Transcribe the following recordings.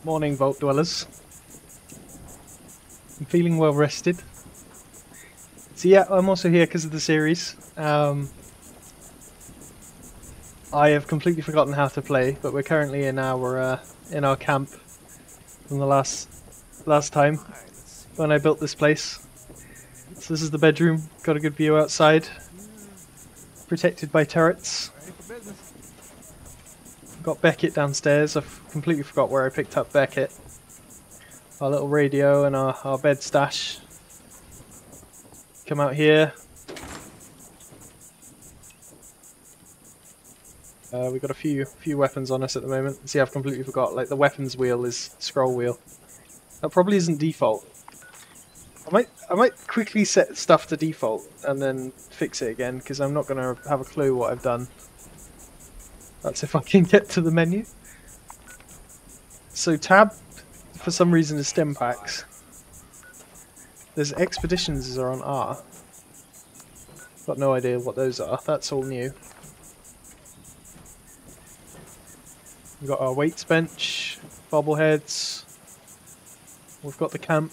Morning, Vault Dwellers. I'm feeling well rested. So yeah, I'm also here because of the series. I have completely forgotten how to play, but we're currently in our camp from the last time when I built this place. So this is the bedroom. Got a good view outside, protected by turrets. Got Beckett downstairs. I've completely forgot where I picked up Beckett. Our little radio and our bed stash. Come out here. We've got a few weapons on us at the moment. See, I've completely forgot. Like the weapons wheel is scroll wheel. That probably isn't default. I might quickly set stuff to default and then fix it again because I'm not going to have a clue what I've done. That's if I can get to the menu. So tab, for some reason, is stim packs. There's expeditions are on R. Got no idea what those are. That's all new. We've got our weights bench, bobbleheads. We've got the camp.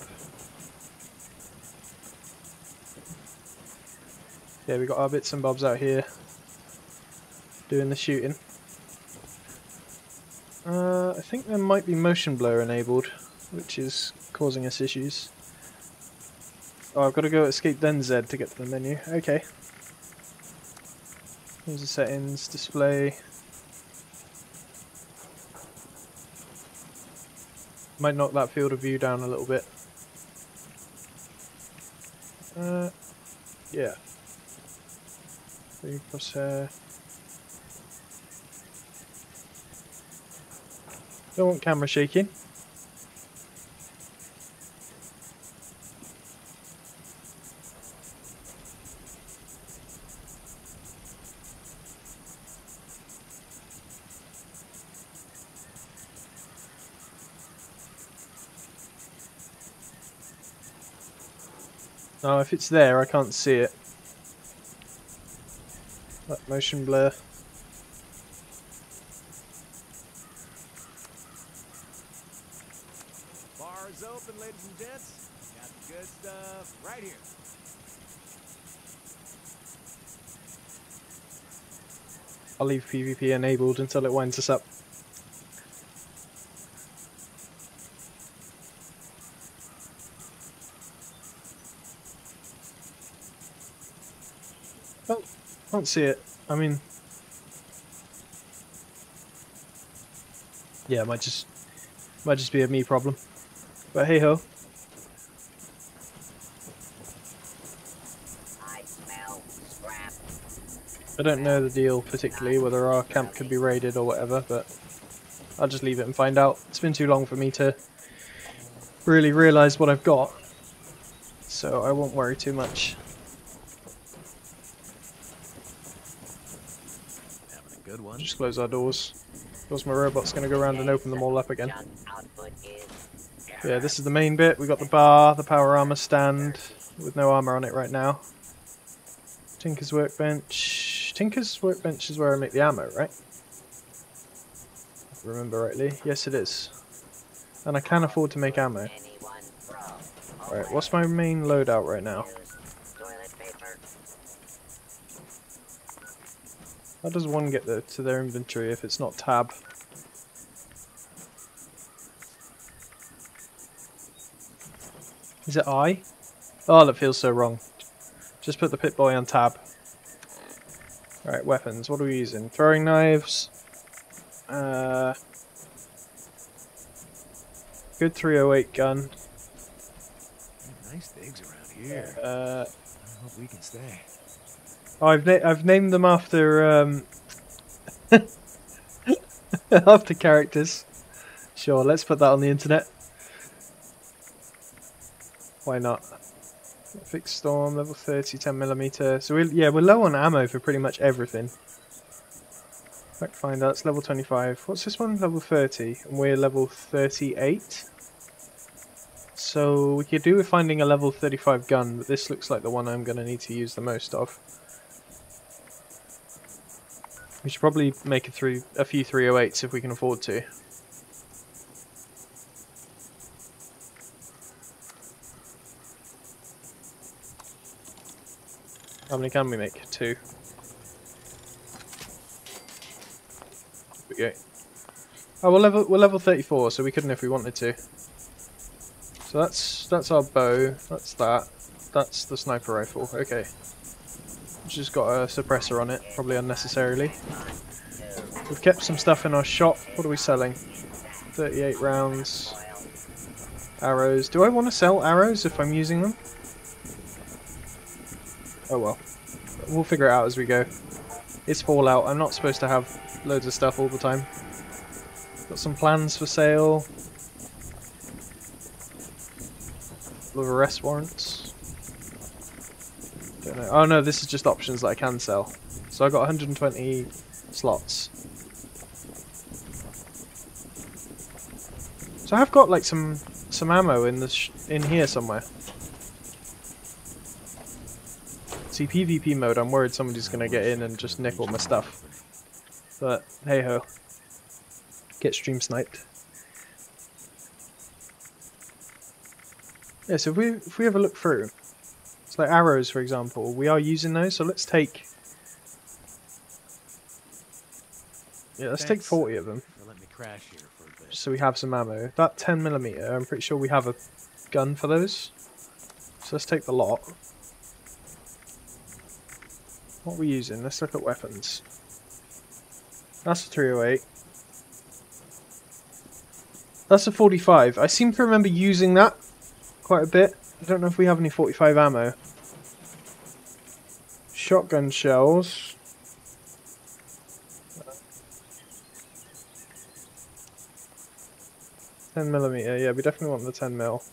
Yeah, we got our bits and bobs out here doing the shooting. I think there might be motion blur enabled, which is causing us issues. Oh, I've got to go escape then Z to get to the menu. Okay. Here's the settings, display. Might knock that field of view down a little bit. Yeah. Crosshair. Don't want camera shaking. No, if it's there, I can't see it. That motion blur. Bar is open, ladies and gents. Got the good stuff right here. I'll leave PvP enabled until it winds us up. Oh, can't see it. I mean, yeah, it might just be a me problem. But hey ho. I don't know the deal particularly, whether our camp could be raided or whatever, but I'll just leave it and find out. It's been too long for me to really realise what I've got, so I won't worry too much. Having a good one. Just close our doors. Because my robot's going to go around and open them all up again. Yeah, this is the main bit. We've got the bar, the power armor stand, with no armor on it right now. Tinker's workbench. Tinker's workbench is where I make the ammo, right? If I remember rightly. Yes, it is. And I can afford to make ammo. Alright, what's my main loadout right now? How does one get to their inventory if it's not tab? Is it I? Oh, that feels so wrong. Just put the Pip-Boy on tab. Right, weapons. What are we using? Throwing knives. Good 308 gun. Nice things around here. I hope we can stay. Oh, I've named them after after characters. Sure, let's put that on the internet. Why not? Fixed storm, level 30, 10mm. So we're low on ammo for pretty much everything. Fact finder, that's level 25. What's this one? Level 30, and we're level 38. So we could do with finding a level 35 gun, but this looks like the one I'm going to need to use the most of. We should probably make a few 308s if we can afford to. How many can we make? 2. There we go. Oh, we're level 34, so we couldn't if we wanted to. So that's our bow. That's that. That's the sniper rifle. Okay. Just got a suppressor on it, probably unnecessarily. We've kept some stuff in our shop. What are we selling? 38 rounds. Arrows. Do I want to sell arrows if I'm using them? Oh well. We'll figure it out as we go. It's Fallout. I'm not supposed to have loads of stuff all the time. Got some plans for sale. With arrest warrants. Don't know. Oh no, this is just options that I can sell. So I got 120 slots. So I've got like some ammo in in here somewhere. See, PvP mode, I'm worried somebody's gonna get in and just nick all my stuff. But hey ho, get stream sniped. Yeah, so if we have a look through, it's like arrows, for example. We are using those, so let's take. Yeah, let's take 40 of them. Let me crash here for a bit. So we have some ammo. That 10mm, I'm pretty sure we have a gun for those. So let's take the lot. What are we using? Let's look at weapons. That's a 308. That's a 45. I seem to remember using that quite a bit. I don't know if we have any 45 ammo. Shotgun shells. $10mm, yeah, we definitely want the 10mm.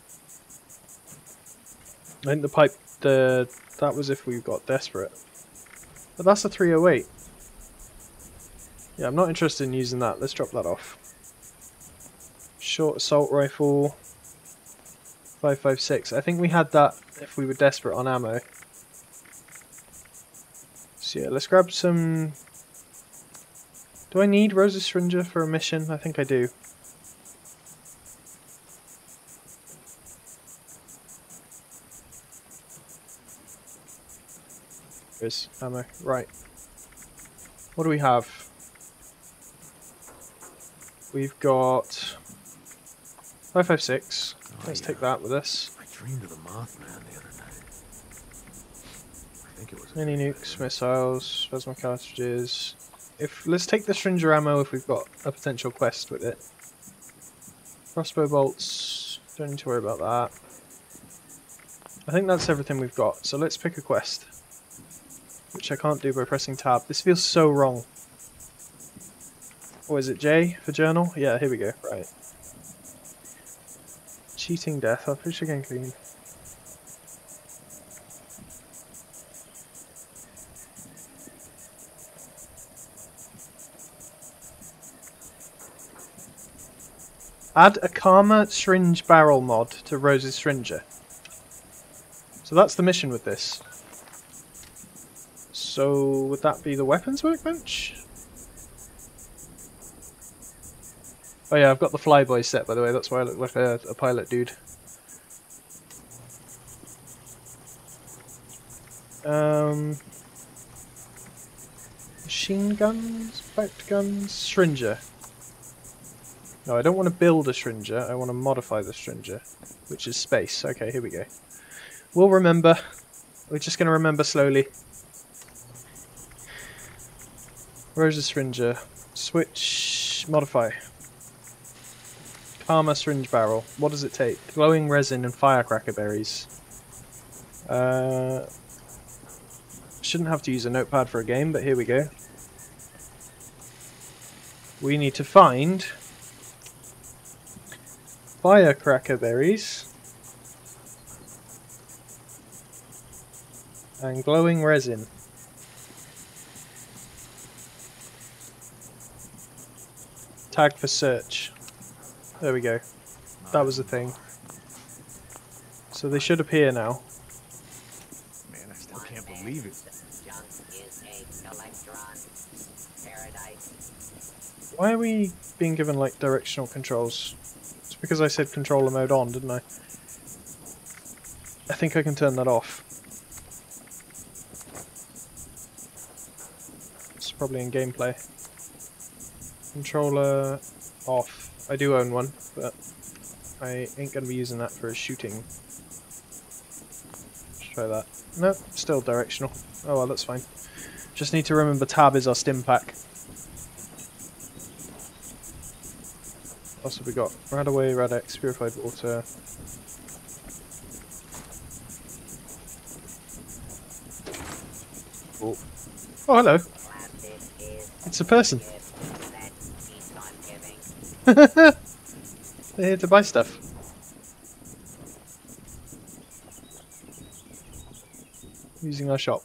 I think the pipe, that was if we got desperate. But that's a 308. Yeah, I'm not interested in using that. Let's drop that off. Short assault rifle. 5.56. I think we had that if we were desperate on ammo. So yeah, let's grab some... Do I need Rose's Syringer for a mission? I think I do. There's ammo. Right. What do we have? We've got 5.56. Let's take that with us. I dreamed of the Mothman the other night. I think it was Mini nukes, missiles, plasma cartridges. Let's take the Syringer ammo if we've got a potential quest with it. Crossbow bolts. Don't need to worry about that. I think that's everything we've got. So let's pick a quest. Which I can't do by pressing tab. This feels so wrong. What is it, J for journal? Yeah, here we go. Right. Cheating death. I'll fish again clean. Add a Karma syringe barrel mod to Rose's Syringer. So that's the mission with this. So would that be the weapons workbench? Oh yeah, I've got the flyboy set, by the way. That's why I look like a pilot dude. Machine guns, boat guns, Syringer. No, I don't want to build a Syringer. I want to modify the Syringer, which is space. Okay, here we go. We'll remember. We're just going to remember slowly. Rose's Syringer. Switch. Modify. Karma syringe barrel. What does it take? Glowing resin and firecracker berries. Shouldn't have to use a notepad for a game, but here we go. We need to find firecracker berries and glowing resin. Tag for search. There we go. That was the thing. So they should appear now. Man, I still can't believe it. Why are we being given like directional controls? It's because I said controller mode on, didn't I? I think I can turn that off. probably in gameplay. Controller off. I do own one, but I ain't going to be using that for shooting. Let's try that. Nope, still directional. Oh well, that's fine. Just need to remember tab is our stim pack. Also we got Radaway, Radex, purified water. Oh, oh hello. It's a person. They're here to buy stuff. Using our shop.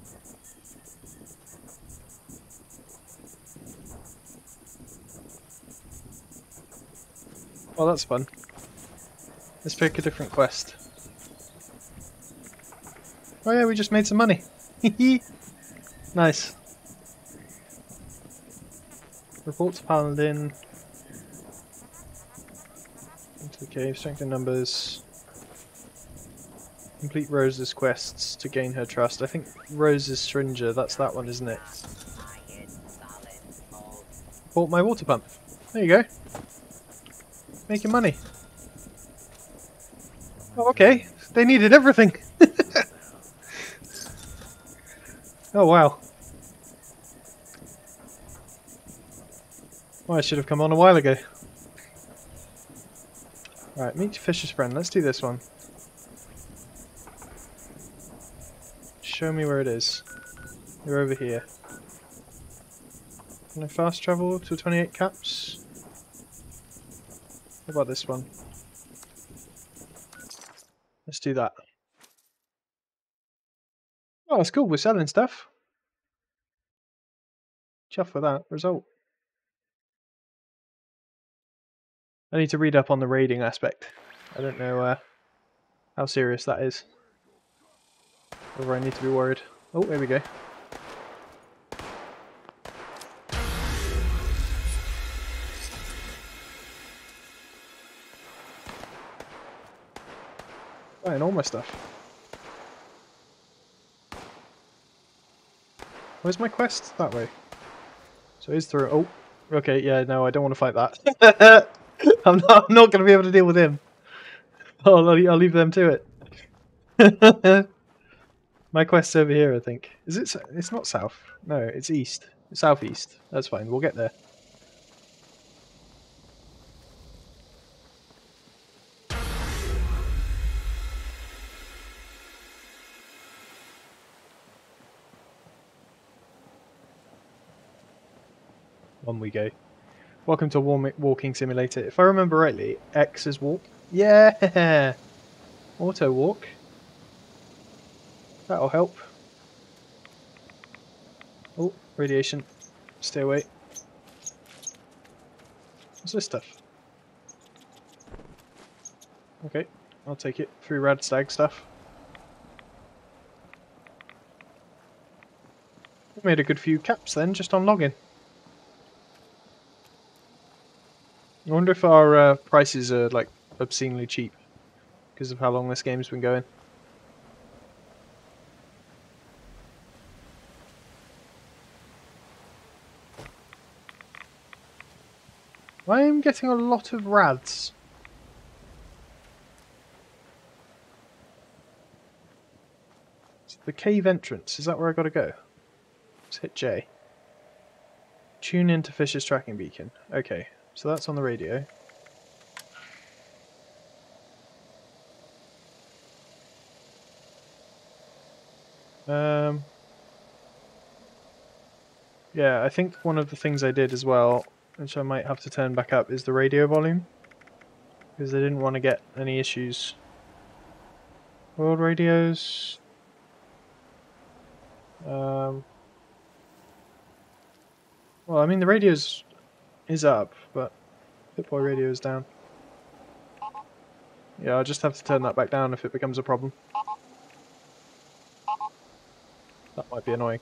Well, that's fun. Let's pick a different quest. Oh yeah, we just made some money. Nice. Report to Paladin. Into the cave, strengthen numbers. Complete Rose's quests to gain her trust. I think Rose's Stringer, that's that one, isn't it? Bought my water pump. There you go. Making money. Oh, okay. They needed everything. Oh, wow. Well, I should have come on a while ago. Alright, meet your fisher's friend. Let's do this one. Show me where it is. You're over here. Can I fast travel to 28 caps? What about this one? Let's do that. Oh, that's cool. We're selling stuff. Chuff with that. Result. I need to read up on the raiding aspect. I don't know how serious that is. Whether I need to be worried. Oh, there we go. Buying all my stuff. Where's my quest? That way. So it's through. Oh, okay. Yeah, no, I don't want to fight that. I'm not going to be able to deal with him. Oh, I'll leave them to it. My quest's over here, I think. Is it? It's not south. No, it's east. It's southeast. That's fine. We'll get there. On we go. Welcome to Walking Simulator. If I remember rightly, X is walk. Yeah! Auto walk. That'll help. Oh, radiation. Stay away. What's this stuff? Okay, I'll take it. 3 rad stag stuff. We made a good few caps then, just on logging. I wonder if our prices are like obscenely cheap because of how long this game's been going. I am getting a lot of rads. So the cave entrance, is that where I gotta go? Let's hit J. Tune into Fisher's tracking beacon. Okay, so that's on the radio. Yeah, I think one of the things I did as well, which I might have to turn back up, is the radio volume. Because I didn't want to get any issues. World radios. Well, I mean the radios is up, but Pip-Boy radio is down. Yeah, I'll just have to turn that back down if it becomes a problem. That might be annoying.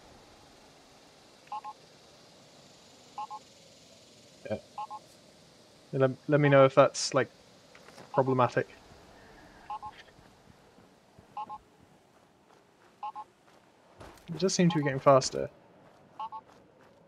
Yeah. Let me know if that's, like, problematic. It does seem to be getting faster.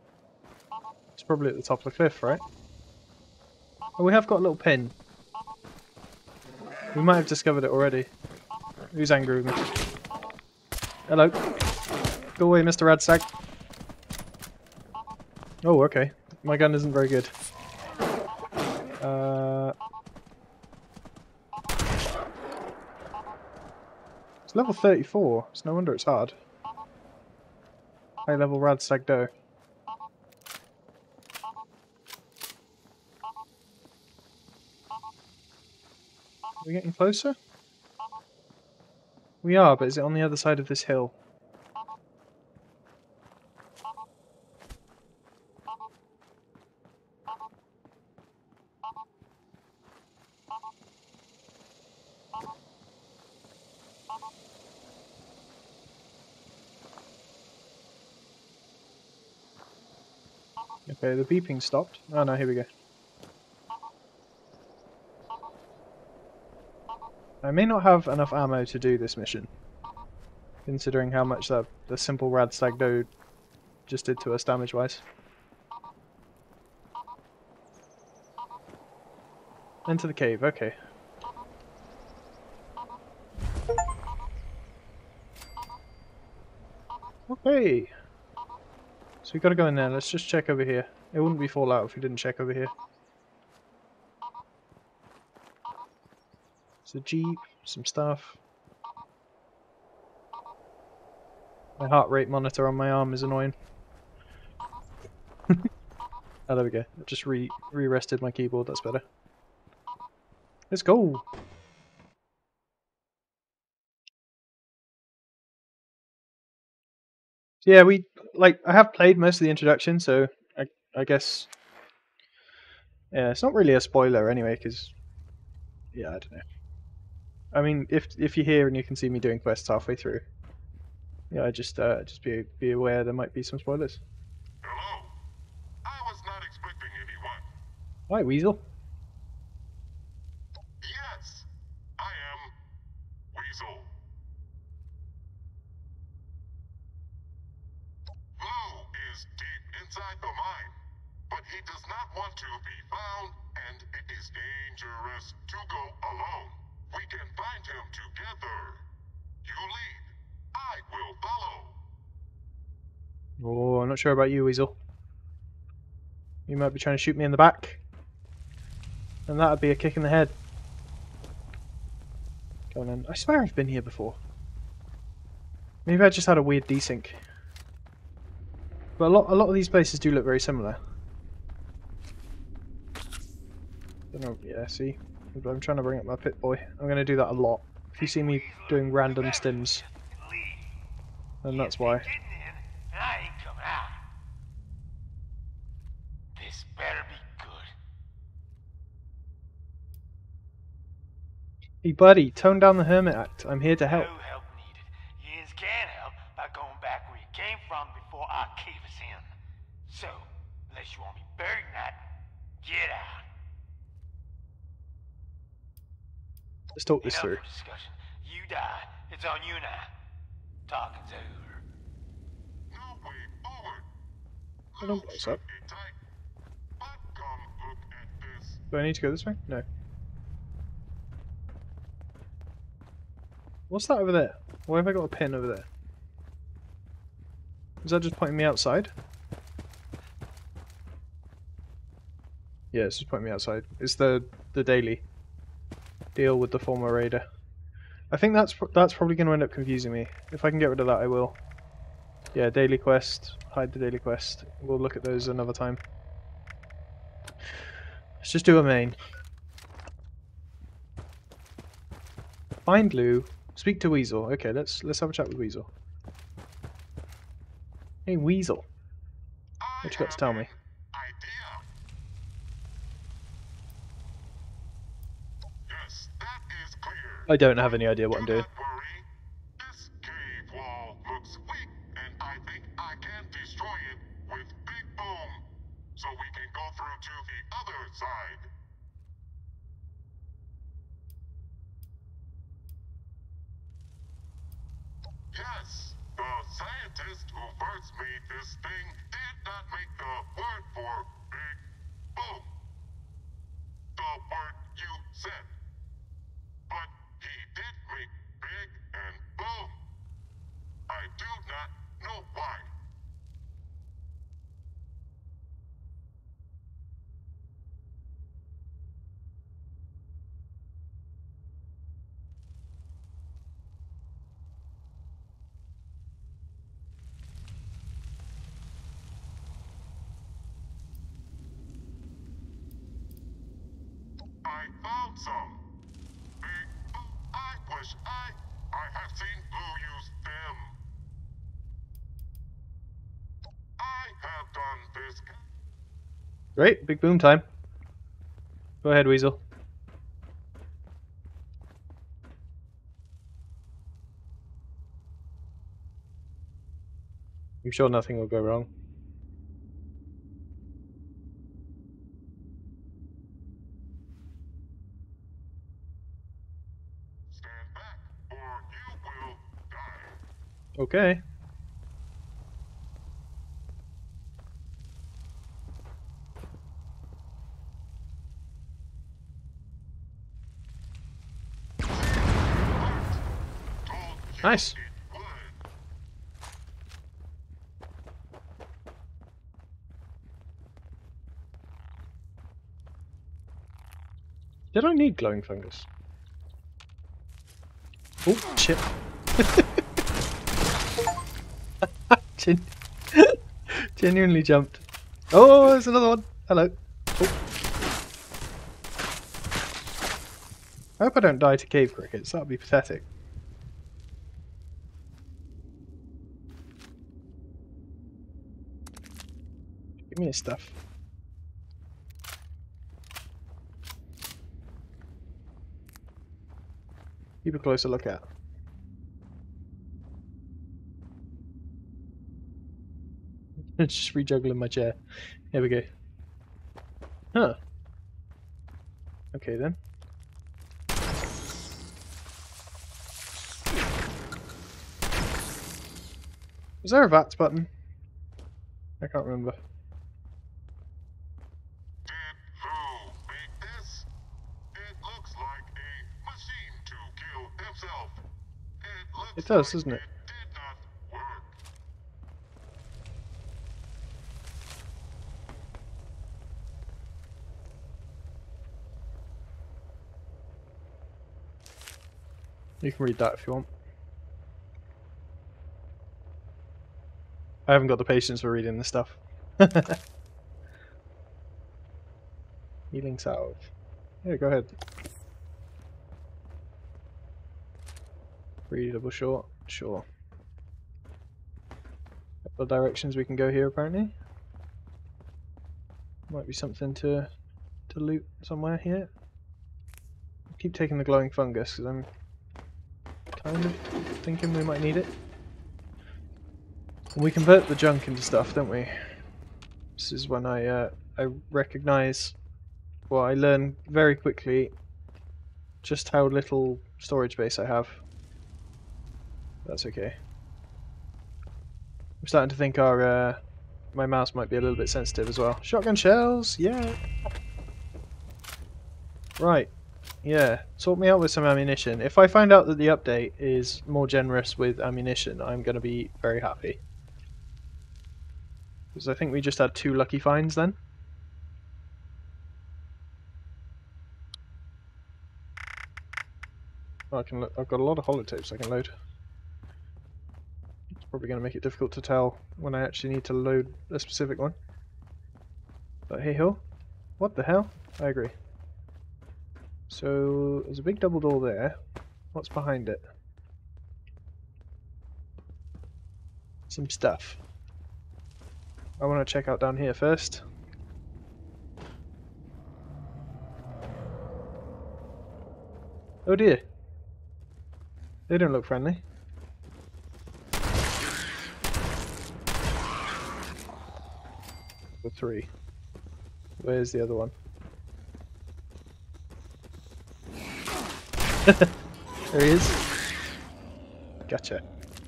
probably at the top of the cliff, right? Oh, we have got a little pin. We might have discovered it already. Who's angry with me? Hello. Go away, Mr. Radstag. Oh, okay. My gun isn't very good. It's level 34. It's no wonder it's hard. High level Radstag doe. Are we getting closer? We are, but is it on the other side of this hill? Okay, the beeping stopped. Oh no, here we go. I may not have enough ammo to do this mission, considering how much the simple Radstag doe just did to us damage-wise. Enter the cave, okay. Okay! So we gotta go in there, let's just check over here. It wouldn't be Fallout if we didn't check over here. It's a jeep, some stuff. My heart rate monitor on my arm is annoying. Oh, there we go. I just re-rested my keyboard, that's better. Let's go! Yeah, I have played most of the introduction, so I guess... Yeah, it's not really a spoiler anyway, because... Yeah, I don't know. I mean, if you're here and you can see me doing quests halfway through, yeah, just be aware there might be some spoilers. Hello. I was not expecting anyone. Hi, Weasel. Yes, I am Weasel. Blue is deep inside the mine, but he does not want to be found, and it is dangerous to go alone. We can find him together. You lead. I will follow. Oh, I'm not sure about you, Weasel. You might be trying to shoot me in the back. And that'd be a kick in the head. Go on in. I swear I've been here before. Maybe I just had a weird desync. But a lot of these places do look very similar. Don't know, yeah, see? I'm trying to bring up my pit boy. I'm going to do that a lot. If you see me doing random stims, then that's why. This better be good. Hey buddy, tone down the hermit act. I'm here to help. No help needed. Yins can help by going back where you came from before our cave us in. So, unless you want me buried in that, get out. Let's talk this Enough through. of discussion. You die. It's on you now. Talking's over. No way forward. I don't blow us up. Be tight. But come look at this. Do I need to go this way? No. What's that over there? Why have I got a pin over there? Is that just pointing me outside? Yeah, it's just pointing me outside. It's the daily. Deal with the former raider. I think that's probably going to end up confusing me. If I can get rid of that, I will. Yeah, daily quest. Hide the daily quest. We'll look at those another time. Let's just do a main. Find Lou. Speak to Weasel. Okay, let's have a chat with Weasel. Hey, Weasel. What you got to tell me? Idea. Yes, that is clear. I don't have any idea what I'm doing. Do not worry. This cave wall looks weak, and I think I can destroy it with Big Boom, so we can go through to the other side. Yes, the scientist who first made this thing did not make the word for some. I wish I have seen Blue use them. I have done this. Great, big boom time. Go ahead, Weasel. I'm sure nothing will go wrong. Stand back, or you will die. Okay. Nice. Did I need glowing fungus? Oh, shit. Gen Genuinely jumped. Oh, there's another one. Hello. Oh. I hope I don't die to cave crickets. That would be pathetic. Give me his stuff. Keep a closer look at. Just rejuggling my chair. Here we go. Huh. Okay then. Was there a VATS button? I can't remember. Did who make this? It looks like a machine to kill himself. It does, doesn't it? It did not work. You can read that if you want. I haven't got the patience for reading this stuff. Healing salve. Yeah, go ahead. Readable short. Sure. Couple of directions we can go here apparently. Might be something to loot somewhere here. I keep taking the glowing fungus because I'm kind of thinking we might need it. And we convert the junk into stuff, don't we? This is when I recognise, well, I learn very quickly just how little storage space I have. That's okay. I'm starting to think my mouse might be a little bit sensitive as well. Shotgun shells, yeah. Right, yeah. Sort me out with some ammunition. If I find out that the update is more generous with ammunition, I'm going to be very happy. Because I think we just had 2 lucky finds then. Oh, I've got a lot of holotapes I can load. It's probably going to make it difficult to tell when I actually need to load a specific one. But hey ho. What the hell? I agree. So, there's a big double door there. What's behind it? Some stuff. I want to check out down here first. Oh dear. They don't look friendly. The 3. Where's the other one? There he is. Gotcha.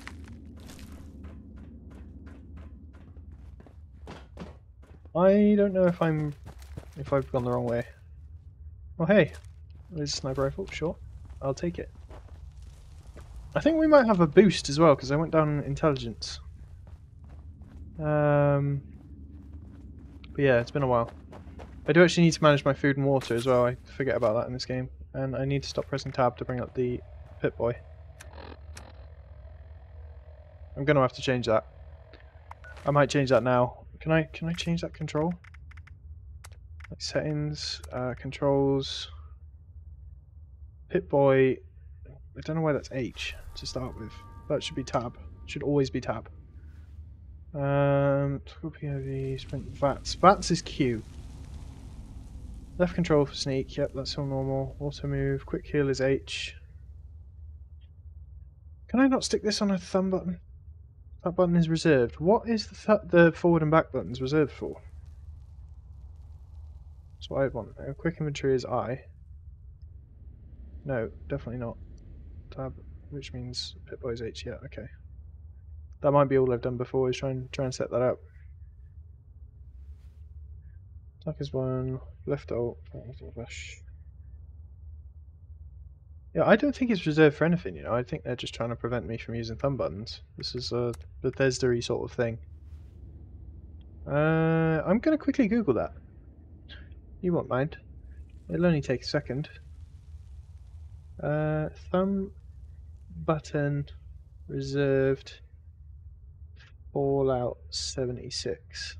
I don't know if I've gone the wrong way. Oh hey, there's a sniper rifle. Sure, I'll take it. I think we might have a boost as well because I went down intelligence. But yeah, it's been a while. I do actually need to manage my food and water as well. I forget about that in this game, and I need to stop pressing tab to bring up the Pip-Boy. I'm gonna have to change that. I might change that now. Can I change that control? Like settings, controls. Pip-Boy, I don't know why that's H to start with. That should be tab. Should always be tab. POV, sprint, VATS. VATS is Q. Left control for sneak, yep, that's all normal. Auto move, quick heal is H. Can I not stick this on a thumb button? That button is reserved. What is the forward and back buttons reserved for? That's what I want. Quick inventory is I. No, definitely not. Tab, which means Pip-Boy is H, yeah, okay. That might be all I've done before, is try and set that up. Attack is 1, left alt, flash. Yeah, I don't think it's reserved for anything, you know. I think they're just trying to prevent me from using thumb buttons. This is a Bethesda-y sort of thing. I'm going to quickly Google that. You won't mind. It'll only take a second. Thumb button reserved Fallout 76.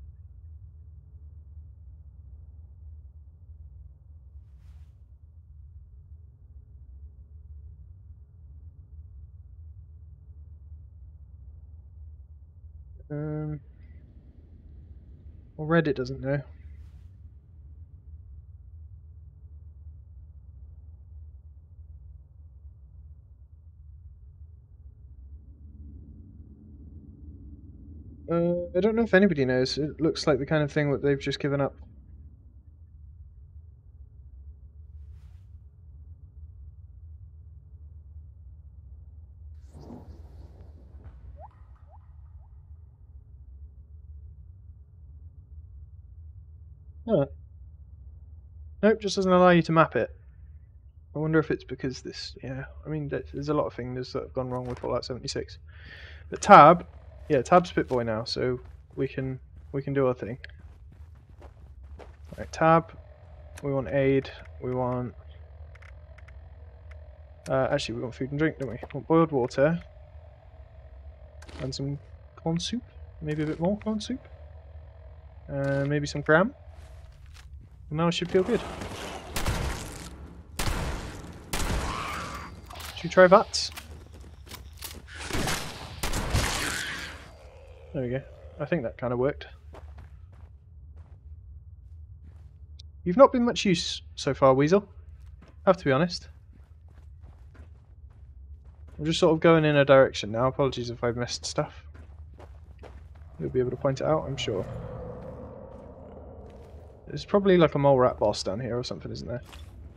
Well, Reddit doesn't know. I don't know if anybody knows. It looks like the kind of thing that they've just given up. Huh. Nope, just doesn't allow you to map it. I wonder if it's because this... Yeah, I mean, there's a lot of things that have gone wrong with Fallout 76. But tab... Yeah, tab's Pip-Boy now, so we can do our thing. Alright, tab. We want aid. We want... actually, we want food and drink, don't we? We want boiled water. And some corn soup. Maybe a bit more corn soup. Maybe some gram. And now it should feel good. Should we try VATS? There we go. I think that kind of worked. You've not been much use so far, Weasel. Have to be honest. I'm just sort of going in a direction now. Apologies if I've missed stuff. You'll be able to point it out, I'm sure. There's probably like a mole rat boss down here or something, isn't there?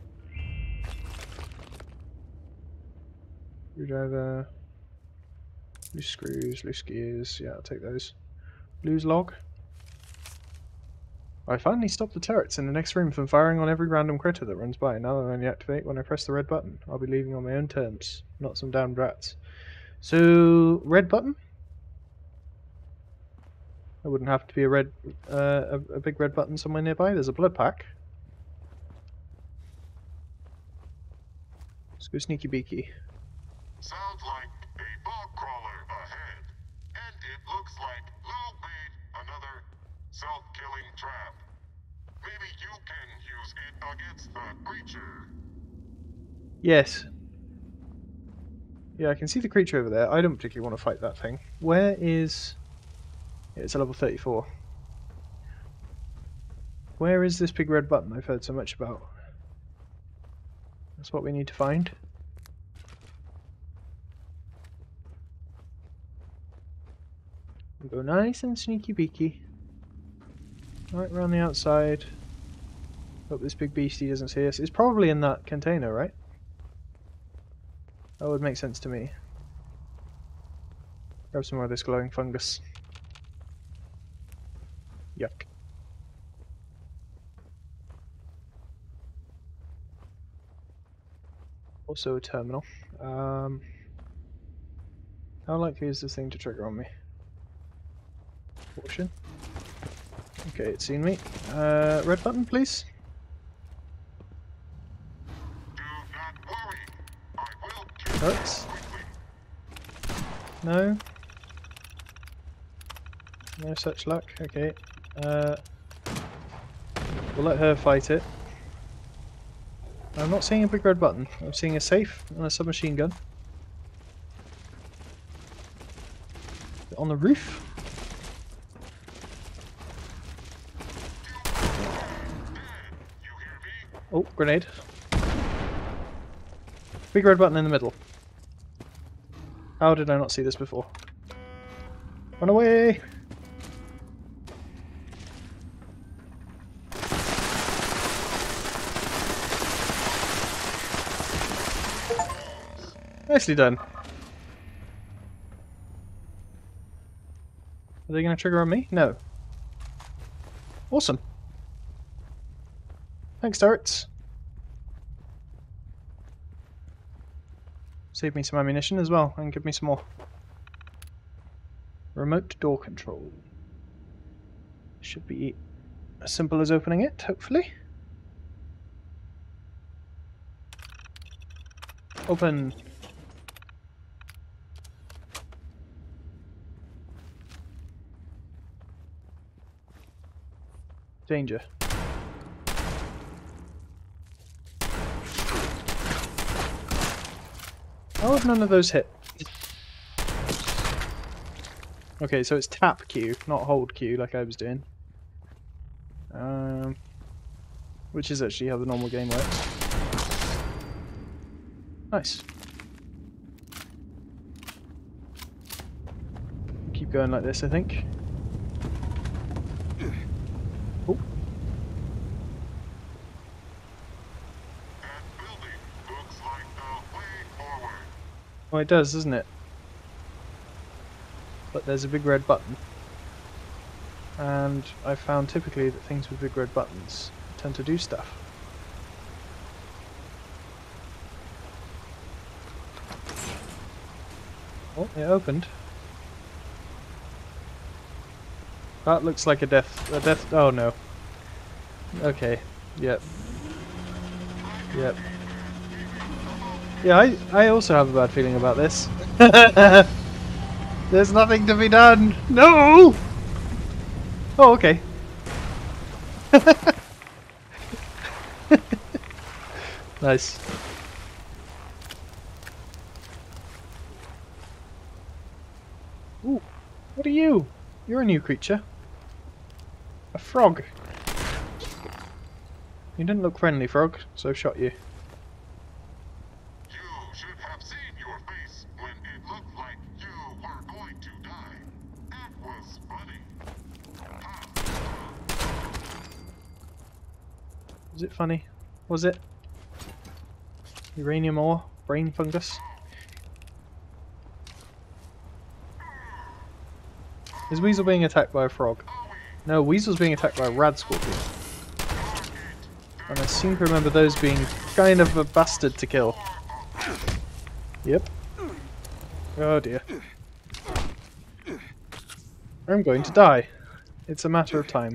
Screwdriver. Loose screws, loose gears. Yeah, I'll take those. Lose log. I finally stopped the turrets in the next room from firing on every random critter that runs by. Now they'll only activate when I press the red button. I'll be leaving on my own terms, not some damned rats. So, red button? There wouldn't have to be a big red button somewhere nearby. There's a blood pack. Let's go sneaky beaky. Sounds like a bog crawler ahead. And it looks like Lou made another self-killing trap. Maybe you can use it against the creature. Yes. Yeah, I can see the creature over there. I don't particularly want to fight that thing. Where is... Yeah, it's a level 34. Where is this big red button I've heard so much about? That's what we need to find. We'll go nice and sneaky beaky. Right around the outside. Hope this big beastie doesn't see us. It's probably in that container, right? That would make sense to me. Grab some more of this glowing fungus. Yuck. Also a terminal. How likely is this thing to trigger on me? Caution. Okay, it's seen me. Red button, please. Do not worry. I will kill Hurts. No. No such luck. Okay. We'll let her fight it. I'm not seeing a big red button. I'm seeing a safe and a submachine gun. On the roof? Oh, grenade. Big red button in the middle. How did I not see this before? Run away! Nicely done. Are they going to trigger on me? No. Awesome. Thanks, turrets. Save me some ammunition as well, and give me some more. Remote door control. Should be as simple as opening it, hopefully. Open. Danger. How have none of those hit? Okay, so it's tap Q, not hold Q like I was doing. Which is actually how the normal game works. Nice. Keep going like this, I think. Oh. Well, it does, doesn't it? But there's a big red button. And I found typically that things with big red buttons tend to do stuff. Oh, it opened. That looks like a death, oh no. Okay, yep. Yep. Yeah, I also have a bad feeling about this. There's nothing to be done! No! Oh, okay. Nice. Ooh, what are you? You're a new creature. A frog. You didn't look friendly, frog, so I shot you. You should have seen your face when it looked like you were going to die. That was funny. Was it funny? Was it? Uranium ore? Brain fungus? Is Weasel being attacked by a frog? No, Weasel's being attacked by a rad scorpion. And I seem to remember those being kind of a bastard to kill. Yep. Oh dear. I'm going to die. It's a matter of time.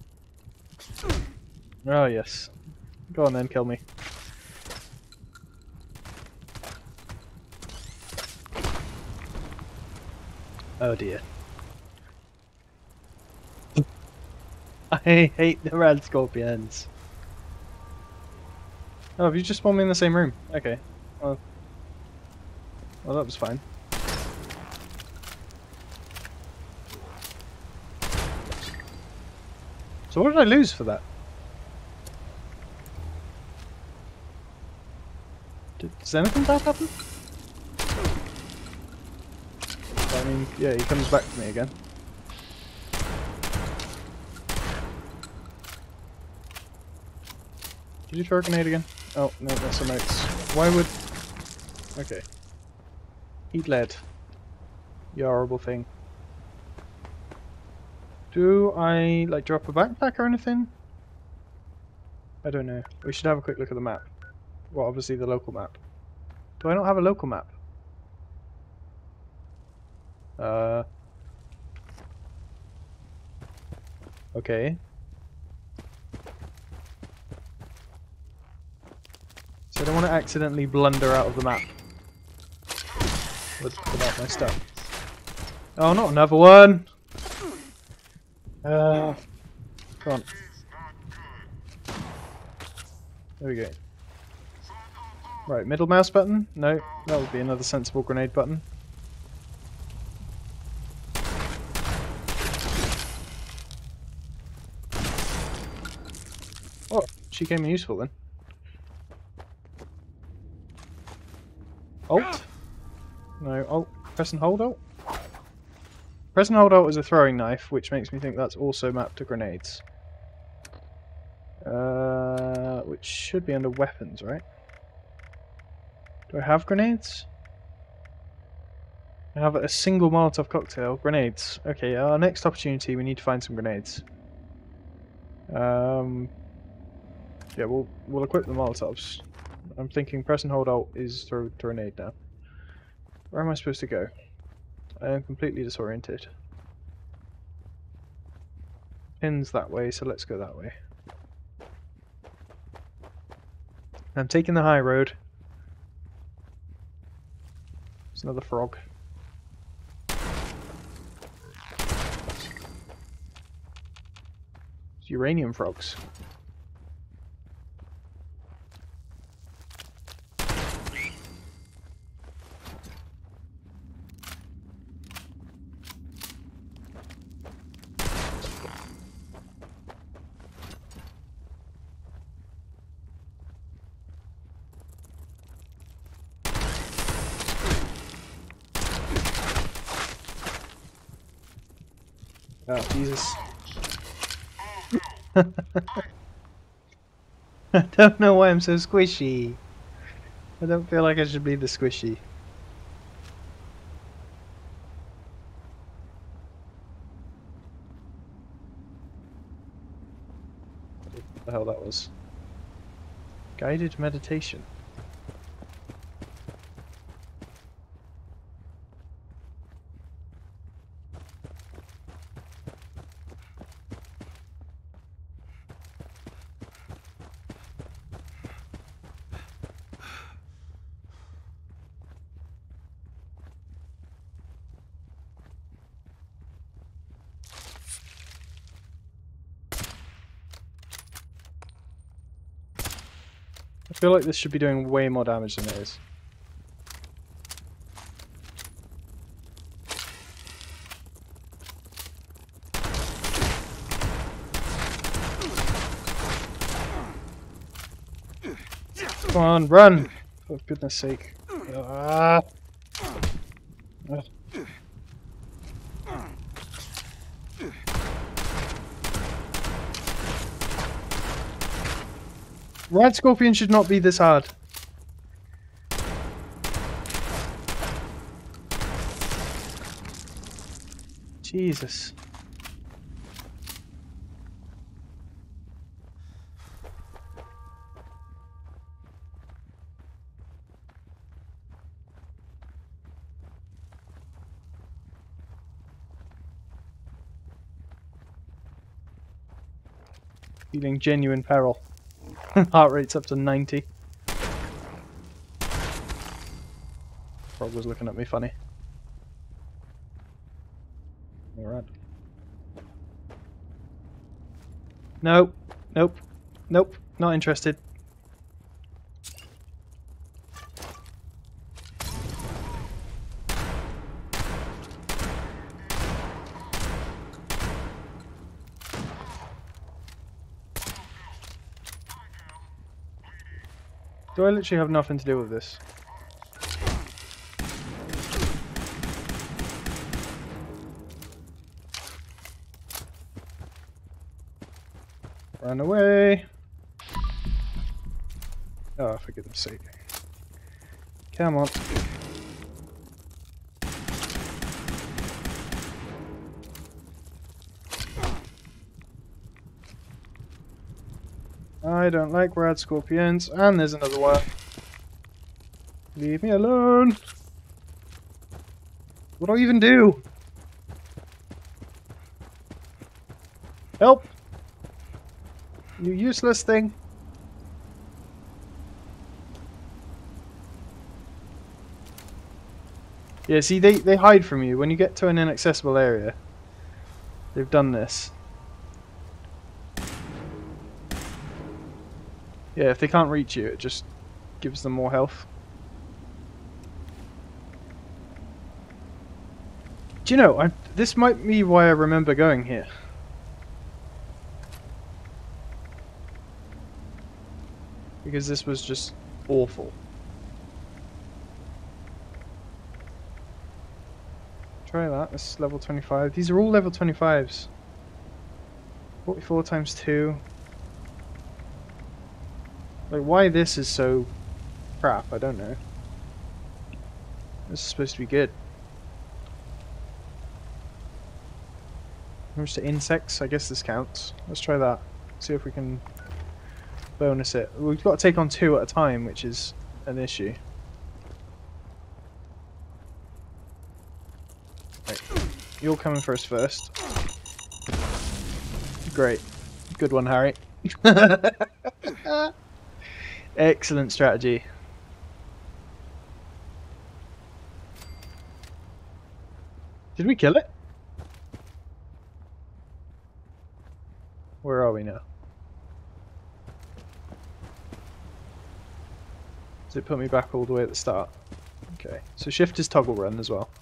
Oh yes. Go on then, kill me. Oh dear. I hate the rad scorpions. Oh, have you just spawned me in the same room? Okay. Well, that was fine. So what did I lose for that? Does anything bad happen? I mean, yeah, he comes back to me again. Did you throw a grenade again? Oh, no, that's a note. Why would... Okay. Eat lead. You horrible thing. Do I, like, drop a backpack or anything? I don't know. We should have a quick look at the map. Well, obviously the local map. Do I not have a local map? Okay. So I don't want to accidentally blunder out of the map without my stuff. Oh, not another one! Come on. There we go. Right, middle mouse button? No, that would be another sensible grenade button. Oh, she came in useful then. Alt? No, Alt. Press and hold Alt? Press and hold Alt is a throwing knife, which makes me think that's also mapped to grenades. Which should be under weapons, right? Do I have grenades? I have a single Molotov cocktail. Grenades. Okay, our next opportunity, we need to find some grenades. Yeah, we'll equip the Molotovs. I'm thinking press and hold Alt is throw a grenade now. Where am I supposed to go? I am completely disoriented. Pin's that way, so let's go that way. I'm taking the high road. There's another frog. It's uranium frogs. Oh, Jesus. I don't know why I'm so squishy. I don't feel like I should be the squishy. What the hell that was? Guided meditation. I feel like this should be doing way more damage than it is. Come on, run! For goodness sake. Ah. Rad Scorpion should not be this hard. Jesus. Feeling genuine peril. Heart rate's up to 90. Frog was looking at me funny. Alright. Nope. Nope. Nope. Not interested. Do I literally have nothing to do with this? Run away! Oh, for goodness sake. Come on. I don't like rad scorpions, and there's another one. Leave me alone! What do I even do? Help! You useless thing! Yeah, see, they hide from you. When you get to an inaccessible area, they've done this. Yeah, if they can't reach you, it just Gives them more health. Do you know, this might be why I remember going here. Because this was just awful. Try that, this is level 25. These are all level 25s. 44 times 2. Like, why this is so crap, I don't know. This is supposed to be good. Moves to insects, I guess this counts. Let's try that. See if we can bonus it. We've got to take on 2 at a time, which is an issue. Right. You're coming for us first. Great. Good one, Harry. Excellent strategy. Did we kill it? Where are we now? Does it put me back all the way at the start? Okay, so shift is toggle run as well.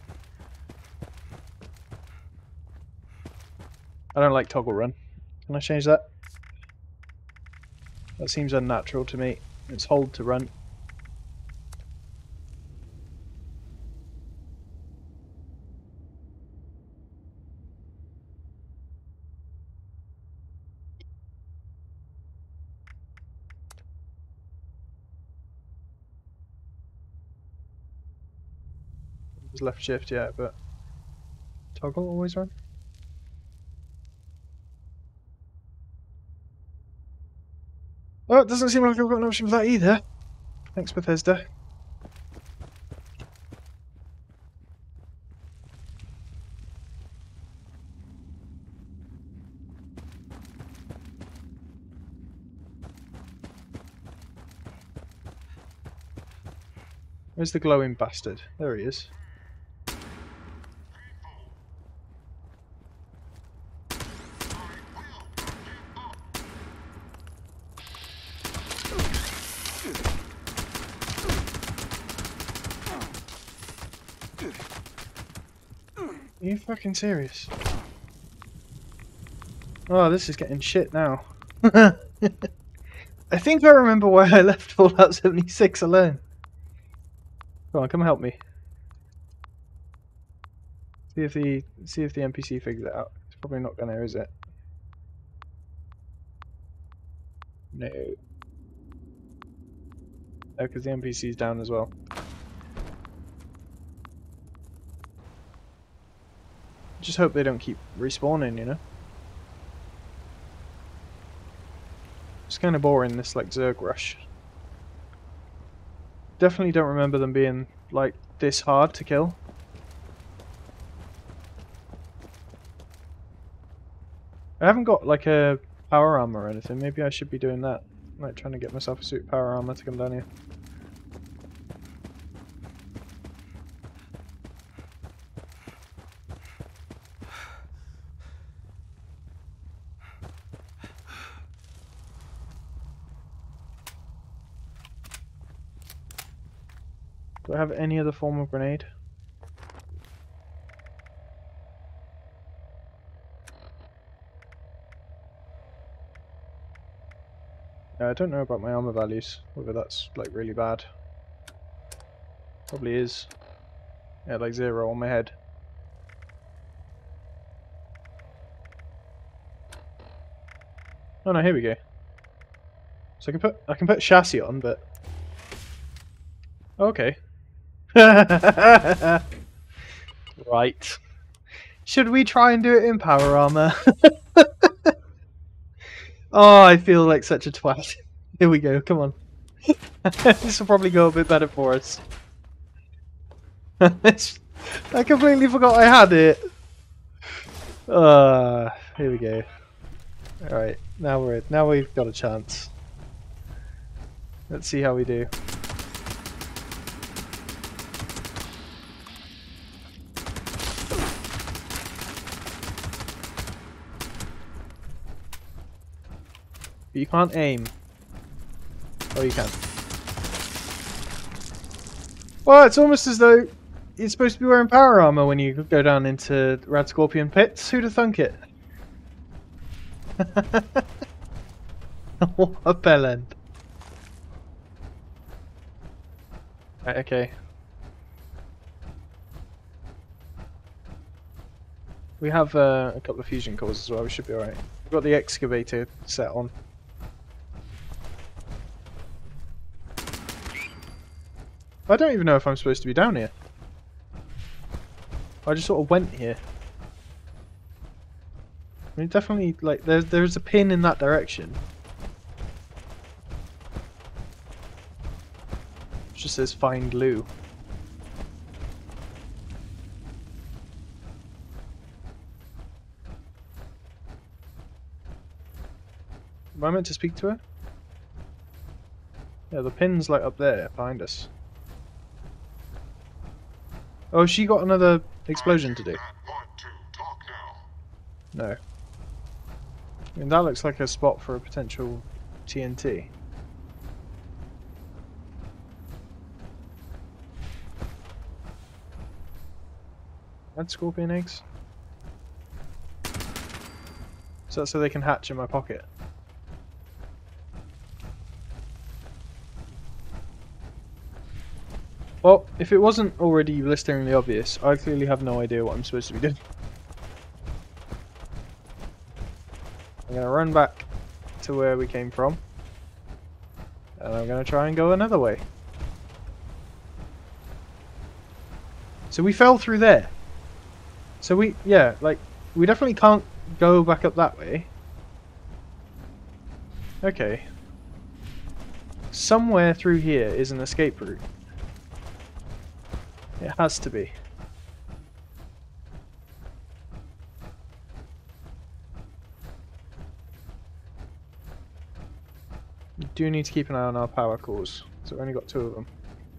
I don't like toggle run. Can I change that? That seems unnatural to me. It's hold to run. There's left shift, yeah, but toggle always run. Oh, it doesn't seem like I've got an option for that either. Thanks, Bethesda. Where's the glowing bastard? There he is. Are you fucking serious? Oh, this is getting shit now. I think I remember why I left Fallout 76 alone. Come on, come help me. See if the NPC figures it out. It's probably not gonna, is it? No. Oh, because the NPC's down as well. Just hope they don't keep respawning, you know? It's kind of boring, this like Zerg rush. Definitely don't remember them being like this hard to kill. I haven't got like a power armor or anything. Maybe I should be doing that. Like trying to get myself a suit of power armor to come down here. Do I have any other form of grenade? I don't know about my armor values, whether that's like really bad. Probably is. Yeah, like 0 on my head. Oh no, here we go. So I can put chassis on, but okay. Right. Should we try and do it in power armor? Oh, I feel like such a twat. Here we go, come on. This will probably go a bit better for us. I completely forgot I had it. Here we go. Alright, now we've got a chance. Let's see how we do. But you can't aim. Oh, you can. Well, it's almost as though you're supposed to be wearing power armor when you go down into Rad Scorpion pits. Who'd have thunk it? What a bellend. Right, okay. We have a couple of fusion cores as well, we should be alright. We've got the excavator set on. I don't even know if I'm supposed to be down here. I just sort of went here. I mean, definitely, like, there's a pin in that direction. It just says find Lou. Am I meant to speak to her? Yeah, the pin's like up there behind us. Oh, she got another explosion to do. No. I mean, that looks like a spot for a potential TNT. Add scorpion eggs? So that's so they can hatch in my pocket. Well, if it wasn't already blisteringly obvious, I clearly have no idea what I'm supposed to be doing. I'm going to run back to where we came from. And I'm going to try and go another way. So we fell through there. So we definitely can't go back up that way. Okay. Somewhere through here is an escape route. It has to be. We do need to keep an eye on our power cores, so we've only got 2 of them.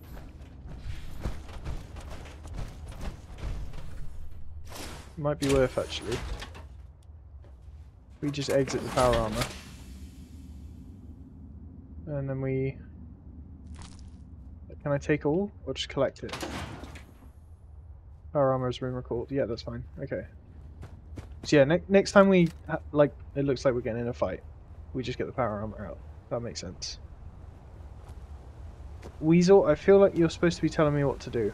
Might be worth actually. We just exit the power armor. And then we... Can I take all? Or just collect it? Power armor is room recalled. Yeah, that's fine. Okay. So yeah, next time we... it looks like we're getting in a fight. We just get the power armor out. That makes sense. Weasel, I feel like you're supposed to be telling me what to do.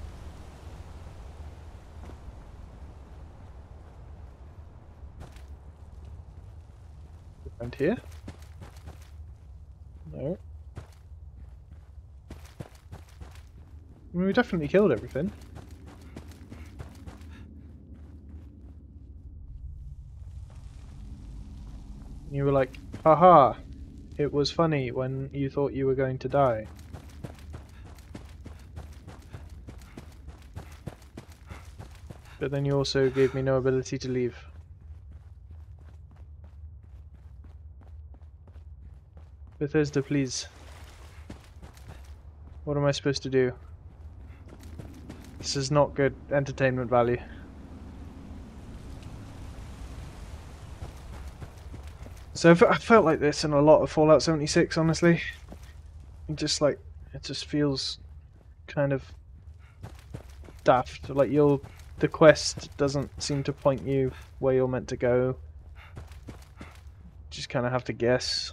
Around here? No. I mean, we definitely killed everything. You were like, haha, it was funny when you thought you were going to die. But then you also gave me no ability to leave. Bethesda, please. What am I supposed to do? This is not good entertainment value. So I felt like this in a lot of Fallout 76, honestly. It just feels kind of daft. Like the quest doesn't seem to point you where you're meant to go. Just kind of have to guess.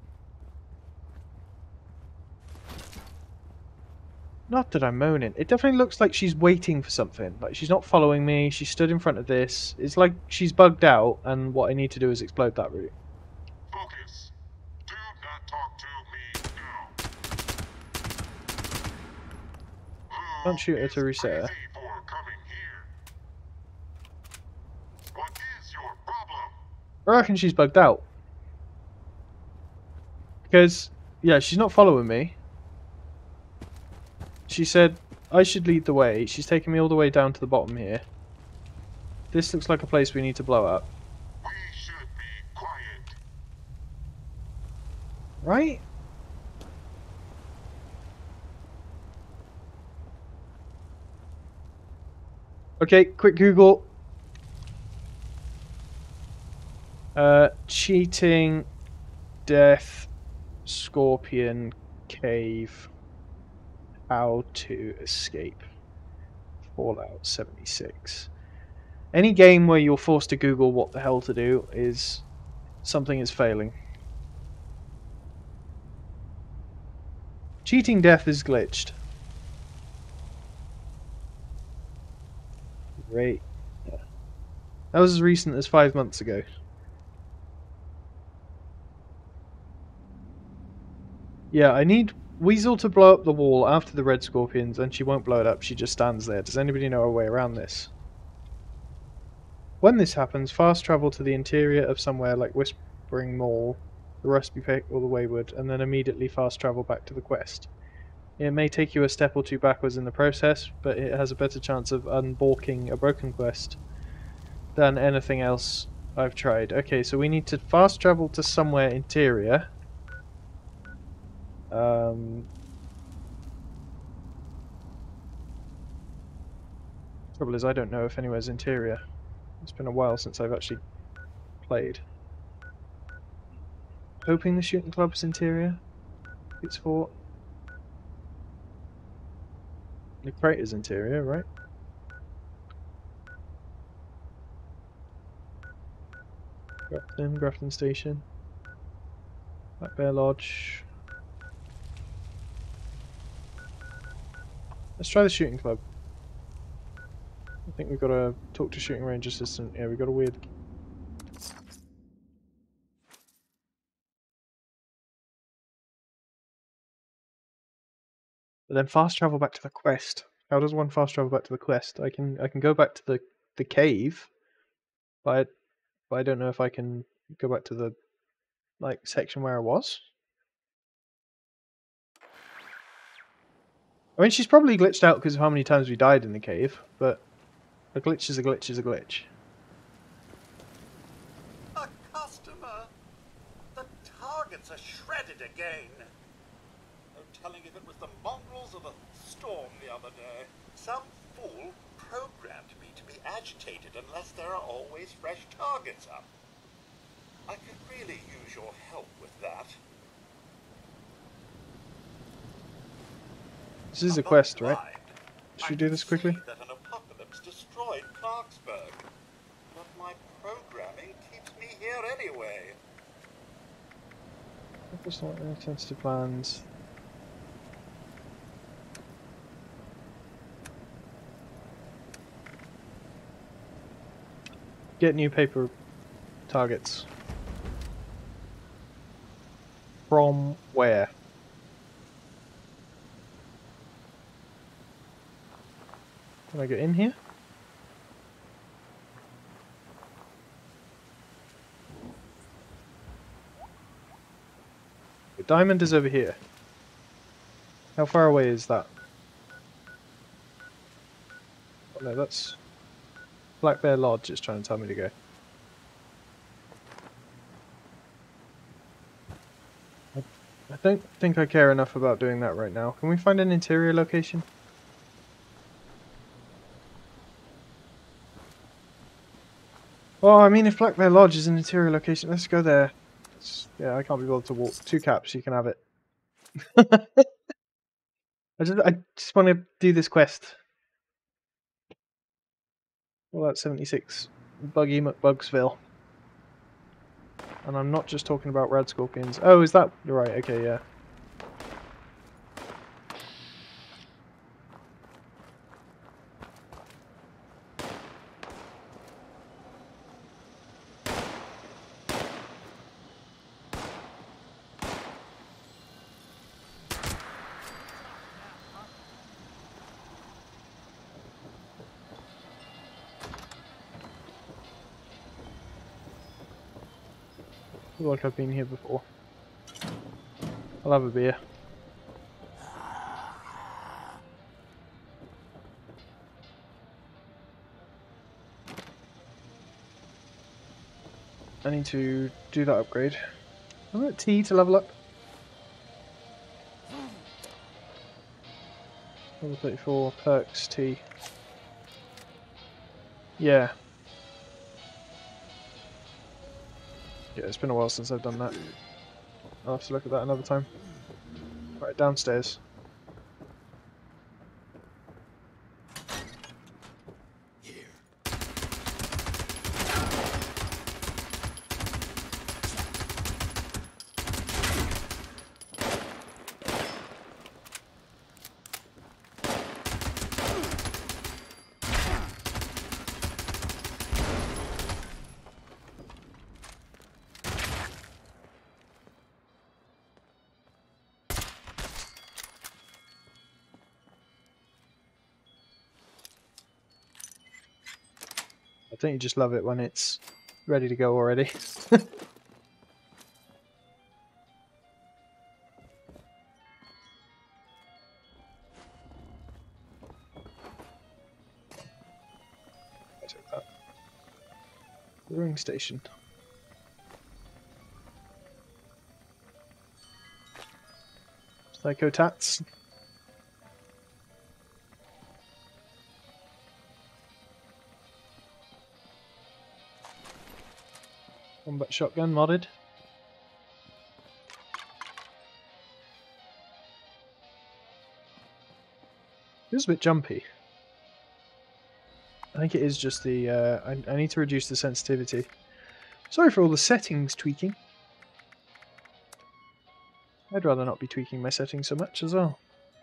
Not that I'm moaning. It definitely looks like she's waiting for something. Like she's not following me. She stood in front of this. It's like she's bugged out, and what I need to do is explode that route. Focus. Do not talk to me now. Don't shoot her to reset her. For coming here. What is your problem? I reckon she's bugged out. Because, yeah, she's not following me. She said I should lead the way. She's taking me all the way down to the bottom here. This looks like a place we need to blow up. We should be quiet. Right? Okay, quick Google. Cheating, death, scorpion, cave. How to escape Fallout 76. Any game where you're forced to Google what the hell to do is something is failing. Cheating death is glitched. Great. Yeah. That was as recent as 5 months ago. Yeah, I need Weasel to blow up the wall after the red scorpions, and she won't blow it up, she just stands there. Does anybody know a way around this? When this happens, fast travel to the interior of somewhere like Whispering Mall, the Rusty Pig or the Wayward, and then immediately fast travel back to the quest. It may take you a step or two backwards in the process, but it has a better chance of unbalking a broken quest than anything else I've tried. Okay, so we need to fast travel to somewhere interior. Trouble is, I don't know if anywhere's interior. It's been a while since I've actually played. Hoping the shooting club's interior. It's for the crater's interior, right? Grafton Station. Black Bear Lodge. Let's try the shooting club. I think we've got to talk to shooting range assistant. Yeah, we've got a weird... But then fast travel back to the quest. How does one fast travel back to the quest? I can go back to the cave, but I don't know if I can go back to the section where I was. I mean, she's probably glitched out because of how many times we died in the cave, but a glitch is a glitch is a glitch. A customer! The targets are shredded again. No telling if it was the mongrels or the storm the other day. Some fool programmed me to be agitated unless there are always fresh targets up. I could really use your help with that. This is a quest, right? Should we do this quickly? That an apocalypse destroyed Clarksburg, but my programming keeps me here anyway. Focus on any sensitive plans. Get new paper targets. From where? Can I get in here? The diamond is over here. How far away is that? Oh no, that's Black Bear Lodge is trying to tell me to go. I don't think I care enough about doing that right now. Can we find an interior location? Well, I mean, if Black Bear Lodge is an interior location, let's go there. Yeah, I can't be bothered to walk. 2 caps, you can have it. I just want to do this quest. Well, that's 76. Buggy McBugsville. And I'm not just talking about red scorpions. Oh, is that... You're right, okay, yeah. I feel like I've been here before. I'll have a beer. I need to do that upgrade. I'm at T to level up. Level 34, perks, T. Yeah. Yeah, it's been a while since I've done that. I'll have to look at that another time. Right, downstairs. don't you just love it when it's ready to go already? I took that. Brewing station. Psycho tats. Combat shotgun modded. Feels a bit jumpy. I think it is just the... I need to reduce the sensitivity. Sorry for all the settings tweaking. I'd rather not be tweaking my settings so much as well.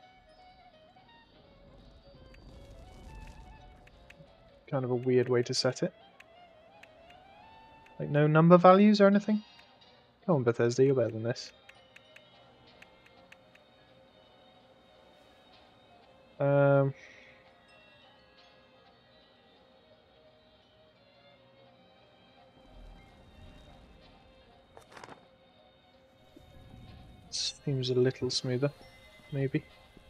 Kind of a weird way to set it. Like no number values or anything? Come on Bethesda, you're better than this. Seems a little smoother, maybe.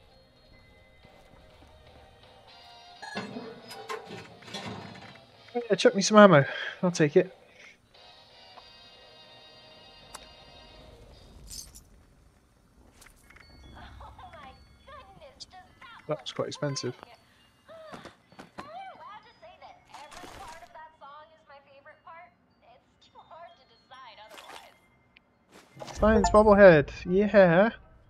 Oh yeah, chuck me some ammo. I'll take it. That was quite expensive. Science bobblehead, yeah.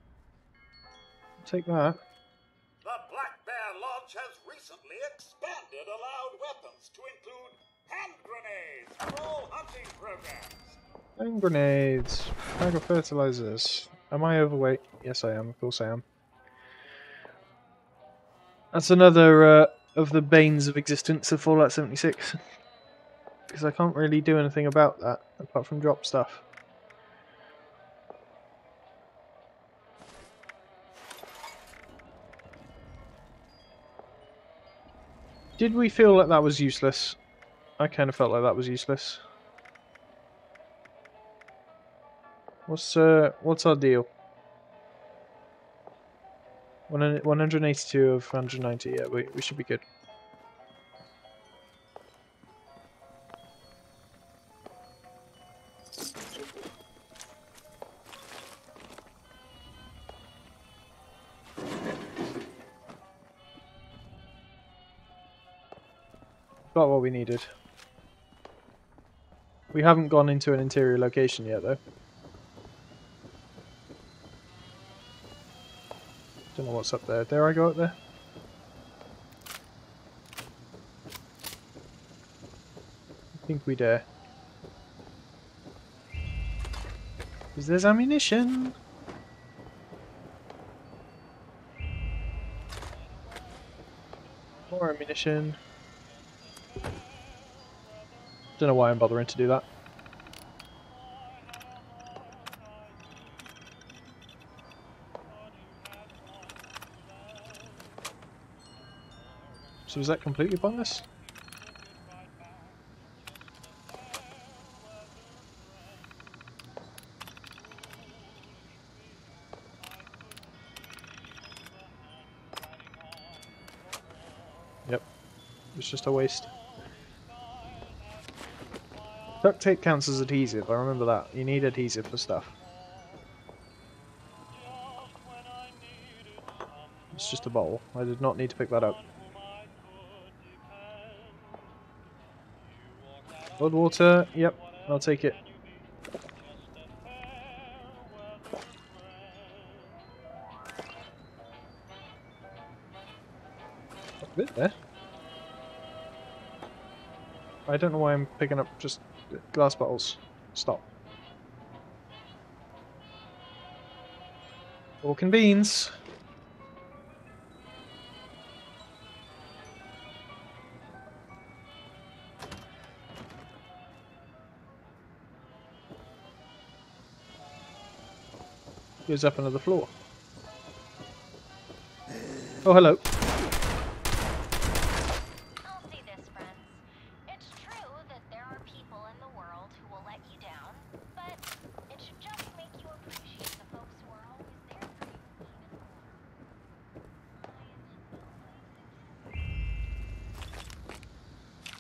Take that. The Black Bear Lodge has recently expanded allowed weapons to include hand grenades for all hunting programs. Hand grenades, bag of fertilizers. Am I overweight? Yes, I am. Of course, I am. That's another of the banes of existence of Fallout 76, because I can't really do anything about that apart from drop stuff. Did we feel like that was useless? I kind of felt like that was useless. What's our deal? 182 of 190. Yeah, we should be good. Got what we needed. We haven't gone into an interior location yet, though. Don't know what's up there. Dare I go up there? I think we dare. Because there's ammunition! More ammunition. Don't know why I'm bothering to do that. So was that completely pointless? Yep. It's just a waste. Duct tape counts as adhesive, I remember that. You need adhesive for stuff. It's just a bottle. I did not need to pick that up. Blood water, yep, I'll take it. A bit there. I don't know why I'm picking up just glass bottles. Stop. Pork and beans. Goes up another floor. Oh, hello. I'll see this, friends. It's true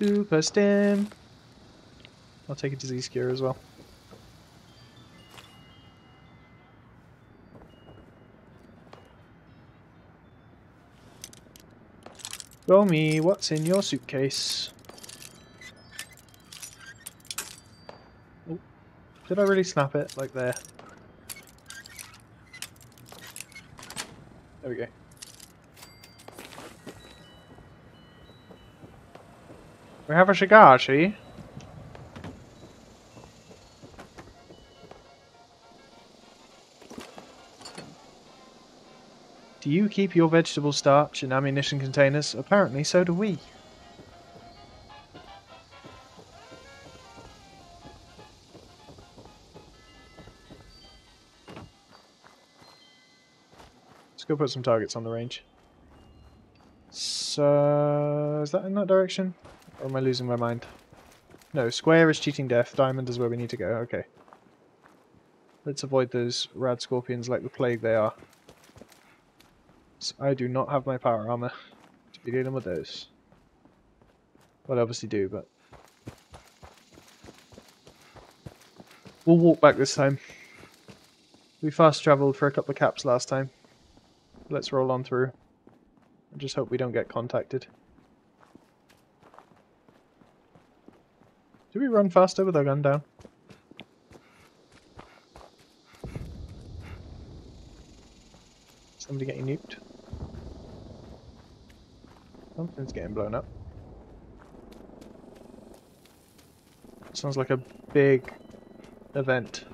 Super stim. I'll take a disease cure as well. Show me what's in your suitcase. Oh, did I really snap it? Like there. There we go. We have a shigashi. Do you keep your vegetable starch in ammunition containers? Apparently so do we. Let's go put some targets on the range. So, is that in that direction? Or am I losing my mind? No, square is cheating death, diamond is where we need to go, okay. Let's avoid those rad scorpions like the plague they are. So I do not have my power armor to be dealing with those. Well, I obviously do, but... we'll walk back this time. We fast travelled for a couple of caps last time. Let's roll on through. And just hope we don't get contacted. Do we run faster with our gun down? Somebody getting nuked? Something's getting blown up. Sounds like a big event.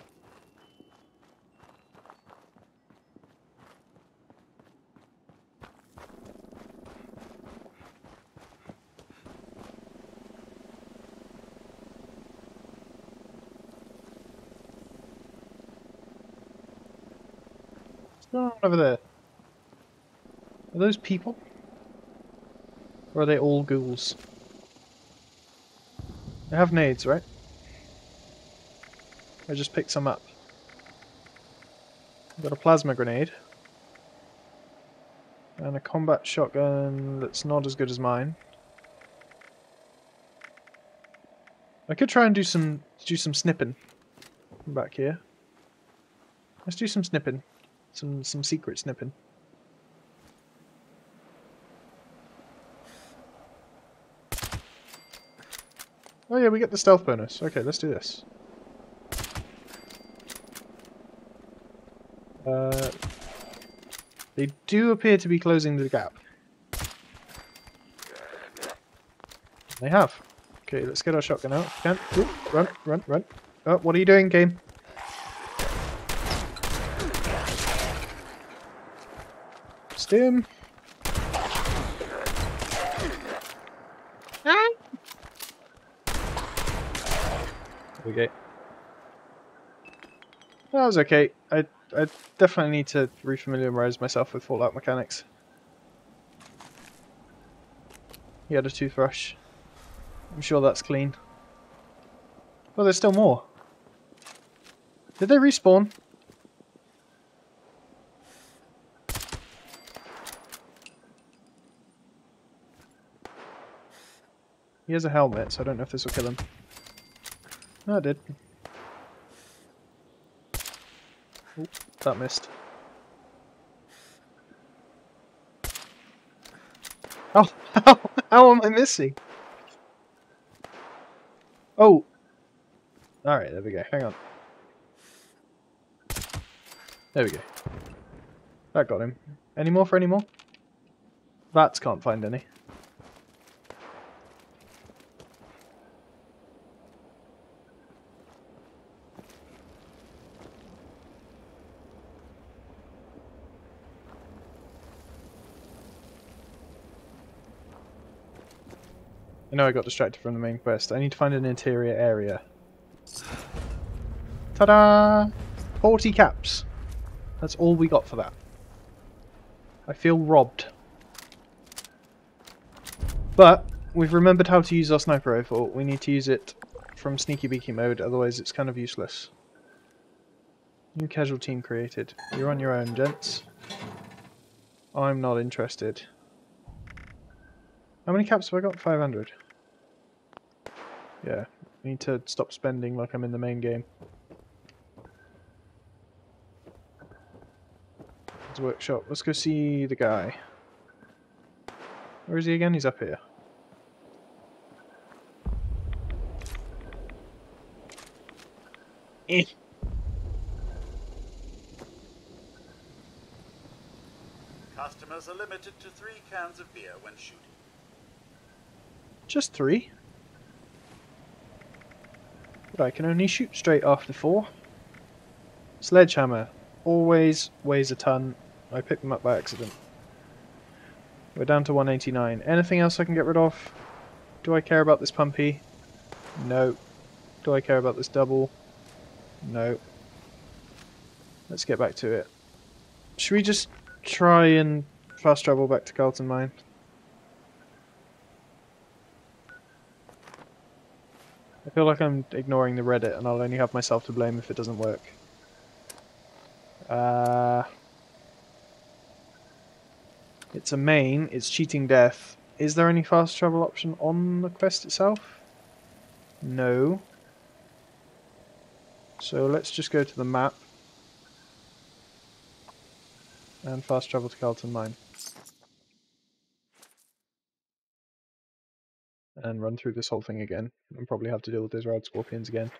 What's going on over there? Are those people? Or are they all ghouls? I have nades, right? I just picked some up. I've got a plasma grenade. And a combat shotgun that's not as good as mine. I could try and do some snipping from back here. Let's do some snipping. Some secret snipping. Oh yeah, we get the stealth bonus. Okay, let's do this. They do appear to be closing the gap. They have. Okay, let's get our shotgun out. Can Ooh, run, run, run. Oh, what are you doing, game? Stim. Okay. That was okay. I definitely need to refamiliarize myself with Fallout mechanics. He had a toothbrush. I'm sure that's clean. Well, there's still more. Did they respawn? He has a helmet, so I don't know if this will kill him. No, it did. Ooh, that missed. Oh, how am I missing? Oh! Alright, there we go. Hang on. There we go. That got him. Any more for any more? Bats can't find any. I know I got distracted from the main quest. I need to find an interior area. Ta-da! 40 caps. That's all we got for that. I feel robbed. But, we've remembered how to use our sniper rifle. We need to use it from sneaky beaky mode, otherwise it's kind of useless. New casual team created. You're on your own, gents. I'm not interested. How many caps have I got? 500. Yeah, I need to stop spending like I'm in the main game. There's a workshop. Let's go see the guy. Where is he again? He's up here. Eh. Customers are limited to 3 cans of beer when shooting. Just 3? But I can only shoot straight after 4. Sledgehammer. Always weighs a ton. I picked them up by accident. We're down to 189. Anything else I can get rid of? Do I care about this pumpy? No. Do I care about this double? No. Let's get back to it. Should we just try and fast travel back to Carlton Mine? I feel like I'm ignoring the Reddit and I'll only have myself to blame if it doesn't work. It's a main, it's cheating death. Is there any fast travel option on the quest itself? No. So let's just go to the map and fast travel to Carlton Mine. And run through this whole thing again. And probably have to deal with those rad scorpions again.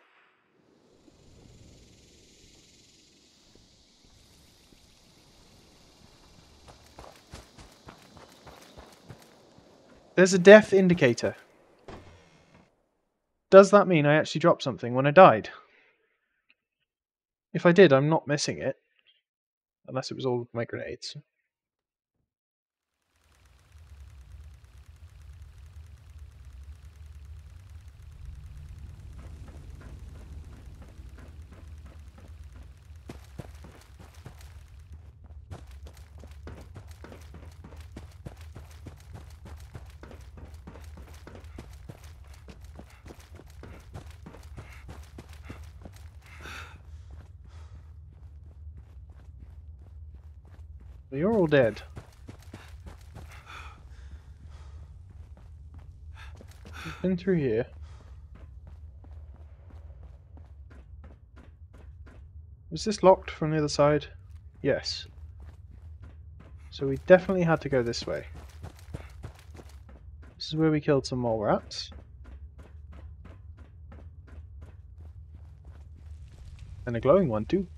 There's a death indicator. Does that mean I actually dropped something when I died? If I did, I'm not missing it. Unless it was all my grenades. You're all dead. We've been through here. Was this locked from the other side? Yes. So we definitely had to go this way. This is where we killed some mole rats. And a glowing one too.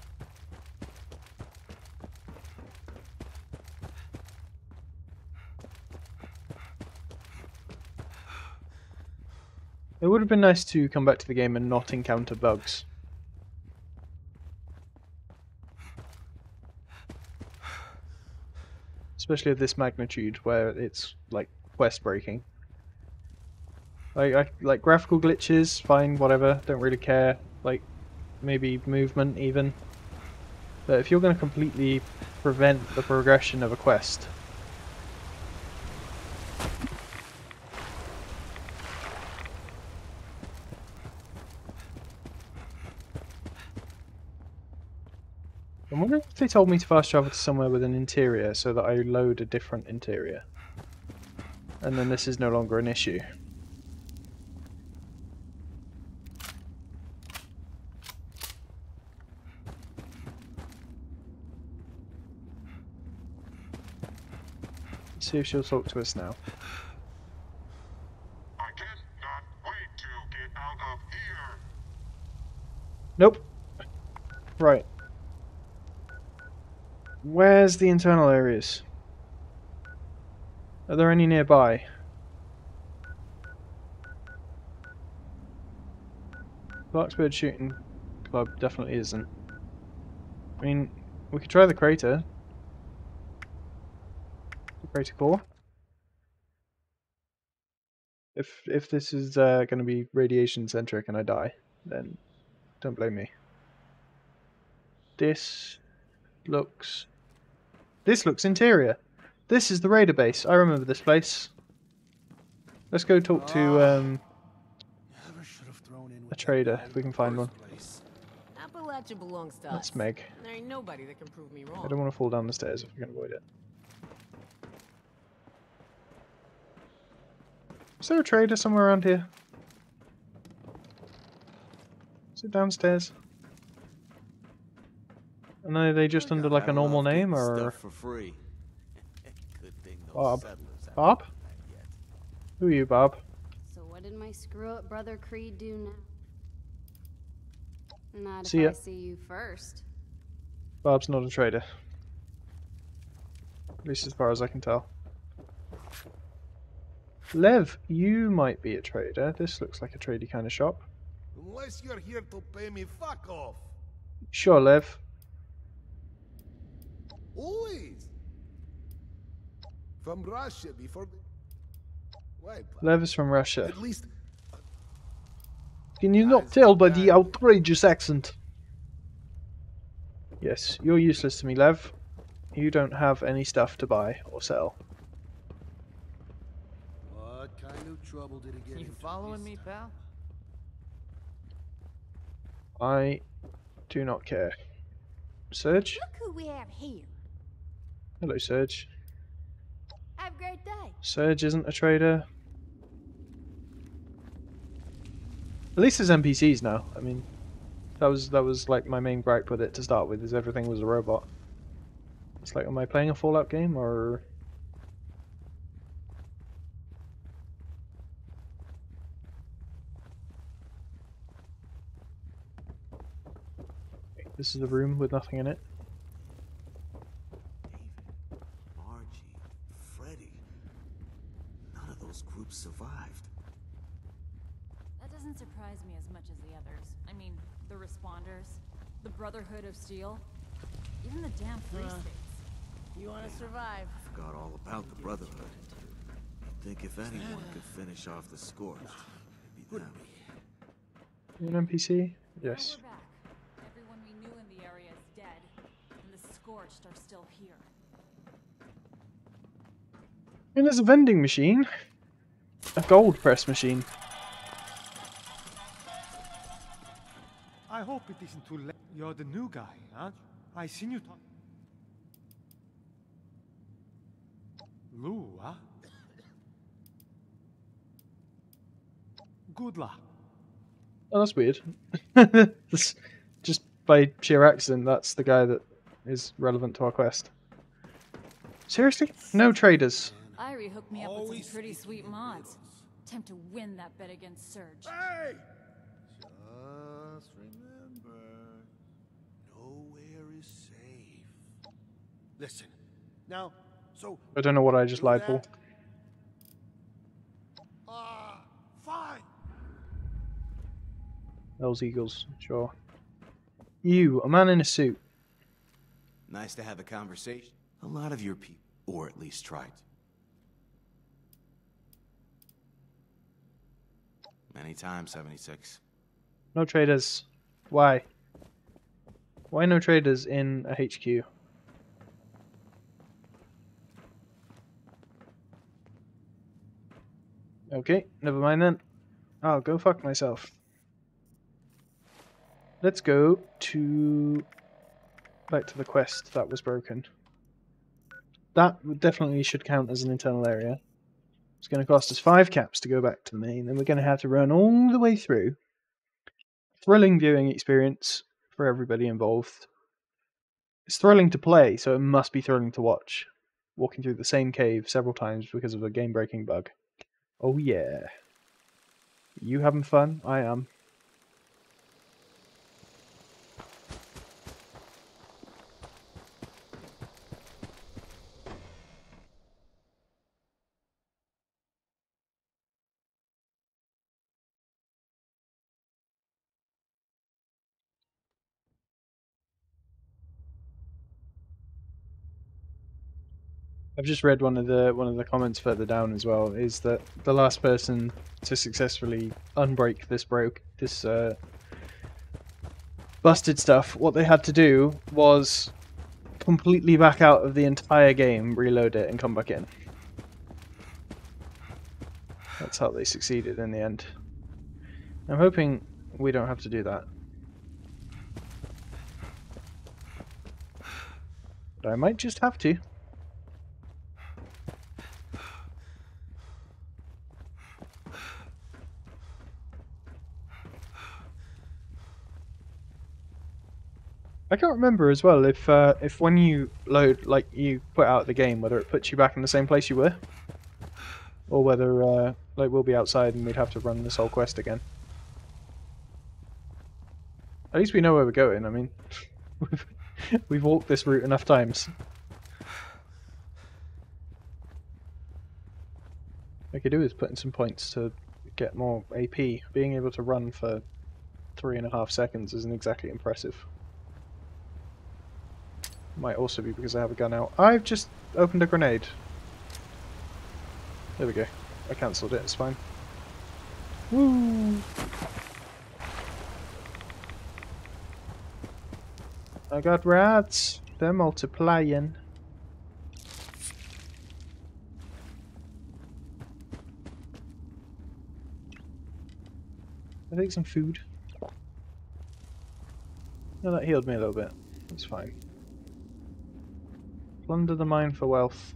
It would have been nice to come back to the game and not encounter bugs. Especially of this magnitude, where it's like quest breaking. Like graphical glitches, fine, whatever, don't really care. Like maybe movement even. But if you're going to completely prevent the progression of a quest, I wonder if they told me to fast travel to somewhere with an interior so that I load a different interior. And then this is no longer an issue. Let's see if she'll talk to us now. I cannot wait to get out of here. Nope. Right. Where's the internal areas? Are there any nearby? Larkspur Shooting Club definitely isn't. I mean, we could try the crater. The crater core. If this is going to be radiation centric and I die, then don't blame me. This looks interior. This is the raider base. I remember this place. Let's go talk to a trader if we can find one. Appalachia belongs to That's us. Meg. There ain't nobody that can prove me wrong. I don't want to fall down the stairs if we can avoid it. Is there a trader somewhere around here? Is it downstairs? And are they just under like a normal name or for free? Good thing those Bob? settlers haven't Bob? done that yet. Who are you, Bob? So what did my screw-up brother Creed do now? Not See if ya. I see you first. Bob's not a trader. At least as far as I can tell. Lev, you might be a trader. This looks like a tradey kind of shop. Unless you're here to pay me, fuck off. Sure, Lev. Always. From Russia before. Wait. Lev is from Russia. At least. Can you not tell by the outrageous accent? Yes, you're useless to me, Lev. You don't have any stuff to buy or sell. What kind of trouble did he get You into following this me, pal? I do not care. Serge? Look who we have here. Hello, Serge. Have a great day. Serge isn't a trader. At least there's NPCs now. I mean, that was like my main gripe with it to start with, is everything was a robot. It's like, am I playing a Fallout game or? This is a room with nothing in it. David, Margie, Freddy. None of those groups survived. That doesn't surprise me as much as the others. I mean, the Responders, the Brotherhood of Steel, even the damn Free States. You want to survive? I forgot all about the Brotherhood. You'd think if anyone could finish off the Scorched, it'd be them. You an NPC? Now Yes. we're back. Everyone we knew in the area is dead, and the Scorched are still here. And there's a vending machine. A gold press machine. I hope it isn't too late. You're the new guy, huh? I seen you talk. Lou, huh? Good luck. Oh, that's weird. That's just by sheer accident, that's the guy that is relevant to our quest. Seriously? No traders. Irie hooked me up with Always some pretty speak sweet in mods. riddles. Time to win that bet against Surge. Hey! Just remember, nowhere is safe. Listen, now, so. I don't know what I just lied for. Fine. Those eagles, sure. You, a man in a suit. Nice to have a conversation. A lot of your people, or at least tried. Many times, 76. No traders. Why? Why no traders in a HQ? Okay, never mind then. I'll go fuck myself. Let's go to... back to the quest that was broken. That definitely should count as an internal area. It's going to cost us 5 caps to go back to the main, and we're going to have to run all the way through. Thrilling viewing experience for everybody involved. It's thrilling to play, so it must be thrilling to watch. Walking through the same cave several times because of a game-breaking bug. Oh yeah. You having fun? I am. I've just read one of the comments further down as well. Is that the last person to successfully unbreak this busted stuff? What they had to do was completely back out of the entire game, reload it, and come back in. That's how they succeeded in the end. I'm hoping we don't have to do that. But I might just have to. can't remember as well if when you load, like you put out the game, whether it puts you back in the same place you were, or whether like we'll be outside and we'd have to run this whole quest again. At least we know where we're going. I mean, we've walked this route enough times. What I could do is put in some points to get more AP. Being able to run for 3.5 seconds isn't exactly impressive. Might also be because I have a gun out. I've just opened a grenade. There we go. I cancelled it, it's fine. Woo! I got rats. They're multiplying. I take some food. No, that healed me a little bit. That's fine. Plunder the mine for wealth.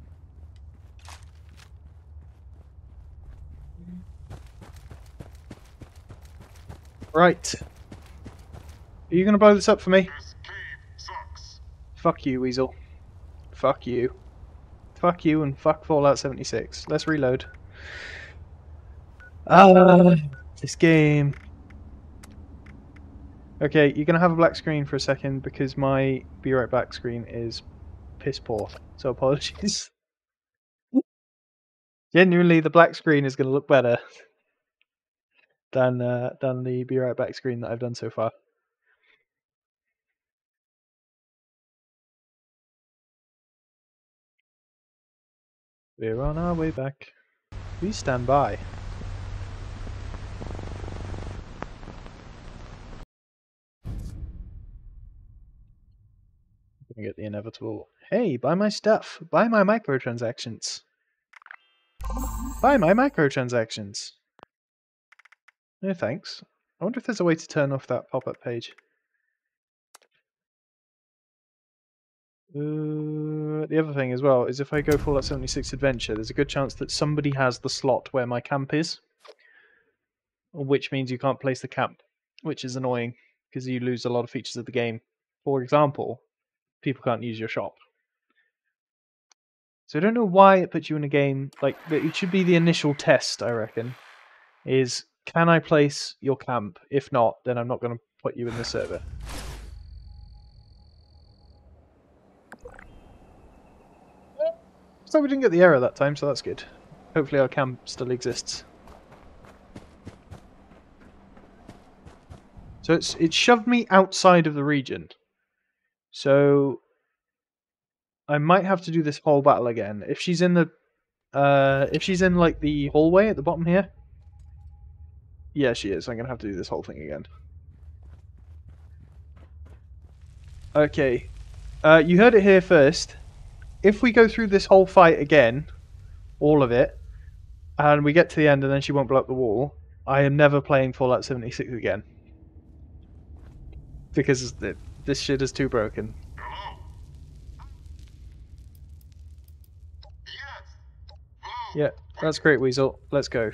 Right. Are you gonna blow this up for me? This cave sucks. Fuck you, Weasel. Fuck you. Fuck you and fuck Fallout 76. Let's reload. This game. Okay, you're gonna have a black screen for a second because my be right back screen is piss poor. So apologies. Genuinely, the black screen is gonna look better than the be right back screen that I've done so far. We're on our way back. Please stand by. I'm gonna get the inevitable. Hey, buy my stuff. Buy my microtransactions. Buy my microtransactions. No thanks. I wonder if there's a way to turn off that pop-up page. The other thing as well is if I go Fallout 76 Adventure, there's a good chance that somebody has the slot where my camp is. Which means you can't place the camp, which is annoying because you lose a lot of features of the game. For example, people can't use your shop. So I don't know why it puts you in a game, like, it should be the initial test, I reckon, is can I place your camp? If not, then I'm not going to put you in the server. So we didn't get the error that time, so that's good. Hopefully our camp still exists. So it shoved me outside of the region. So I might have to do this whole battle again. If she's in the if she's in like the hallway at the bottom here. Yeah, she is. I'm gonna have to do this whole thing again. Okay. You heard it here first. If we go through this whole fight again, all of it, and we get to the end and then she won't blow up the wall, I am never playing Fallout 76 again. Because this shit is too broken. Hello? Yes. Blue. Yeah, that's great, Weasel. Let's go.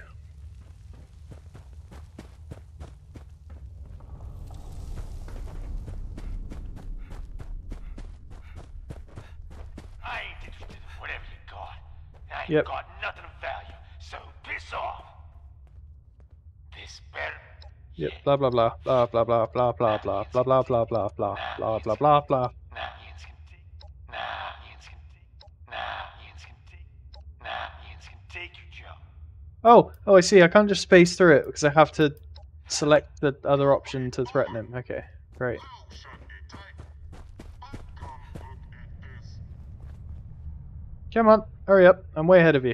I ain't interested in whatever you got. I ain't Yep. got nothing of value, so piss off. This better. Yep. Blah blah blah blah blah blah blah blah blah blah blah blah blah blah blah blah blah blah. Nah, Ian's can take. Nah, Ian's can take. Nah, Ian's can take. Nah, Ian's can take your job. Oh, I see. I can't just space through it because I have to select the other option to threaten him. Okay, great. Well, shut it tight. But come look at this. Come on, hurry up. I'm way ahead of you.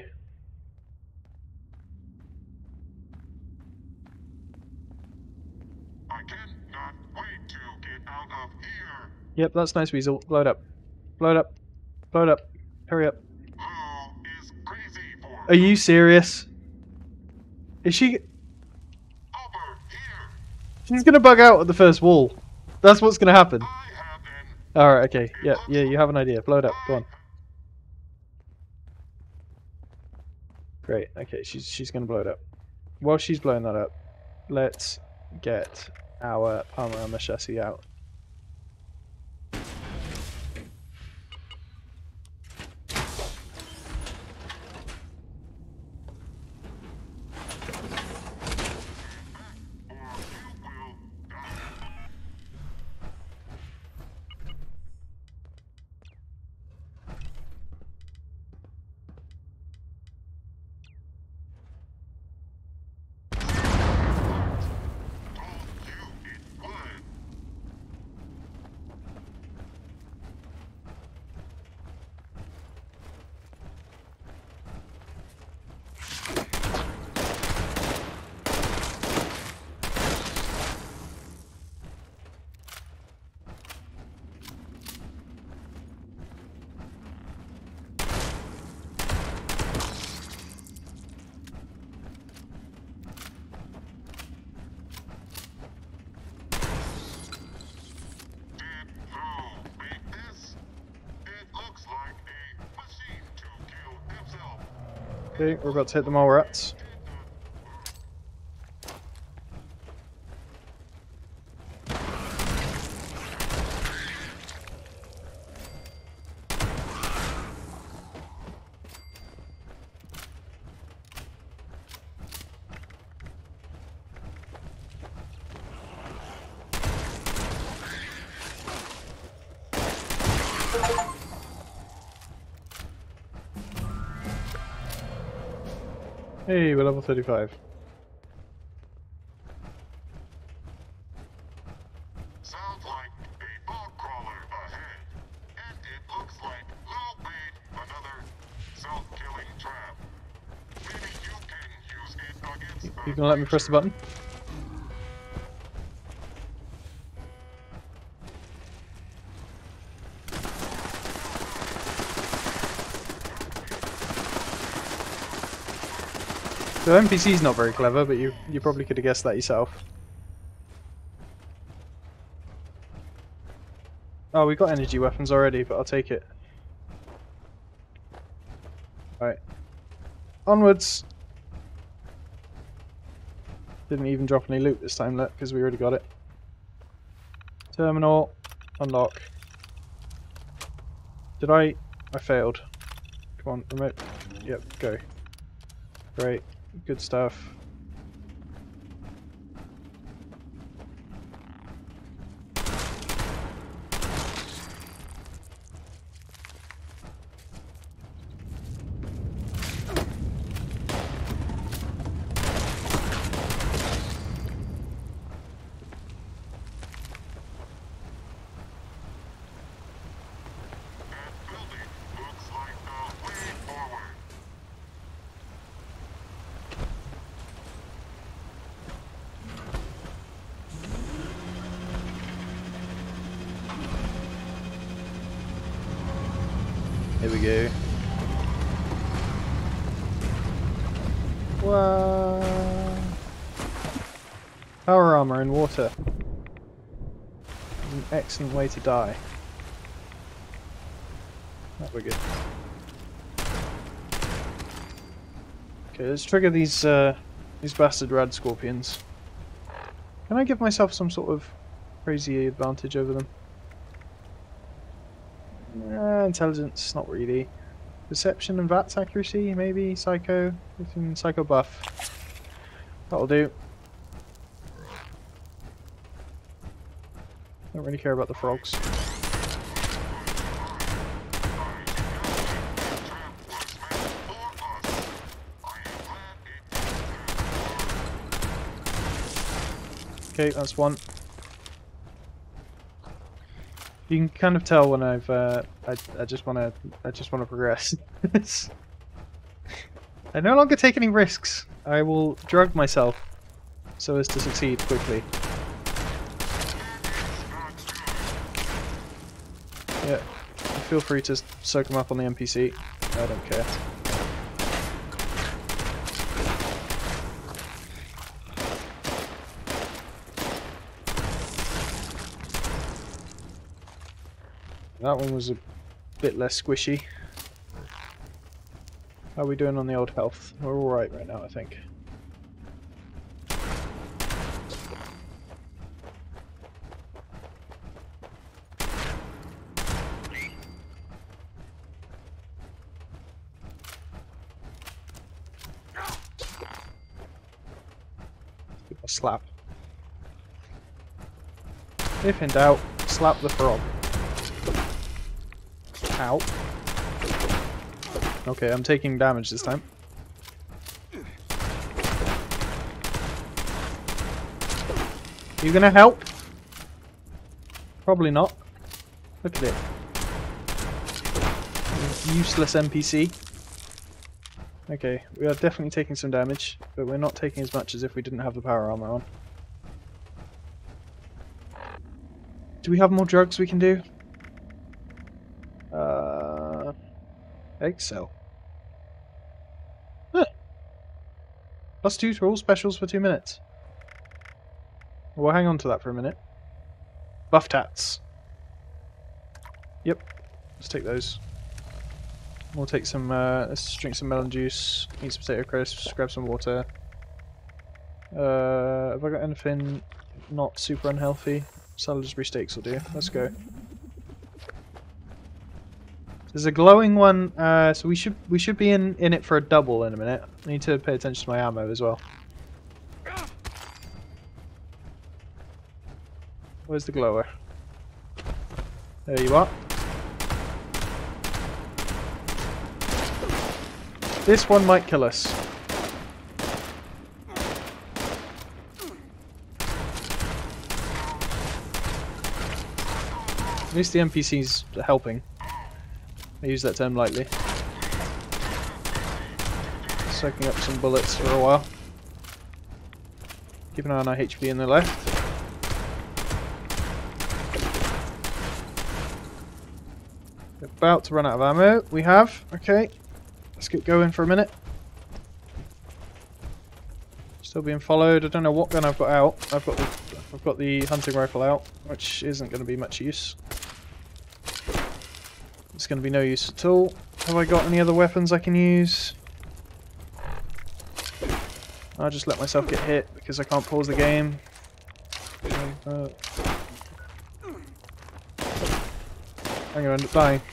I cannot wait to get out of here. Yep, that's nice, Weasel. Blow it up. Blow it up. Blow it up. Hurry up. Blue is crazy for Are you serious? Is she... over here. She's gonna bug out at the first wall. That's what's gonna happen. I have an Alright, okay. Yeah, you have an idea. Blow it up. Go on. Great. Okay, she's gonna blow it up. While she's blowing that up, let's get our armor chassis out. Okay, we're about to hit the mole rats. Hey, we're level 35. Sounds like a bog crawler ahead. And it looks like low bait, another self-killing trap. Maybe you can use it against You gonna let me press the button? The NPC's not very clever, but you probably could have guessed that yourself. Oh, we got energy weapons already, but I'll take it. Alright. Onwards! Didn't even drop any loot this time, look, because we already got it. Terminal. Unlock. Did I? I failed. Come on, remote. Yep, go. Great. Good stuff. Here we go. Wow. Power armor in water. An excellent way to die. That we're good. Okay, let's trigger these bastard rad scorpions. Can I give myself some sort of crazy advantage over them? Intelligence, not really. Perception and VATS accuracy, maybe. Psycho, psycho buff. That'll do. Don't really care about the frogs. Okay, that's one. You can kind of tell when I've I just wanna progress. I no longer take any risks. I will drug myself so as to succeed quickly. Yeah, feel free to soak them up on the NPC. I don't care. That one was a bit less squishy. How are we doing on the old health? We're alright right now, I think. A slap. If in doubt, slap the frog. Ow. Okay, I'm taking damage this time. You gonna help? Probably not. Look at it. Useless NPC. Okay, we are definitely taking some damage, but we're not taking as much as if we didn't have the power armor on. Do we have more drugs we can do? Egg cell. Huh. +2 to all specials for 2 minutes. We'll hang on to that for a minute. Buff tats. Yep, let's take those. We'll take some, let's drink some melon juice, eat some potato crisps, grab some water. Have I got anything not super unhealthy? Salisbury steaks will do. Let's go. There's a glowing one, so we should be in it for a double in a minute. I need to pay attention to my ammo as well. Where's the glower? There you are. This one might kill us. At least the NPCs are helping. I use that term lightly. Soaking up some bullets for a while. Keep an eye on our HP in the left. About to run out of ammo. We have. Okay. Let's get going for a minute. Still being followed. I don't know what gun I've got out. I've got the hunting rifle out, which isn't going to be much use. It's going to be no use at all. Have I got any other weapons I can use? I'll just let myself get hit because I can't pause the game. I'm going to end up dying.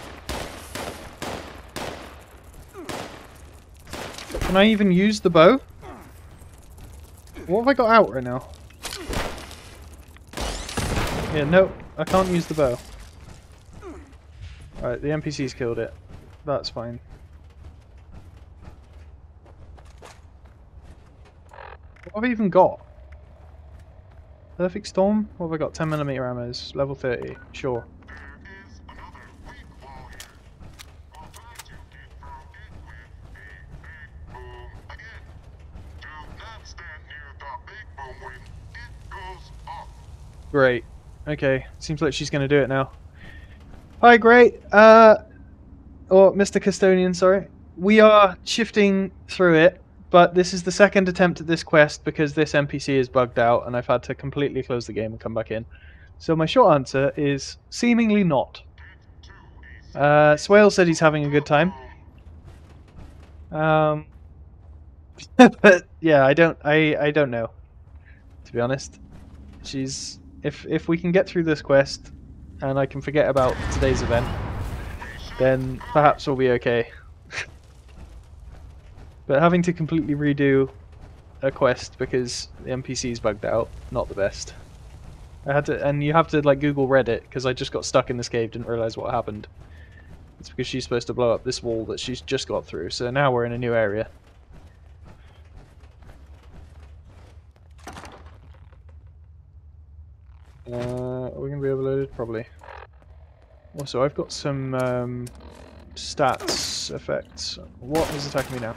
Can I even use the bow? What have I got out right now? Yeah, no, I can't use the bow. Alright, the NPC's killed it. That's fine. What have I even got? Perfect Storm? What have I got? 10mm ammos, level 30. Sure. Great. Okay, seems like she's going to do it now. Hi, great. Or Mr. Custodian, sorry. We are shifting through it, but this is the second attempt at this quest because this NPC is bugged out and I've had to completely close the game and come back in. So my short answer is seemingly not. Swale said he's having a good time. But yeah, I don't know, to be honest. She's if we can get through this quest and I can forget about today's event, then perhaps we'll be okay. But having to completely redo a quest because the NPC's bugged out, not the best. I had to, and you have to like Google Reddit because I just got stuck in this cave, didn't realize what happened. It's because she's supposed to blow up this wall that she's just got through, so now we're in a new area. Are we going to be overloaded? Probably. Also, I've got some stats effects. What is attacking me now?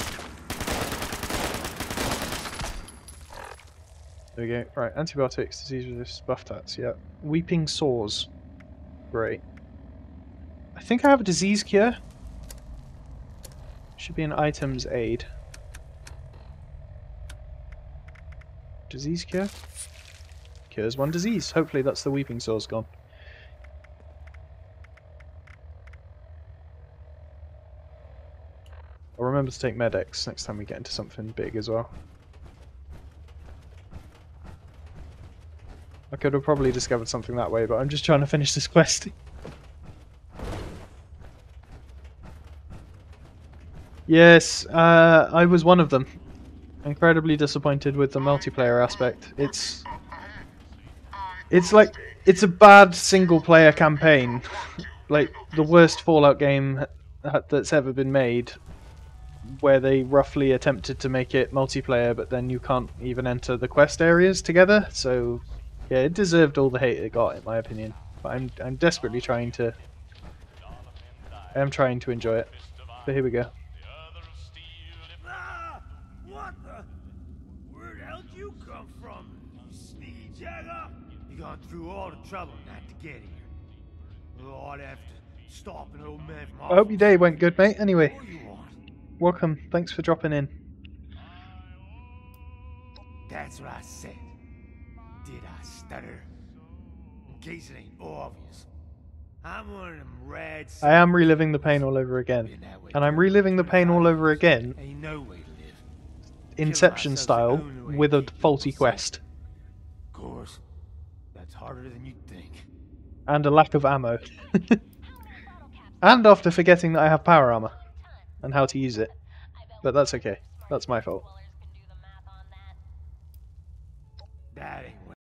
There we go. Right, antibiotics, disease resist, buff tats, yeah. Weeping sores. Great. I think I have a disease cure. Should be an items aid. Disease cure? Cures one disease. Hopefully that's the weeping sores gone. I'll remember to take medics next time we get into something big as well. I could have probably discovered something that way, but I'm just trying to finish this quest. Yes, I was one of them. Incredibly disappointed with the multiplayer aspect. It's like, it's a bad single-player campaign. Like, the worst Fallout game that's ever been made, where they roughly attempted to make it multiplayer, but then you can't even enter the quest areas together, so yeah, it deserved all the hate it got, in my opinion. But I'm desperately trying to... I am trying to enjoy it. But here we go. Ah! What the? Where the hell did you come from, you sneaky jagger? You gone through all the trouble not to get here. Oh, I'd have to stop an old man from I hope your day went good, mate. Anyway, What do you want? welcome. Thanks for dropping in. That's what I said. Did I stutter? In case it ain't obvious. I'm one of them rad. I am reliving the pain all over again. And I'm reliving the pain all over again, Ain't no way to live. Inception style, with a faulty quest. Of course, that's harder than you'd think. And a lack of ammo. And after forgetting that I have power armor. And how to use it. But that's okay. That's my fault. That ain't what.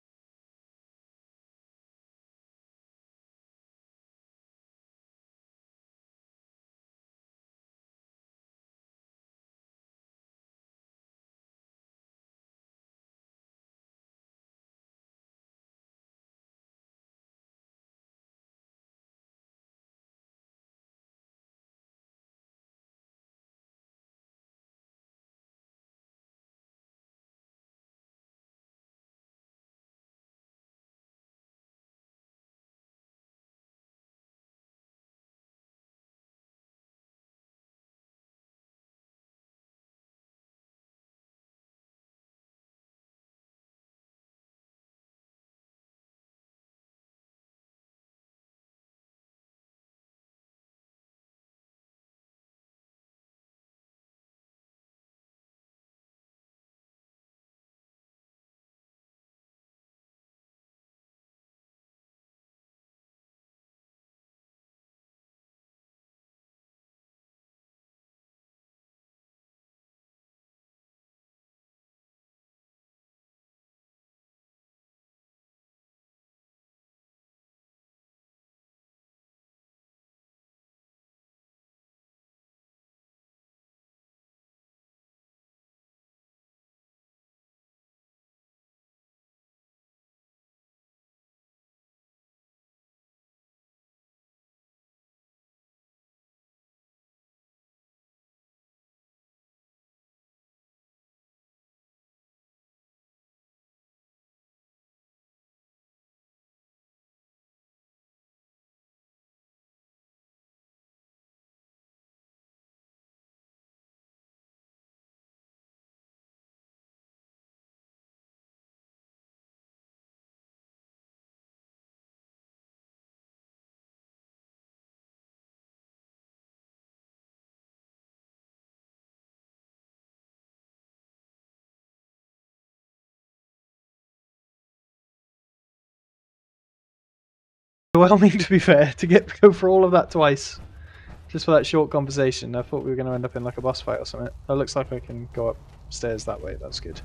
Overwhelming, to be fair, to go for all of that twice. Just for that short conversation. I thought we were going to end up in like a boss fight or something. It looks like I can go upstairs that way. That's good.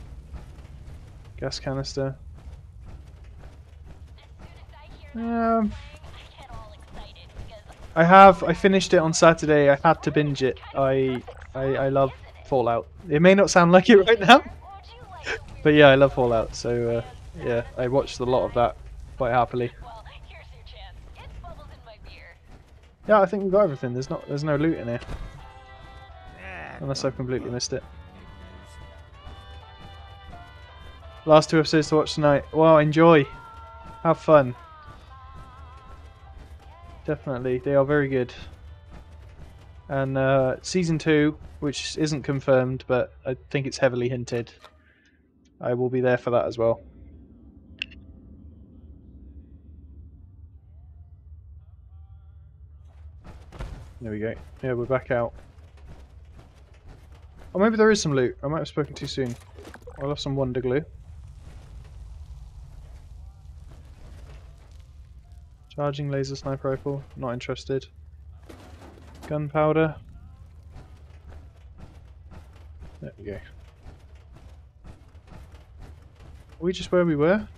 Gas canister. I finished it on Saturday. I had to binge it. I love Fallout. It may not sound like it right now, but yeah, I love Fallout. So yeah, I watched a lot of that quite happily. Yeah, I think we've got everything. There's no loot in here, unless I've completely missed it. Last 2 episodes to watch tonight. Well, enjoy, have fun. Definitely, they are very good. And season 2, which isn't confirmed, but I think it's heavily hinted. I will be there for that as well. There we go. Yeah, we're back out. Or maybe there is some loot. I might have spoken too soon. I'll have some Wonder Glue. Charging laser sniper rifle. Not interested. Gunpowder. There we go. Are we just where we were?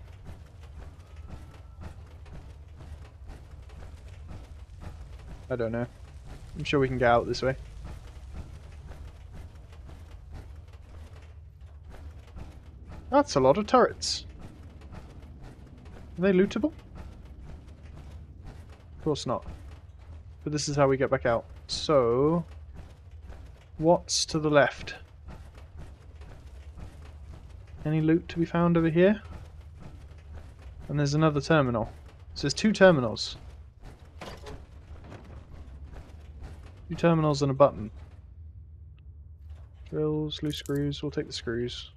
I don't know. I'm sure we can get out this way. That's a lot of turrets. Are they lootable? Of course not. But this is how we get back out. So, what's to the left? Any loot to be found over here? And there's another terminal. So there's 2 terminals. 2 terminals and a button. Drills, loose screws. We'll take the screws.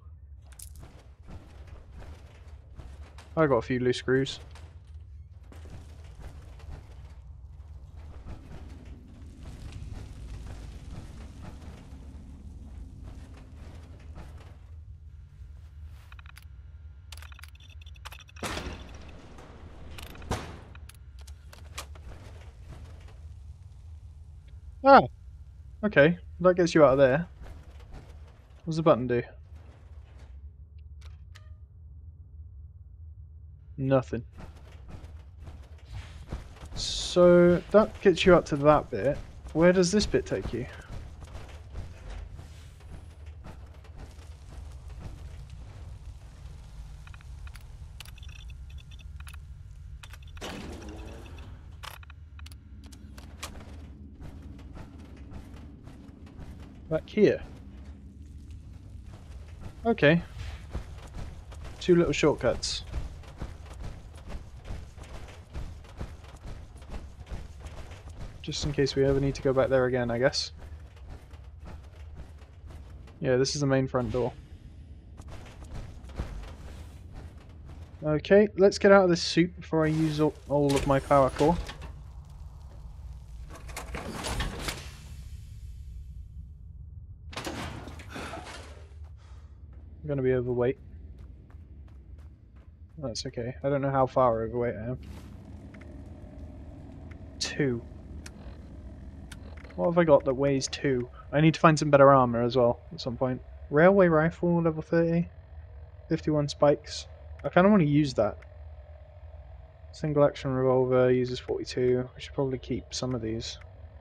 I got a few loose screws. Ah, okay. That gets you out of there. What's the button do? Nothing. So that gets you up to that bit. Where does this bit take you? Back here. Okay. Two little shortcuts. Just in case we ever need to go back there again, I guess. Yeah, this is the main front door. Okay, let's get out of this suit before I use all of my power core. I'm going to be overweight. That's okay. I don't know how far overweight I am. 2. What have I got that weighs 2? I need to find some better armor as well at some point. Railway rifle, level 30. 51 spikes. I kind of want to use that. Single action revolver uses 42. I should probably keep some of these.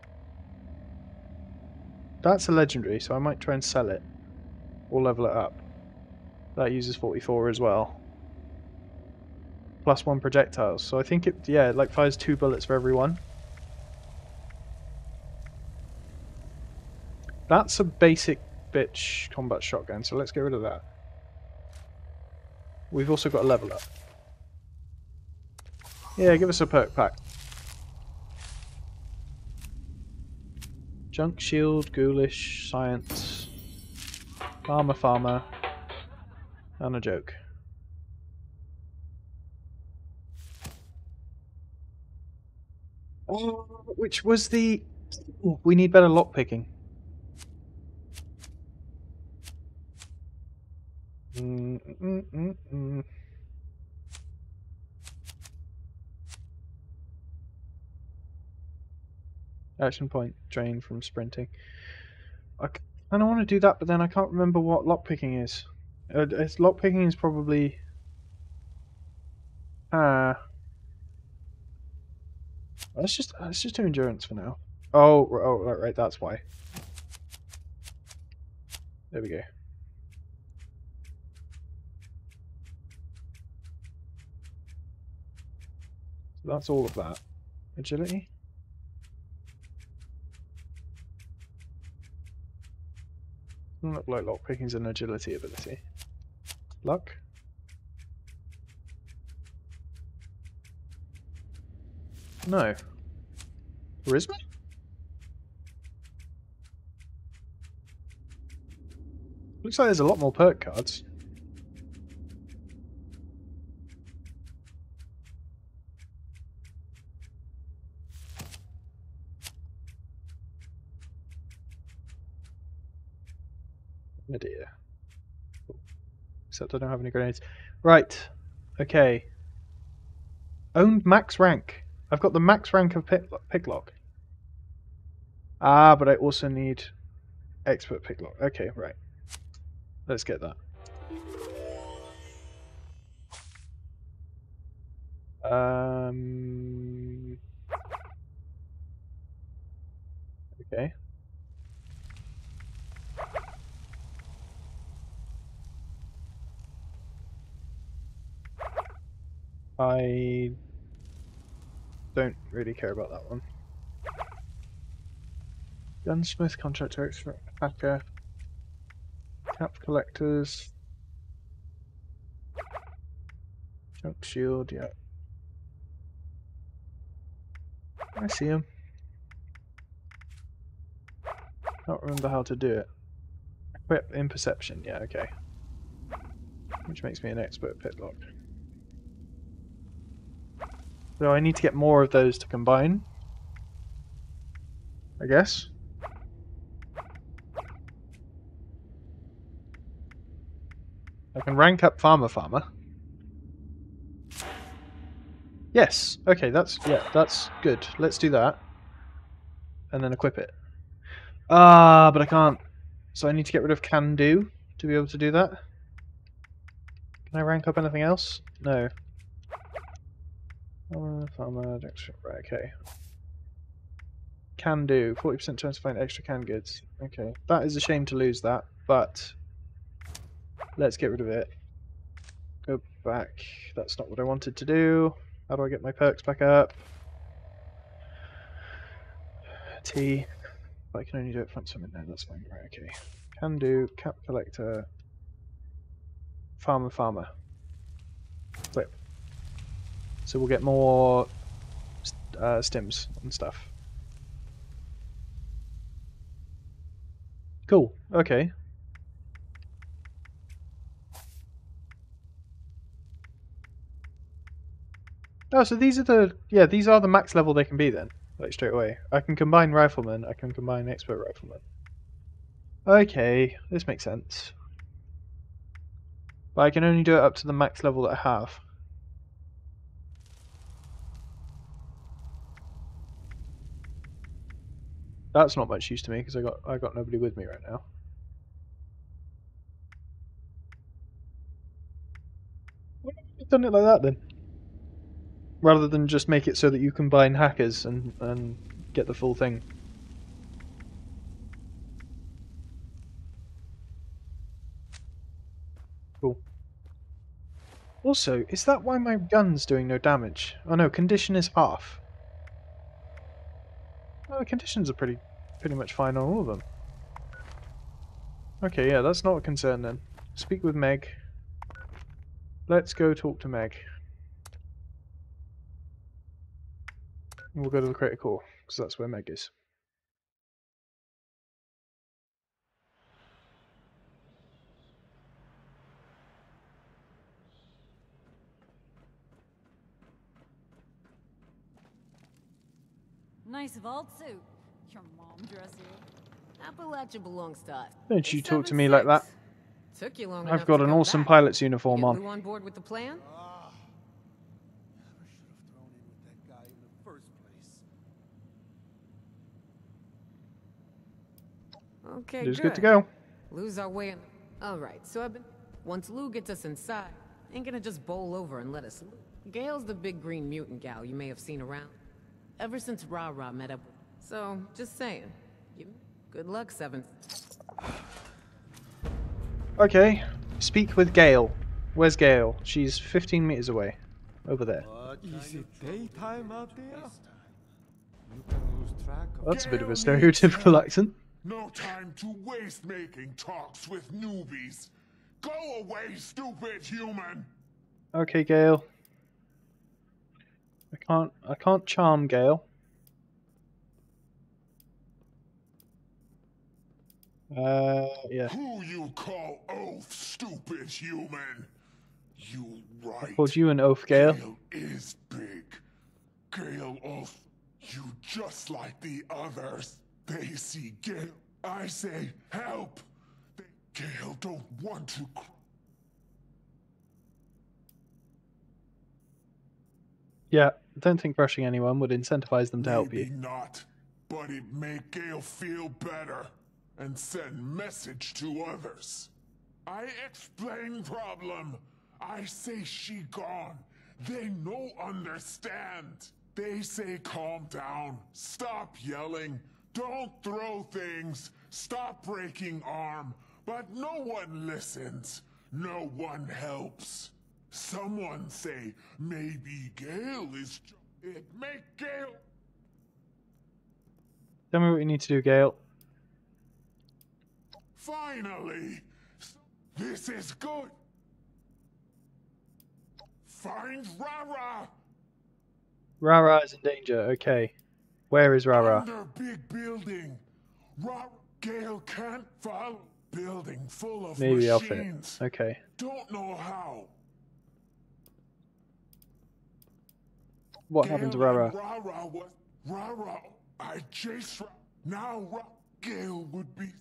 That's a legendary, so I might try and sell it. Or level it up. That uses 44 as well. Plus 1 projectiles. So I think it, yeah, it like fires 2 bullets for every one. That's a basic bitch combat shotgun, so let's get rid of that. We've also got a level up. Yeah, give us a perk pack. Junk shield, ghoulish, science, farmer, and a joke. Oh, which was the... Ooh, we need better lockpicking. Action point drain from sprinting. I kind of want to do that, but then I can't remember what lockpicking is. Lockpicking is probably... let's just do endurance for now. Oh, right, that's why. There we go. So that's all of that. Agility? Doesn't look like lockpicking's an agility ability. Luck? No. Charisma? Looks like there's a lot more perk cards. Oh dear. Except I don't have any grenades. Right. Okay. Owned max rank. I've got the max rank of picklock. Ah, but I also need expert picklock. Okay, right. Let's get that. Okay. I don't really care about that one. Gunsmith, contractor, expert hacker, cap collectors, junk shield, yeah. I see him. Can't remember how to do it. Equip in perception, yeah, okay. Which makes me an expert picklock. So I need to get more of those to combine, I guess. I can rank up farmer. Yes, okay, that's good. Let's do that. And then equip it. Ah, but I can't. So I need to get rid of can do to be able to do that. Can I rank up anything else? No. Farmer, right, okay. Can do. 40% chance to find extra canned goods. Okay. That is a shame to lose that, but let's get rid of it. Go back. That's not what I wanted to do. How do I get my perks back up? T. But I can only do it front summit now, that's fine. Right, okay. Can do, cap collector, farmer. Flip. So we'll get more stims and stuff. Cool, okay. Oh, so these are the max level they can be then, like straight away. I can combine rifleman, I can combine expert rifleman. Okay, this makes sense. But I can only do it up to the max level that I have. That's not much use to me because I got nobody with me right now. Why have you done it like that then? Rather than just make it so that you combine hackers and get the full thing. Cool. Also, is that why my gun's doing no damage? Oh no, condition is off. Oh, the conditions are pretty much fine on all of them. Okay, yeah, that's not a concern then. Speak with Meg. Let's go talk to Meg. And we'll go to the Crater Core, because that's where Meg is. Nice vault suit. Your mom dressed you. Appalachia belongs to us. Don't you talk to me like that. Took you long I've enough got to an come awesome back. pilot's uniform Get on. Lou on board with the plan? Never should have thrown in with that guy in the first place. Okay, Lou's good to go. Lou's our way in. Alright, so I've been... Once Lou gets us inside, ain't gonna just bowl over and let us loot. Gail's the big green mutant gal you may have seen around. Ever since Ra-Ra met up. So, just saying. Good luck, Seventh. Okay, speak with Gale. Where's Gale? She's 15 meters away. Over there. Is it daytime out there? You can lose track of... That's a bit of a Gale needs stereotypical help. accent. No time to waste making talks with newbies. Go away, stupid human! Okay, Gale. I can't charm Gale. Yeah. Who you call oaf, stupid human? You right. I called you an oaf, Gale. Gale is big. Gale oaf, you just like the others. They see Gale. I say help. Gale don't want to cry. Yeah, I don't think crushing anyone would incentivize them to help Maybe you. not, but it make Gale feel better and send message to others. I explain problem. I say she gone. They no understand. They say calm down, stop yelling, don't throw things, stop breaking arm. But no one listens. No one helps. Someone say maybe Gale is. It make Gale. Tell me what you need to do, Gale. Finally, this is good. Find Ra-Ra. Ra-Ra is in danger. Okay. Where is Ra-Ra? Under big building. Gale can't follow. Building full of Maybe I'll machines. fit. Okay. Don't know how. What happened to Ra-Ra? Ra-Ra, I chased now Gale would be.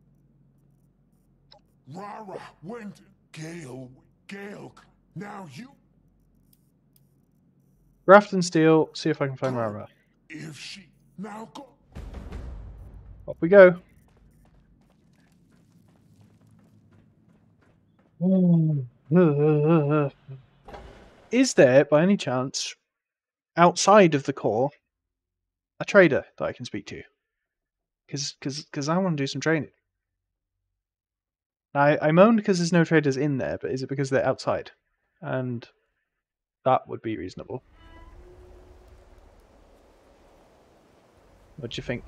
Ra-Ra went. Gale. Now you. Raft and Steel. See if I can find Ra-Ra. If she now go. Off we go. Is there, by any chance, outside of the core, a trader that I can speak to? Because I want to do some trading. I moaned because there's no traders in there, but is it because they're outside? And that would be reasonable. What do you think?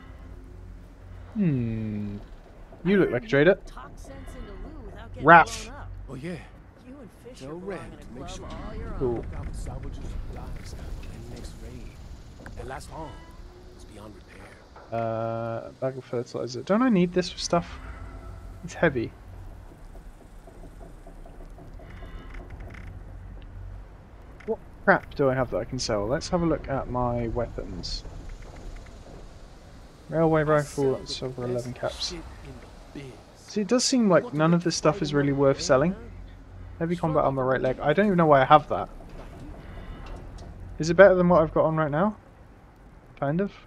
You look like a trader. Raph. Oh yeah. You and Fish Tell belong Red in a to make club sure all your Cool. own. look out for salvage supplies and next raid. That last haul is beyond repair. Bag of fertilizer. Don't I need this stuff? It's heavy. What crap do I have that I can sell? Let's have a look at my weapons. Railway rifle, that's over 11 caps. See, it does seem like none of this stuff is really worth selling. Heavy combat armor, right leg. I don't even know why I have that. Is it better than what I've got on right now? Kind of.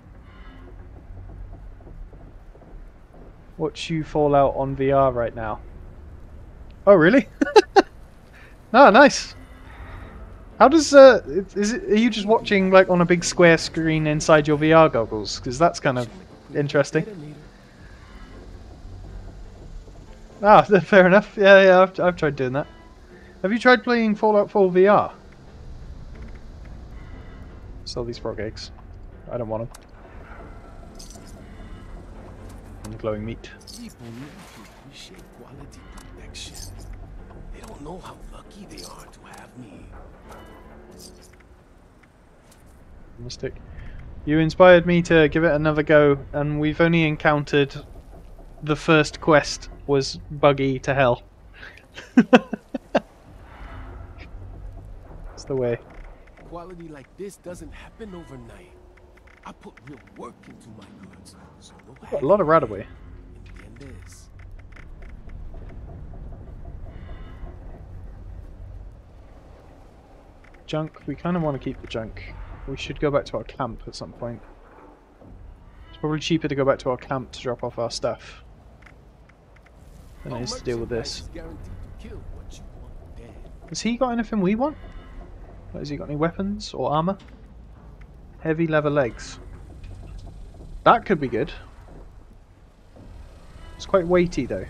Watch you fall out on VR right now. Oh, really? Ah, nice. How does are you just watching like on a big square screen inside your VR goggles? Because that's kind of interesting. Ah, fair enough. Yeah, I've tried doing that. Have you tried playing Fallout 4 VR? Sell these frog eggs. I don't want them. And the glowing meat. People need to appreciate quality protection. They don't know how lucky they are to have me. Mystic. You inspired me to give it another go, and we've only encountered the first quest was buggy to hell. It's the way. Quality like this doesn't happen overnight. I put real work into my goods, so no Got a lot of Radaway. in the end is. Junk. We kind of want to keep the junk. We should go back to our camp at some point. It's probably cheaper to go back to our camp to drop off our stuff than it is to deal with this. Has he got anything we want? Has he got any weapons or armor? Heavy leather legs. That could be good. It's quite weighty though.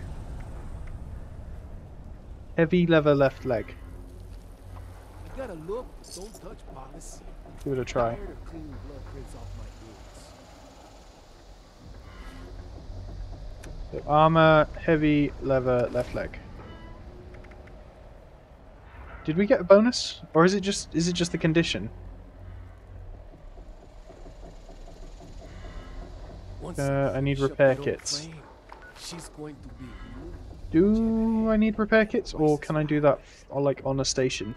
Heavy leather left leg. I gotta look, don't touch policy. Give it a try. Tired of cleaning blood prints off my boots. So armor, heavy leather left leg. Did we get a bonus, or is it just the condition? I need repair kits. She's going to be Do I need repair kits, or can I do that like on a station?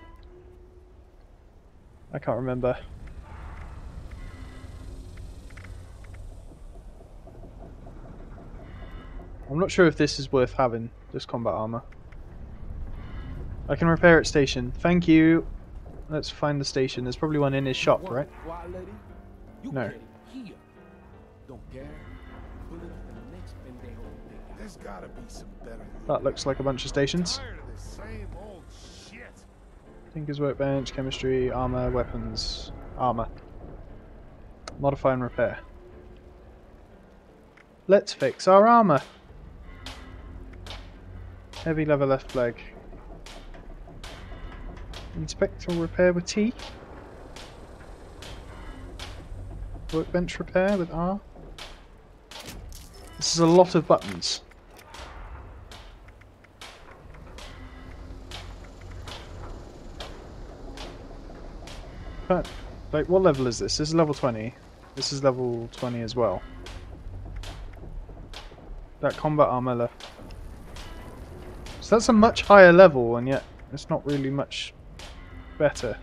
I can't remember. I'm not sure if this is worth having, this combat armor. I can repair at station. Thank you. Let's find the station. There's probably one in his shop, right? No. There's gotta be some better. That looks like a bunch of stations. Tired of this same old shit. Tinker's workbench, chemistry, armor, weapons, armor. Modify and repair. Let's fix our armor. Heavy leather left leg. Inspect or repair with T. Workbench repair with R. This is a lot of buttons. But, like, what level is this? This is level 20. This is level 20 as well. That combat armor left. So that's a much higher level, and yet it's not really much better.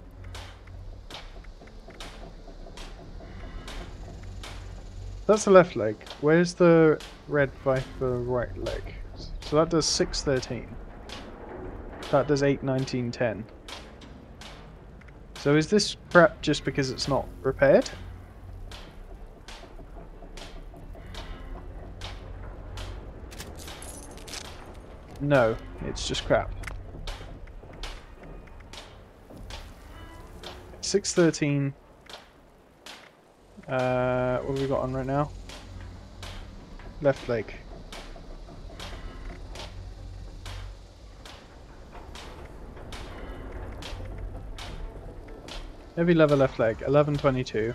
That's the left leg. Where's the red Viper right leg? So that does 613. That does 819, 10. So is this crap just because it's not repaired? No, it's just crap. 613. What have we got on right now? Left leg. Heavy lever left leg. 1122.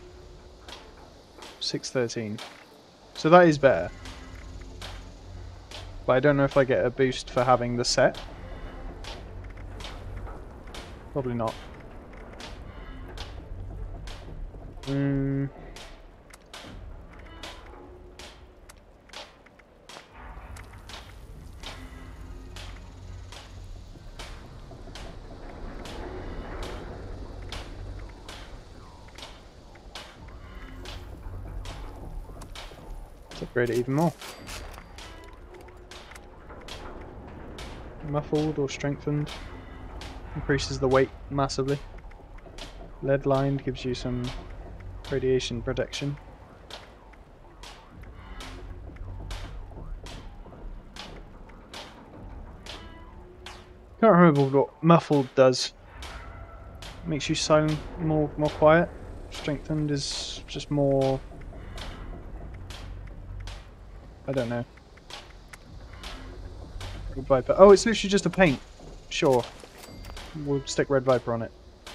613. So that is better. But I don't know if I get a boost for having the set. Probably not. Let's upgrade it even more. Muffled or strengthened. Increases the weight massively. Lead lined gives you some radiation protection. Can't remember what muffled does. Makes you silent, more quiet. Strengthened is just more. I don't know. Red Viper. Oh, it's literally just a paint. Sure. We'll stick Red Viper on it.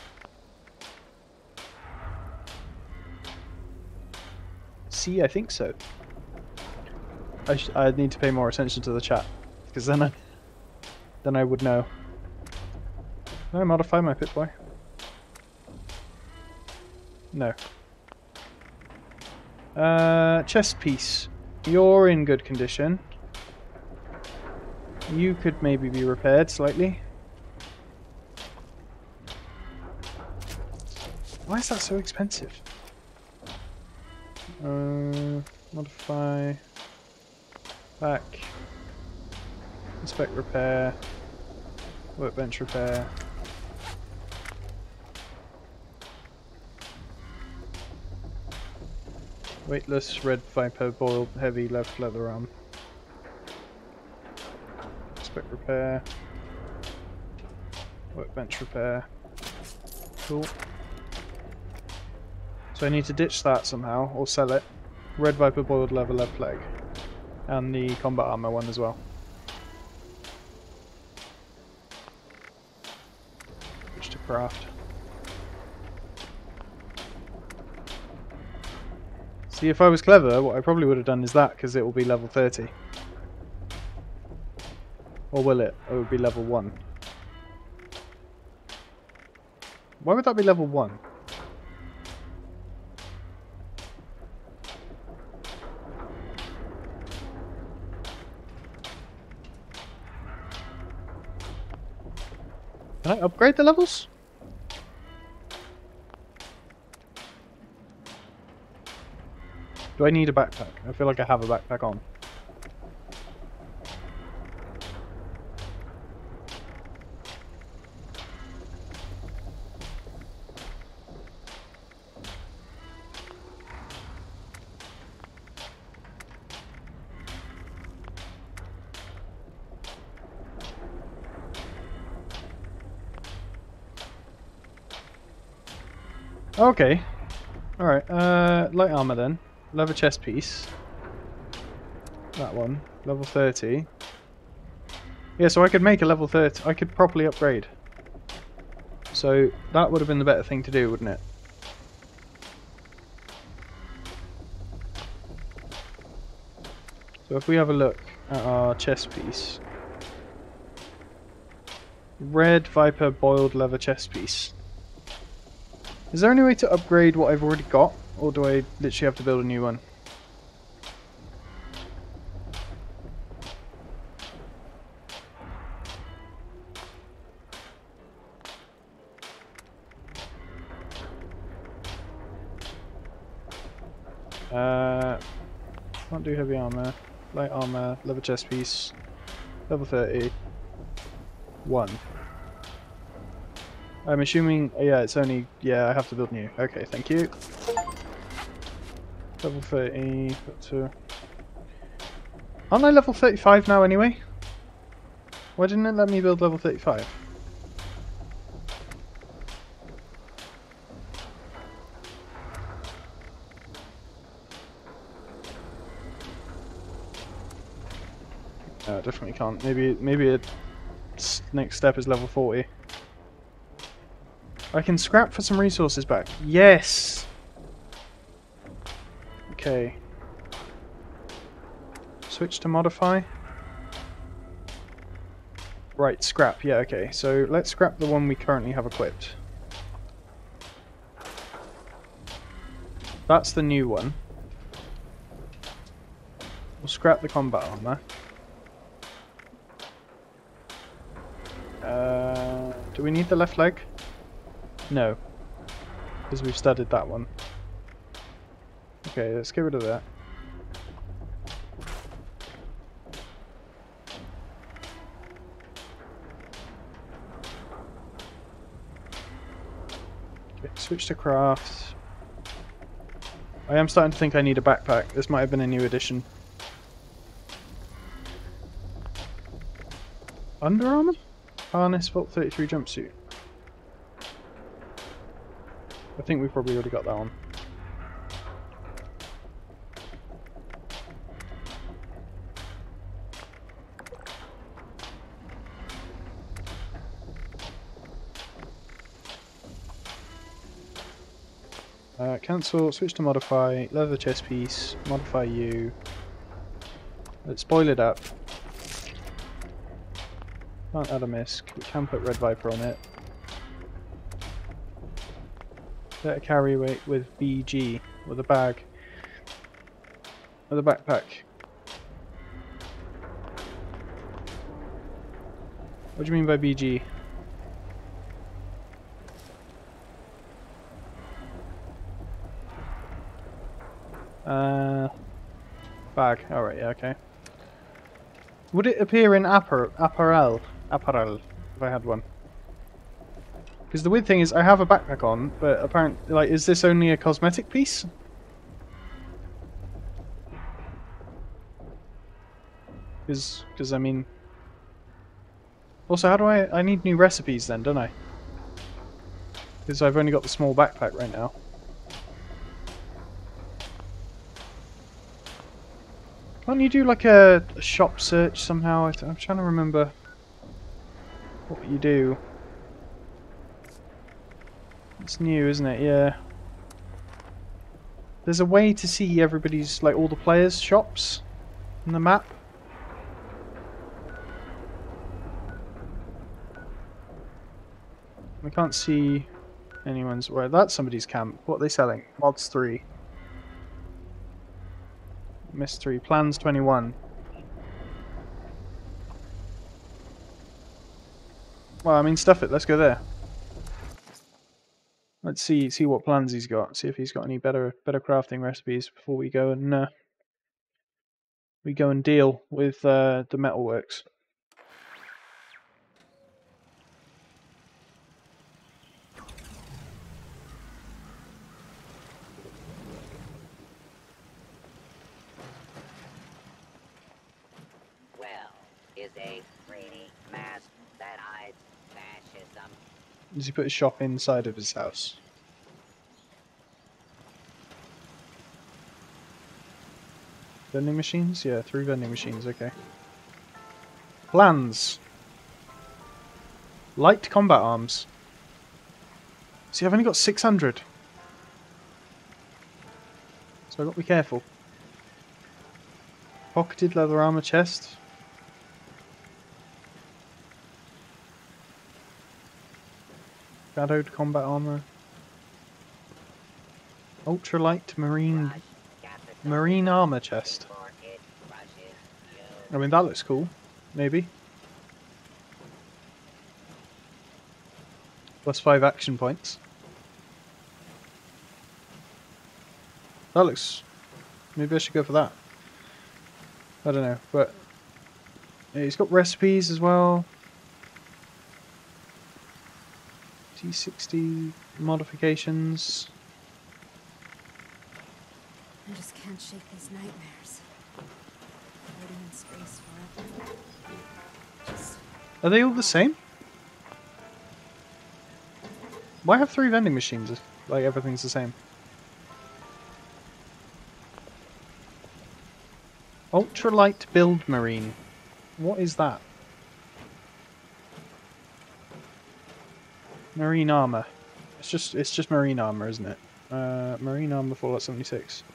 See, I think so. I need to pay more attention to the chat, because then I would know. Can I modify my Pip-Boy? No. Chest piece. You're in good condition. You could maybe be repaired slightly. Why is that so expensive? Modify. Back. Inspect repair. Workbench repair. Weightless Red Viper boiled heavy left leather arm. Inspect repair. Workbench repair. Cool. So I need to ditch that somehow, or sell it. Red Viper boiled leather left leg. And the combat armor one as well. Which to craft. See, if I was clever, what I probably would have done is that, because it will be level 30. Or will it? Or it would be level 1. Why would that be level 1? Can I upgrade the levels? Do I need a backpack? I feel like I have a backpack on. Okay. Alright, light armor then. Leather chest piece. That one. Level 30. Yeah, so I could make a level 30. I could properly upgrade. So that would have been the better thing to do, wouldn't it? So if we have a look at our chest piece. Red Viper boiled leather chest piece. Is there any way to upgrade what I've already got? Or do I literally have to build a new one? Can't do heavy armor. Light armor, leather chest piece. Level 30. 1. I'm assuming, yeah, it's only, yeah, I have to build new. Okay, thank you. Level 30, got to... Aren't I level 35 now anyway? Why didn't it let me build level 35? No, definitely can't. Maybe its next step is level 40. I can scrap for some resources back. Yes! Okay. Switch to modify. Right, scrap. Yeah, okay. So let's scrap the one we currently have equipped. That's the new one. We'll scrap the combat armor. Do we need the left leg? No. Because we've studied that one. Okay, let's get rid of that. Okay, switch to craft. I am starting to think I need a backpack. This might have been a new addition. Under Armour? Harness, Vault 33 jumpsuit. I think we've probably already got that one. Cancel, switch to modify, leather chest piece, modify you. Let's boil it up. Can't add a misc, we can put Red Viper on it. Better carry weight with BG, with a bag. With a backpack. What do you mean by BG? Bag. Alright, yeah, okay. Would it appear in apparel if I had one? Because the weird thing is I have a backpack on, but apparently, like, is this only a cosmetic piece? Because I mean... Also, how do I need new recipes then, don't I? Because I've only got the small backpack right now. Can't you do like a shop search somehow? I'm trying to remember what you do. It's new, isn't it? Yeah. There's a way to see everybody's, like, all the players' shops in the map. We can't see anyone's... Well, that's somebody's camp. What are they selling? Mods 3. Mystery. Plans 21. Well, I mean, stuff it. Let's go there. Let's see what plans he's got. See if he's got any better crafting recipes before we go and deal with the metalworks. Is a greedy mask that hides fascism. Does he put his shop inside of his house? Vending machines? Yeah, 3 vending machines, okay. Plans. Light combat arms. See, I've only got 600. So I've got to be careful. Pocketed leather armor chest. Shadowed combat armor. Ultralight marine armor chest. I mean, that looks cool. Maybe. +5 action points. That looks... Maybe I should go for that. I don't know, but... Yeah, he's got recipes as well. T60 modifications. I just can't shake these nightmares. Floating in space forever. Just Are they all the same? Why have 3 vending machines if, like, everything's the same? Ultralight build marine. What is that? Marine armor. It's just marine armor, isn't it? Marine armor Fallout 76.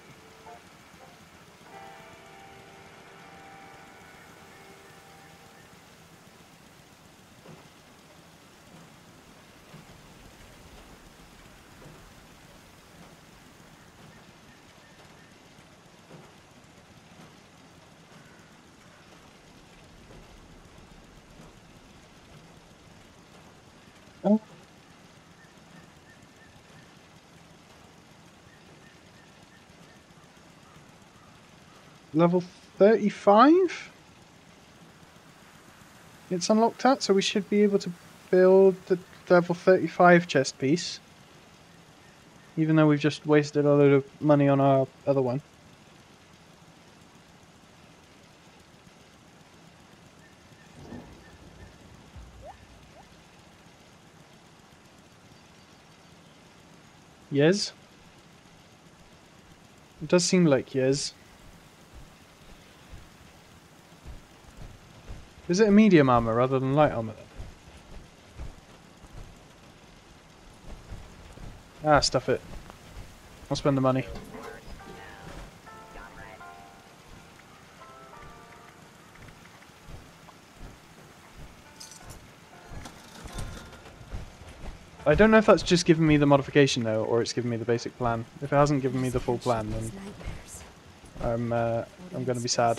Oh. Level 35? It's unlocked at, so we should be able to build the level 35 chest piece. Even though we've just wasted a load of money on our other one. Yes? It does seem like yes. Is it a medium armor rather than light armor then? Ah, stuff it. I'll spend the money. I don't know if that's just given me the modification though, or it's given me the basic plan. If it hasn't given me the full plan, then I'm gonna be sad.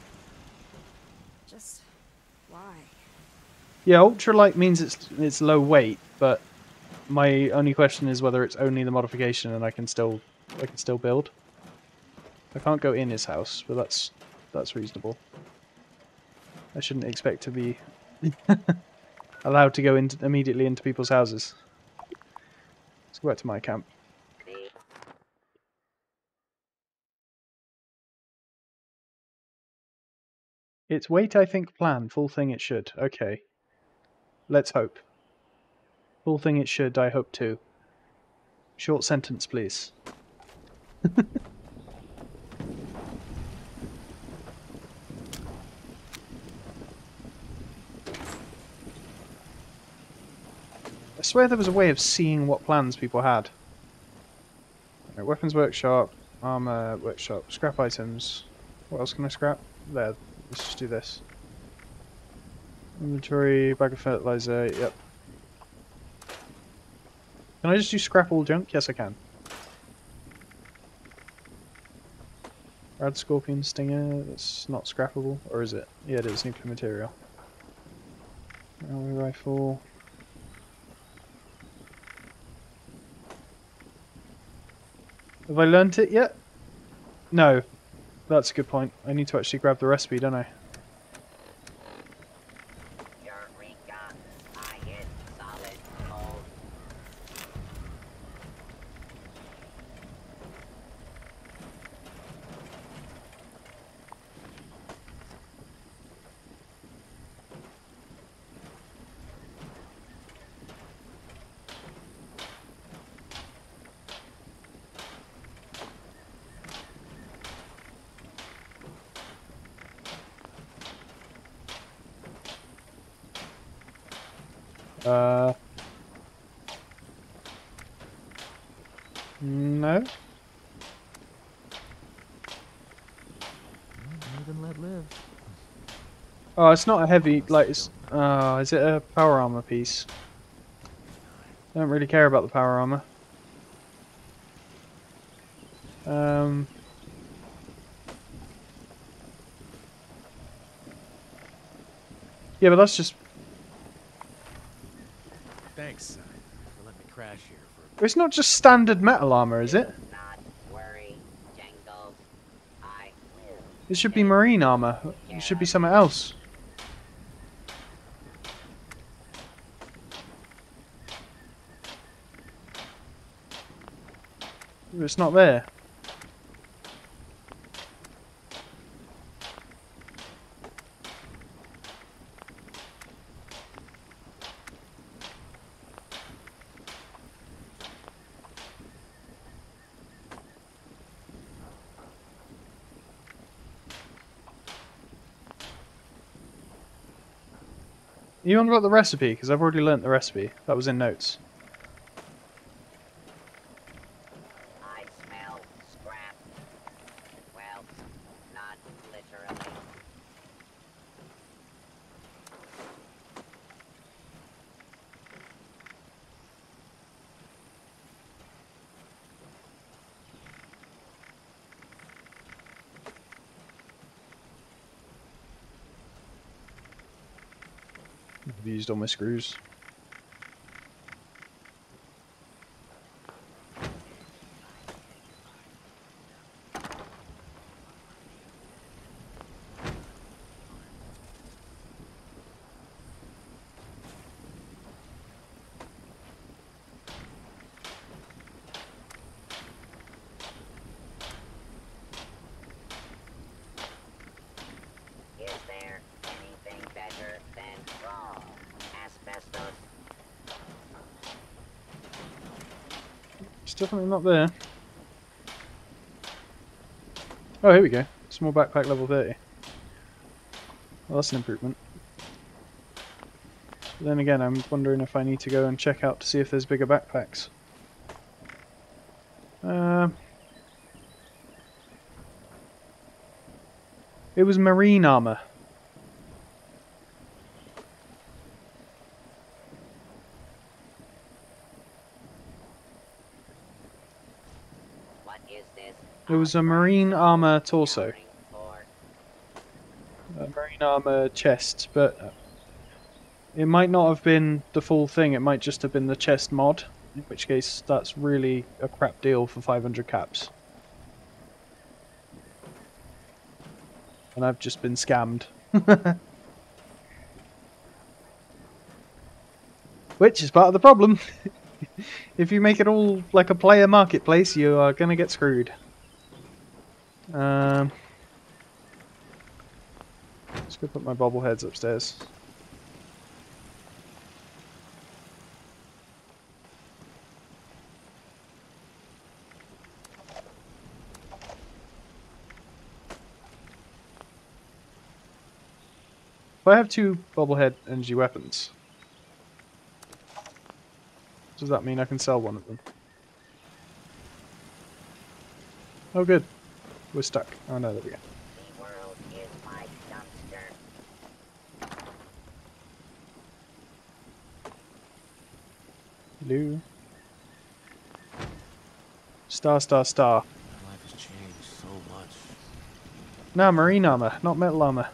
Just why? Yeah, ultralight means it's low weight, but my only question is whether it's only the modification and I can still build. I can't go in his house, but that's reasonable. I shouldn't expect to be allowed to go immediately into people's houses. Let's go back to my camp. Its weight, I think, plan. Full thing it should. Okay. Let's hope. Full thing it should, I hope too. Short sentence, please. I swear there was a way of seeing what plans people had. Right, weapons workshop, armor workshop, scrap items. What else can I scrap? There, let's just do this. Inventory, bag of fertilizer, yep. Can I just do scrap all junk? Yes, I can. Rad scorpion stinger, that's not scrappable, or is it? Yeah, it is, nuclear material. Railway rifle. Have I learnt it yet? No. That's a good point. I need to actually grab the recipe, don't I? No. Live and let live. Oh, it's not a heavy, like, it's... is it a power armor piece? I don't really care about the power armor. Yeah, but that's just... Thanks, son, for letting me crash here for It's not just standard metal armor, is it? It should be marine armor. It should be something else. It's not there. You on about the recipe? Because I've already learnt the recipe. That was in notes. I smell scrap. Well, not literally. I've used all my screws. Is there anything better than raw asbestos? It's definitely not there. Oh, here we go. Small backpack level 30. Well, that's an improvement. But then again, I'm wondering if I need to go and check out to see if there's bigger backpacks. It was marine armor. What is this? It was a marine armor torso. For? A marine armor chest, but it might not have been the full thing. It might just have been the chest mod. In which case, that's really a crap deal for 500 caps. And I've just been scammed. Which is part of the problem. If you make it all like a player marketplace, you are going to get screwed. Let's go put my bobbleheads upstairs. If I have 2 bobblehead energy weapons, does that mean I can sell one of them? Oh good. We're stuck. Oh no, there we go. The world is my dumpster. Hello. Star, star, star. My life has changed so much. No, marine armor, not metal armor.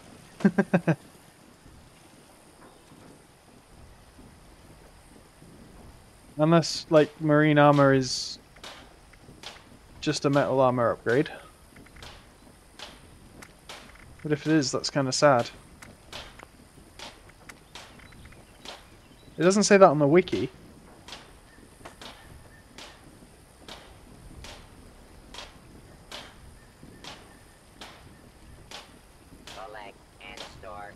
Unless, like, marine armor is just a metal armor upgrade. But if it is, that's kind of sad. It doesn't say that on the wiki. Collect and store.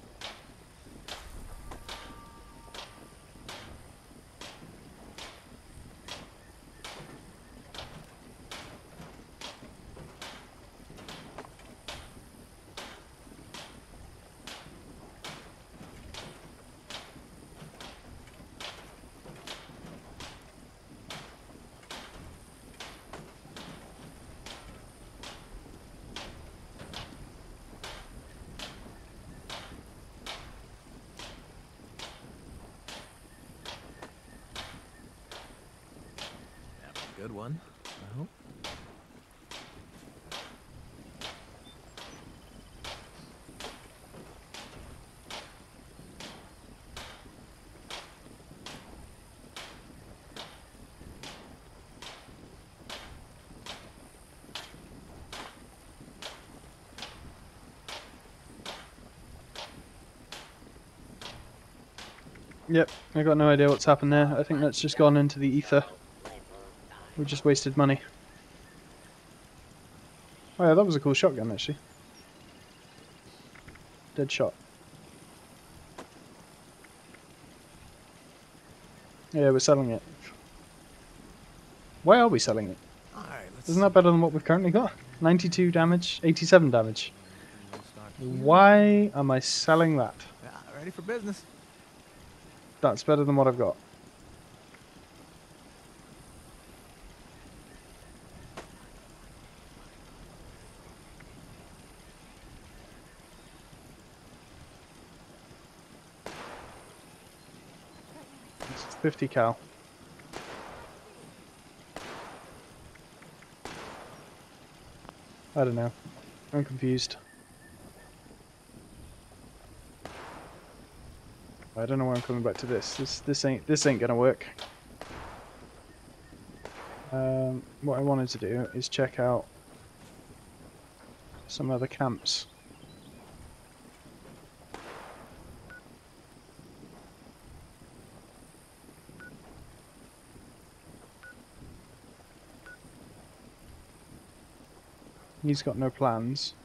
Good one, I hope. Yep, I got no idea what's happened there. I think that's just gone into the ether. We just wasted money. Oh yeah, that was a cool shotgun actually. Dead shot. Yeah, we're selling it. Why are we selling it? Alright, let's Isn't that better than what we've currently got? 92 damage, 87 damage. Why am I selling that? Yeah, ready for business. That's better than what I've got. This is 50 cal. I don't know. I'm confused. I don't know why I'm coming back to this. This ain't gonna work. What I wanted to do is check out some other camps. He's got no plans.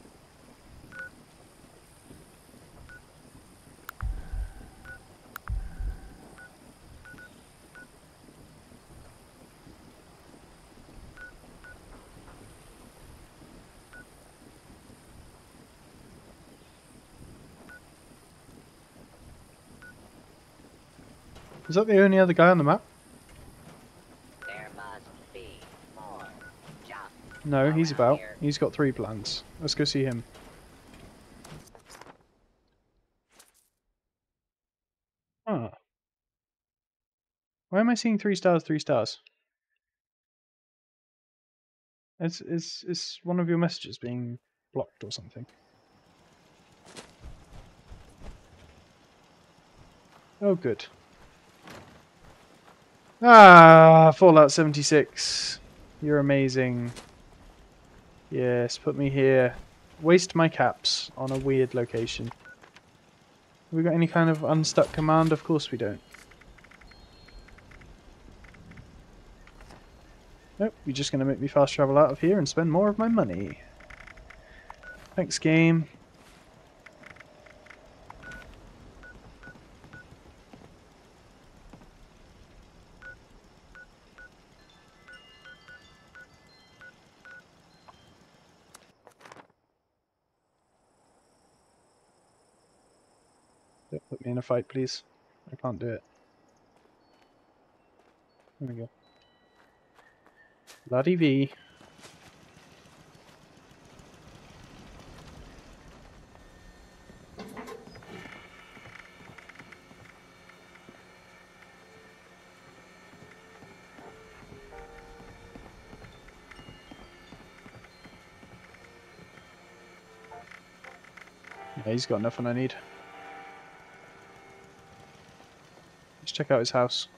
Is that the only other guy on the map? There must be more. Jump. No, he's Around about. here. He's got 3 plans. Let's go see him. Huh. Why am I seeing 3 stars, 3 stars? Is one of your messages being blocked or something? Oh, good. Ah, Fallout 76. You're amazing. Yes, put me here. Waste my caps on a weird location. Have we got any kind of unstuck command? Of course we don't. Nope, you're just going to make me fast travel out of here and spend more of my money. Thanks, game. Don't put me in a fight, please. I can't do it. There we go. Bloody V. Yeah, he's got nothing I need. Let's check out his house.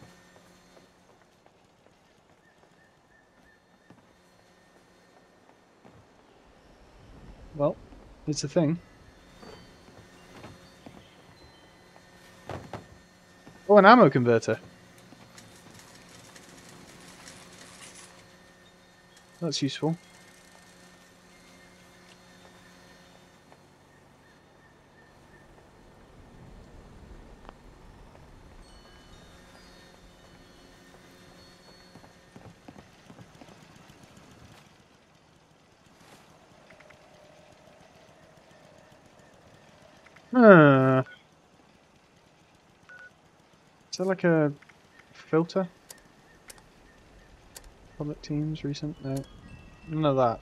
Well, it's a thing. Oh, an ammo converter. That's useful. Huh. Is that like a filter? Public teams, recent? No. None of that.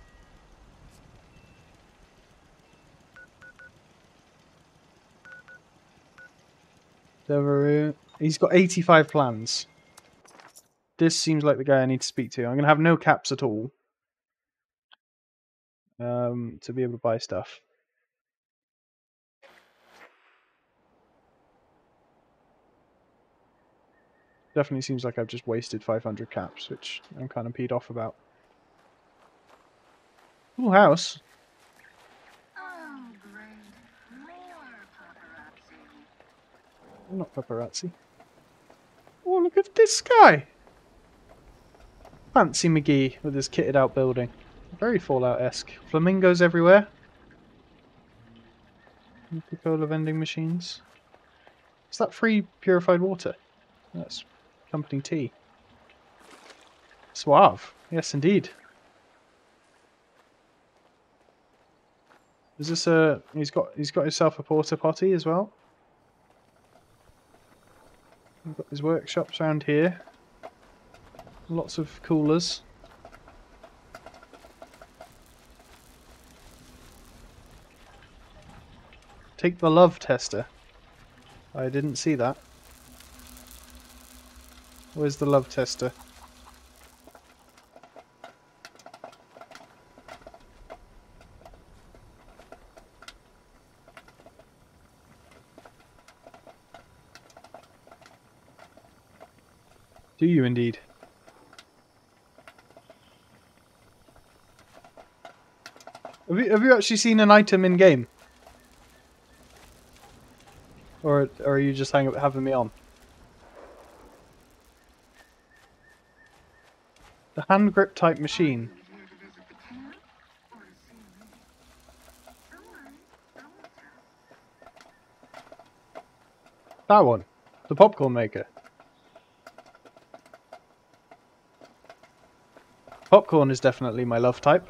Devereux. He's got 85 plans. This seems like the guy I need to speak to. I'm going to have no caps at all. To be able to buy stuff. Definitely seems like I've just wasted 500 caps, which I'm kind of peed off about. Cool house. Oh, great. More paparazzi. I'm not paparazzi. Oh, look at this guy! Fancy McGee with his kitted out building. Very Fallout-esque. Flamingos everywhere. Coca-Cola vending machines. Is that free purified water? That's company tea. Suave. Yes, indeed. Is this a... He's got himself a porta potty as well? We've got these workshops around here. Lots of coolers. Take the love tester. I didn't see that. Where's the love tester? Do you indeed? Have you actually seen an item in game? Or are you just having me on? The hand grip type machine. That one. The popcorn maker. Popcorn is definitely my love type.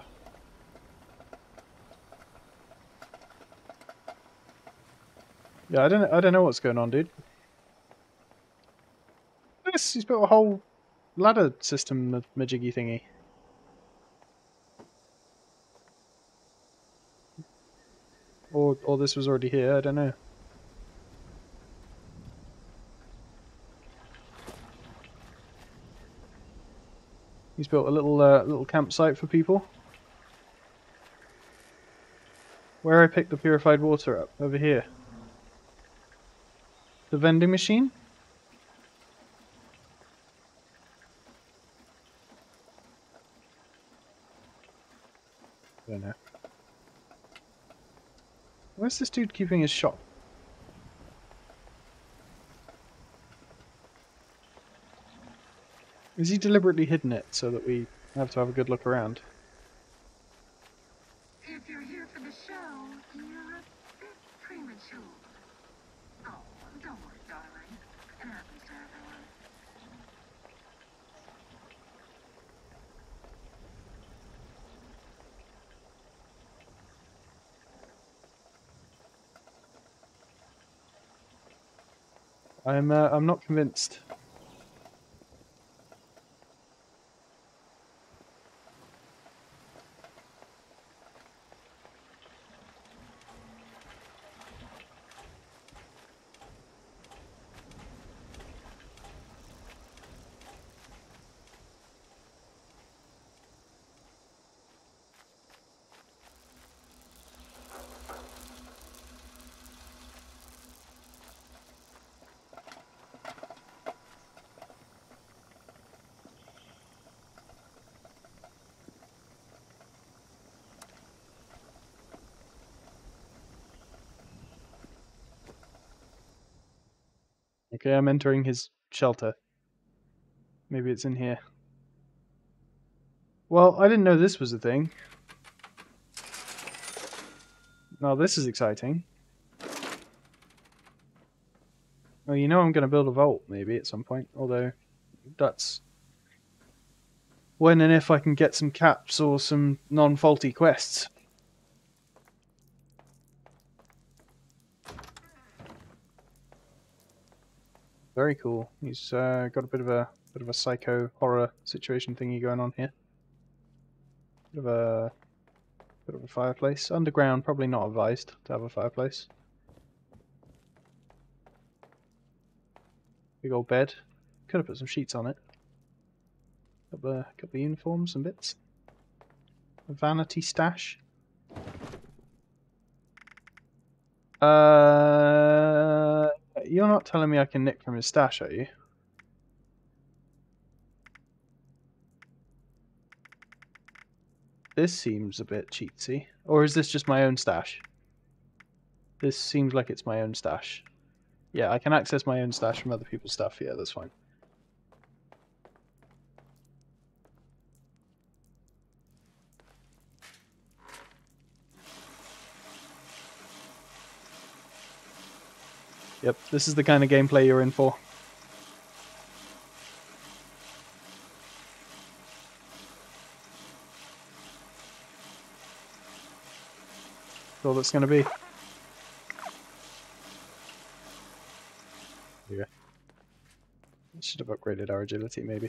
Yeah, I don't know what's going on, dude. Yes, he's built a whole ladder system majiggy thingy. Or this was already here, I don't know. He's built a little campsite for people. Where I picked the purified water up? Over here. The vending machine? I don't know. Where's this dude keeping his shop? Is he deliberately hidden it so that we have to have a good look around? If you're here for the show, you're a bit premature. Oh, don't worry, darling. It happens to everyone. I'm not convinced. Okay, I'm entering his shelter. Maybe it's in here. Well, I didn't know this was a thing. Now this is exciting. Well, you know I'm going to build a vault, maybe, at some point. Although, that's when and if I can get some caps or some non-faulty quests. Very cool. He's got a bit of a psycho horror situation thingy going on here. Bit of a fireplace. Underground, probably not advised to have a fireplace. Big old bed. Could have put some sheets on it. Couple of uniforms and bits. A vanity stash. You're not telling me I can nick from his stash, are you? This seems a bit cheatsy. Or is this just my own stash? This seems like it's my own stash. Yeah, I can access my own stash from other people's stuff. Yeah, that's fine. Yep, this is the kind of gameplay you're in for. That's all that's going to be. Here. Should have upgraded our agility, maybe.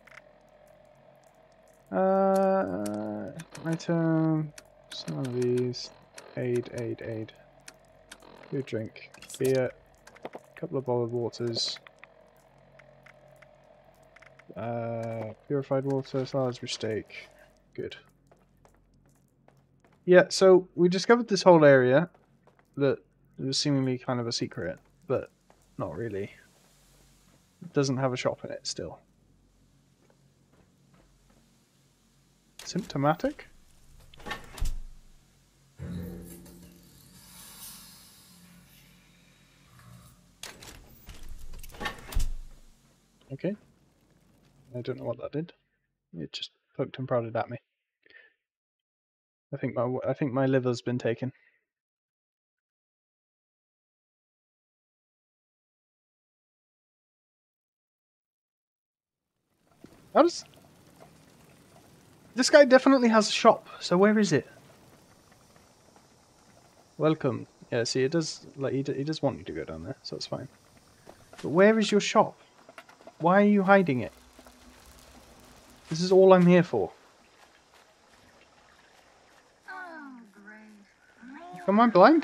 Item. Some of these. Aid. Food, drink. Beer. Couple of bottled waters. Purified water, Salisbury steak. Good. Yeah, so we discovered this whole area that was seemingly kind of a secret, but not really. It doesn't have a shop in it still. Symptomatic? Okay. I don't know what that did. It just poked and prodded at me. I think my liver's been taken. How does... This guy definitely has a shop, so where is it? Welcome. Yeah, see, it does, like, he does want you to go down there, so that's fine. But where is your shop? Why are you hiding it? This is all I'm here for. Oh, great. Am I blind?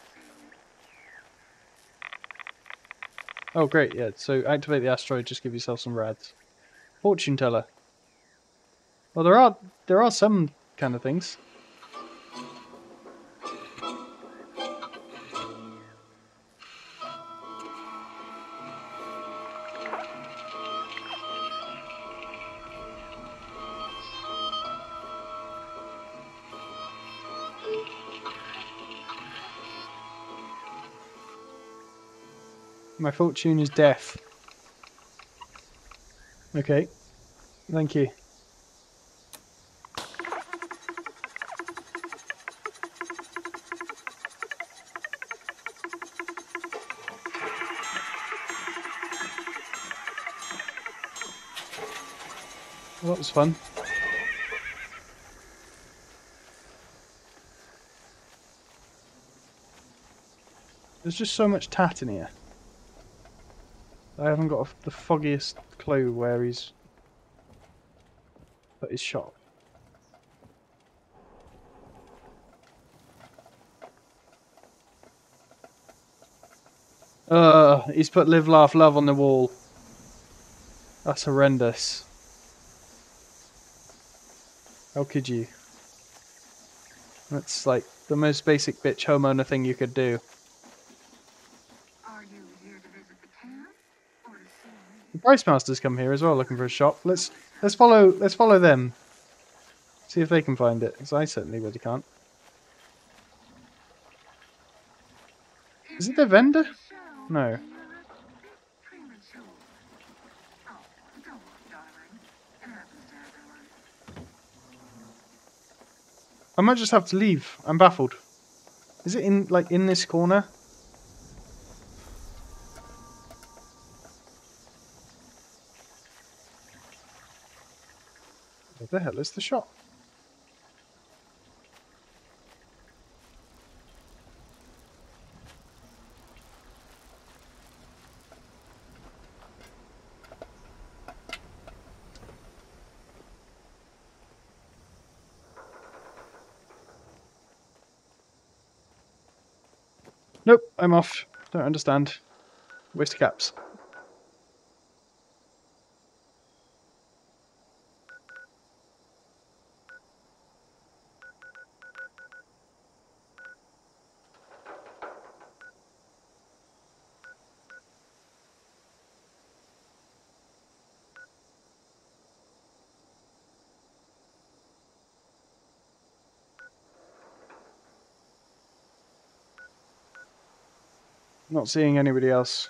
Oh, great, yeah. So activate the asteroid, just give yourself some rads. Fortune teller. Well, there are some kind of things. My fortune is death. Okay. Thank you. Well, that was fun. There's just so much tat in here. I haven't got the foggiest clue where he's put his shop. He's put live, laugh, love on the wall. That's horrendous. How could you? That's like the most basic bitch homeowner thing you could do. Are you here to visit the camp or to see me? The Price Masters come here as well, looking for a shop. Let's follow them. See if they can find it, because I certainly really can't. Is it their vendor? No. Premature. Oh, don't worry, darling. It happens to everyone. I might just have to leave. I'm baffled. Is it in this corner? Where the hell is the shop? Nope, I'm off. Don't understand. Waste of caps. Not seeing anybody else.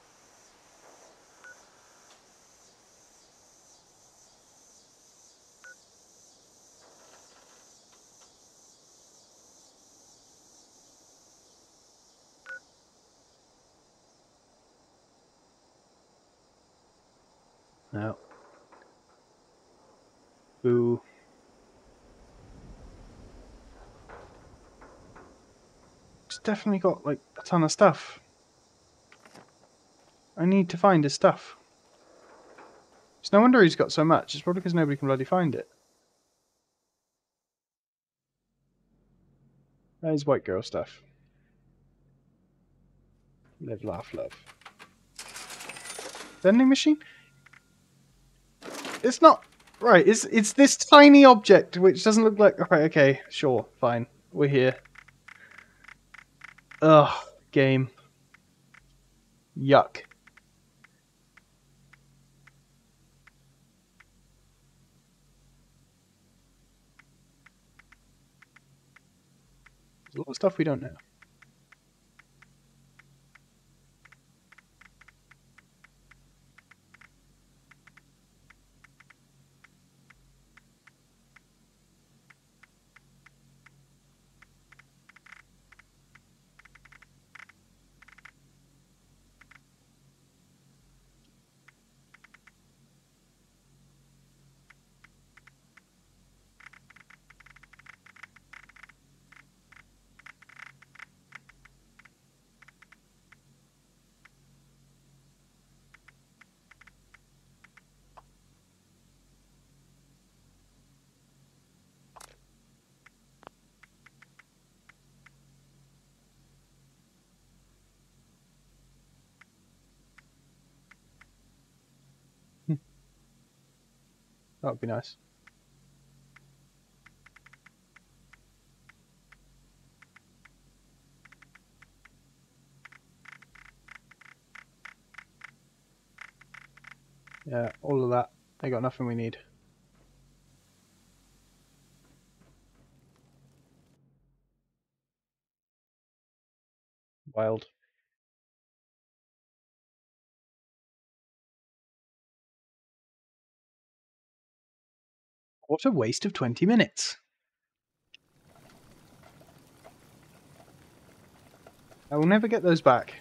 No. Boo. It's definitely got like a ton of stuff. I need to find his stuff. It's no wonder he's got so much. It's probably because nobody can bloody find it. That is white girl stuff. Live, laugh, love. Vending machine? It's not... Right, it's this tiny object which doesn't look like... Right, okay, sure, fine. We're here. Ugh, game. Yuck. There's a lot of stuff we don't know. That would be nice. Yeah, all of that. They got nothing we need. Wild. What a waste of 20 minutes. I will never get those back.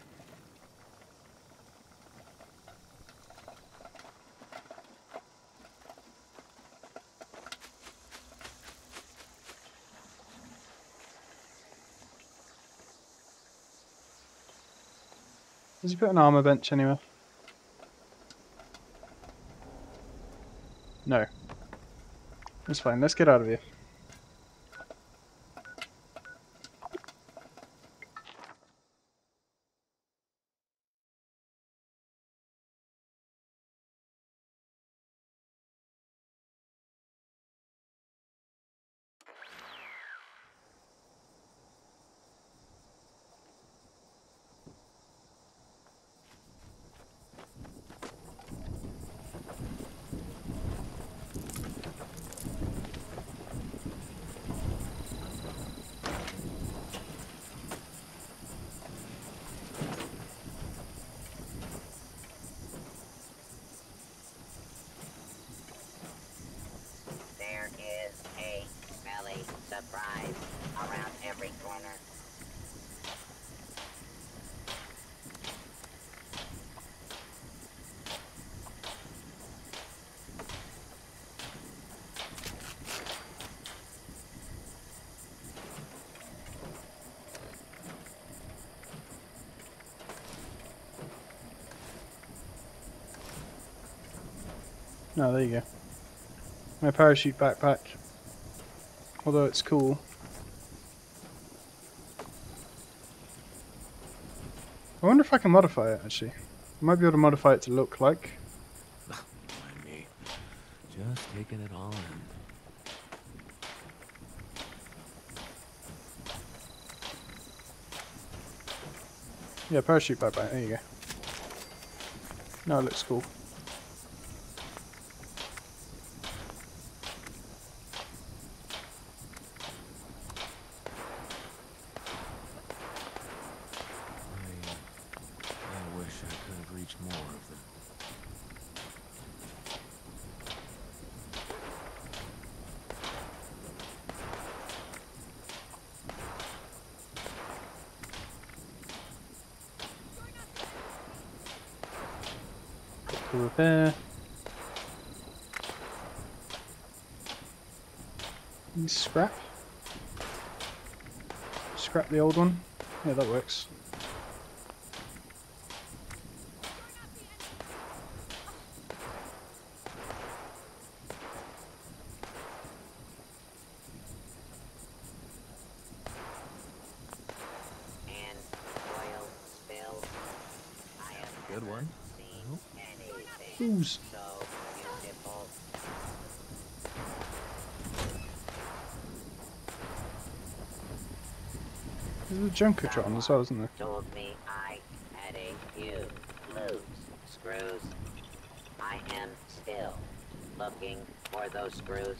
Does he put an armor bench anywhere? No. That's fine, let's get out of here. There is a smelly surprise around every corner. No, there you go. My parachute backpack. Although it's cool. I wonder if I can modify it, actually. I might be able to modify it to look like. Mind me. Just taking it all in. Yeah, parachute backpack, there you go. Now it looks cool. I wish I could have reached more of them. To repair. Scrap. Scrap the old one. Yeah, that works. good one. Ooze. There's a Junkatron as well, isn't there? Told me I had a few loose screws. I am still looking for those screws.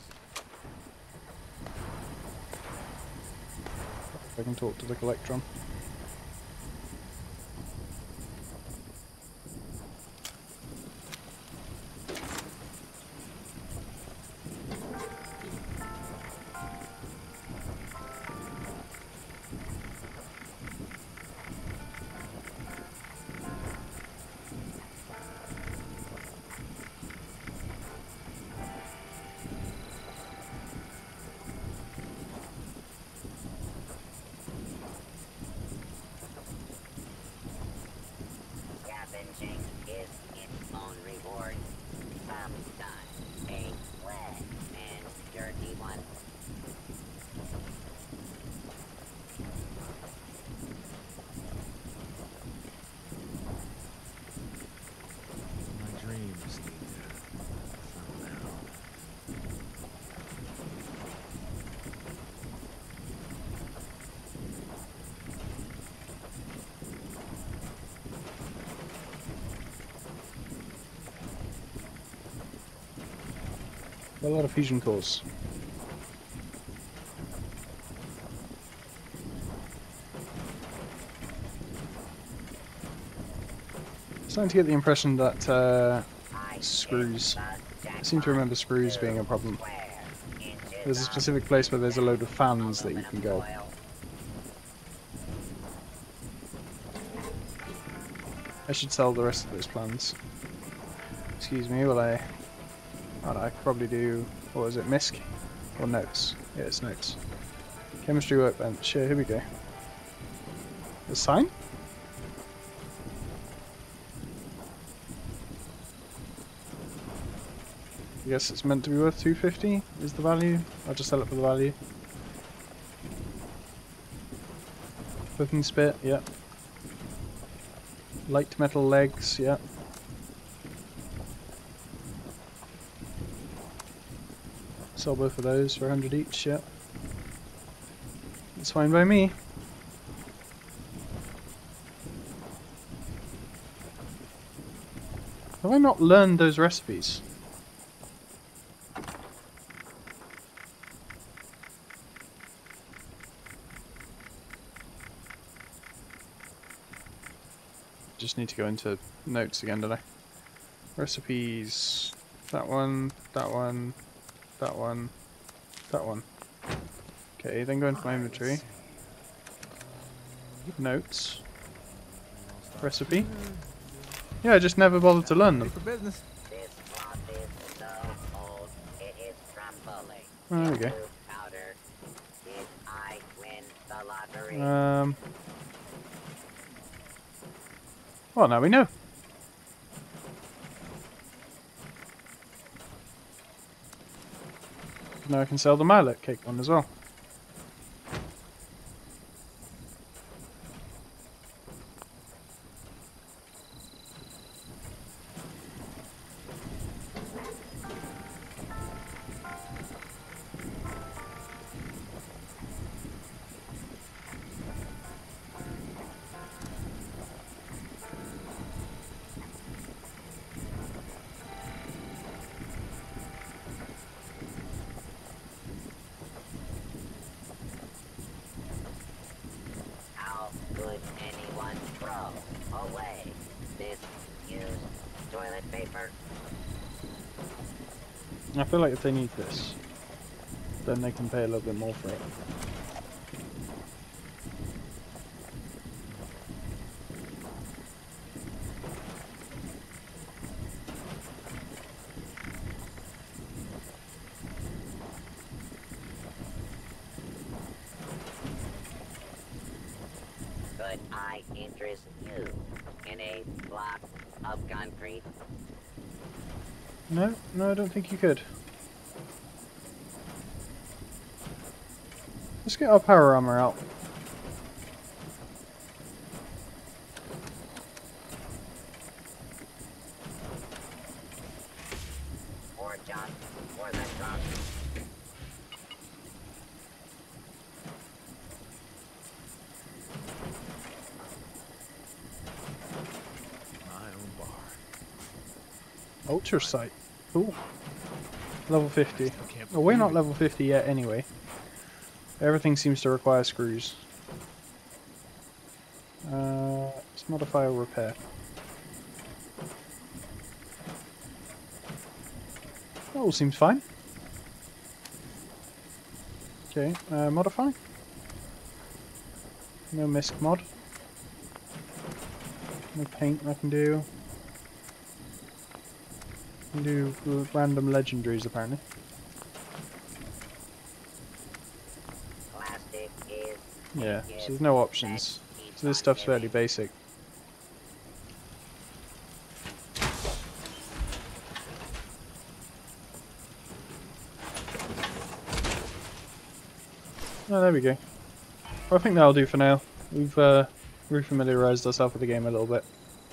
If I can talk to the Collectron. Scavenging is its own reward. Sometimes a wet and dirty one. My dreams need to settle down. A lot of fusion cores. Starting to get the impression that screws. I seem to remember screws being a problem. There's a specific place where there's a load of fans that you can go. I should sell the rest of those plans. Excuse me, will I? Oh, I could probably do, what was it, MISC? Or notes? Yeah, it's notes. Chemistry workbench, yeah, here we go. The sign? I guess it's meant to be worth 250 is the value. I'll just sell it for the value. Cooking spit, yeah. Light metal legs, yeah. Sell both of those for 100 each, yeah. It's fine by me. Have I not learned those recipes? Just need to go into notes again, don't I? Recipes. That one, that one, that one, that one. Okay, then go into my inventory. Notes. Recipe. Yeah, I just never bothered to learn them. This cloth is so old, it is crumbling. Oh, there we go. Powder. Did I win the lottery? Well, now we know. Now I can sell the Millet cake one as well. How could anyone throw away this used toilet paper? I feel like if they need this, then they can pay a little bit more for it. Could I interest you in a block of concrete? No, no, I don't think you could. Let's get our power armor out. Ultra sight. Ooh. Level 50. Well, we're not level 50 yet anyway. Everything seems to require screws. Let's modify or repair. That all seems fine. Okay, modify. No misc mod. No paint I can do. I can do random legendaries apparently. Plastic is Yeah, so there's no options. So this stuff's fairly basic. Oh, there we go. Well, I think that'll do for now. We've refamiliarized ourselves with the game a little bit.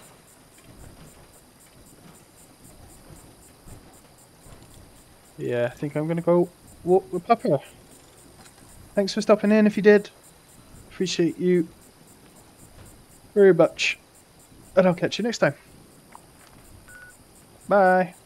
Yeah, I think I'm gonna go walk with Papa. Thanks for stopping in if you did. Appreciate you very much. And I'll catch you next time. Bye.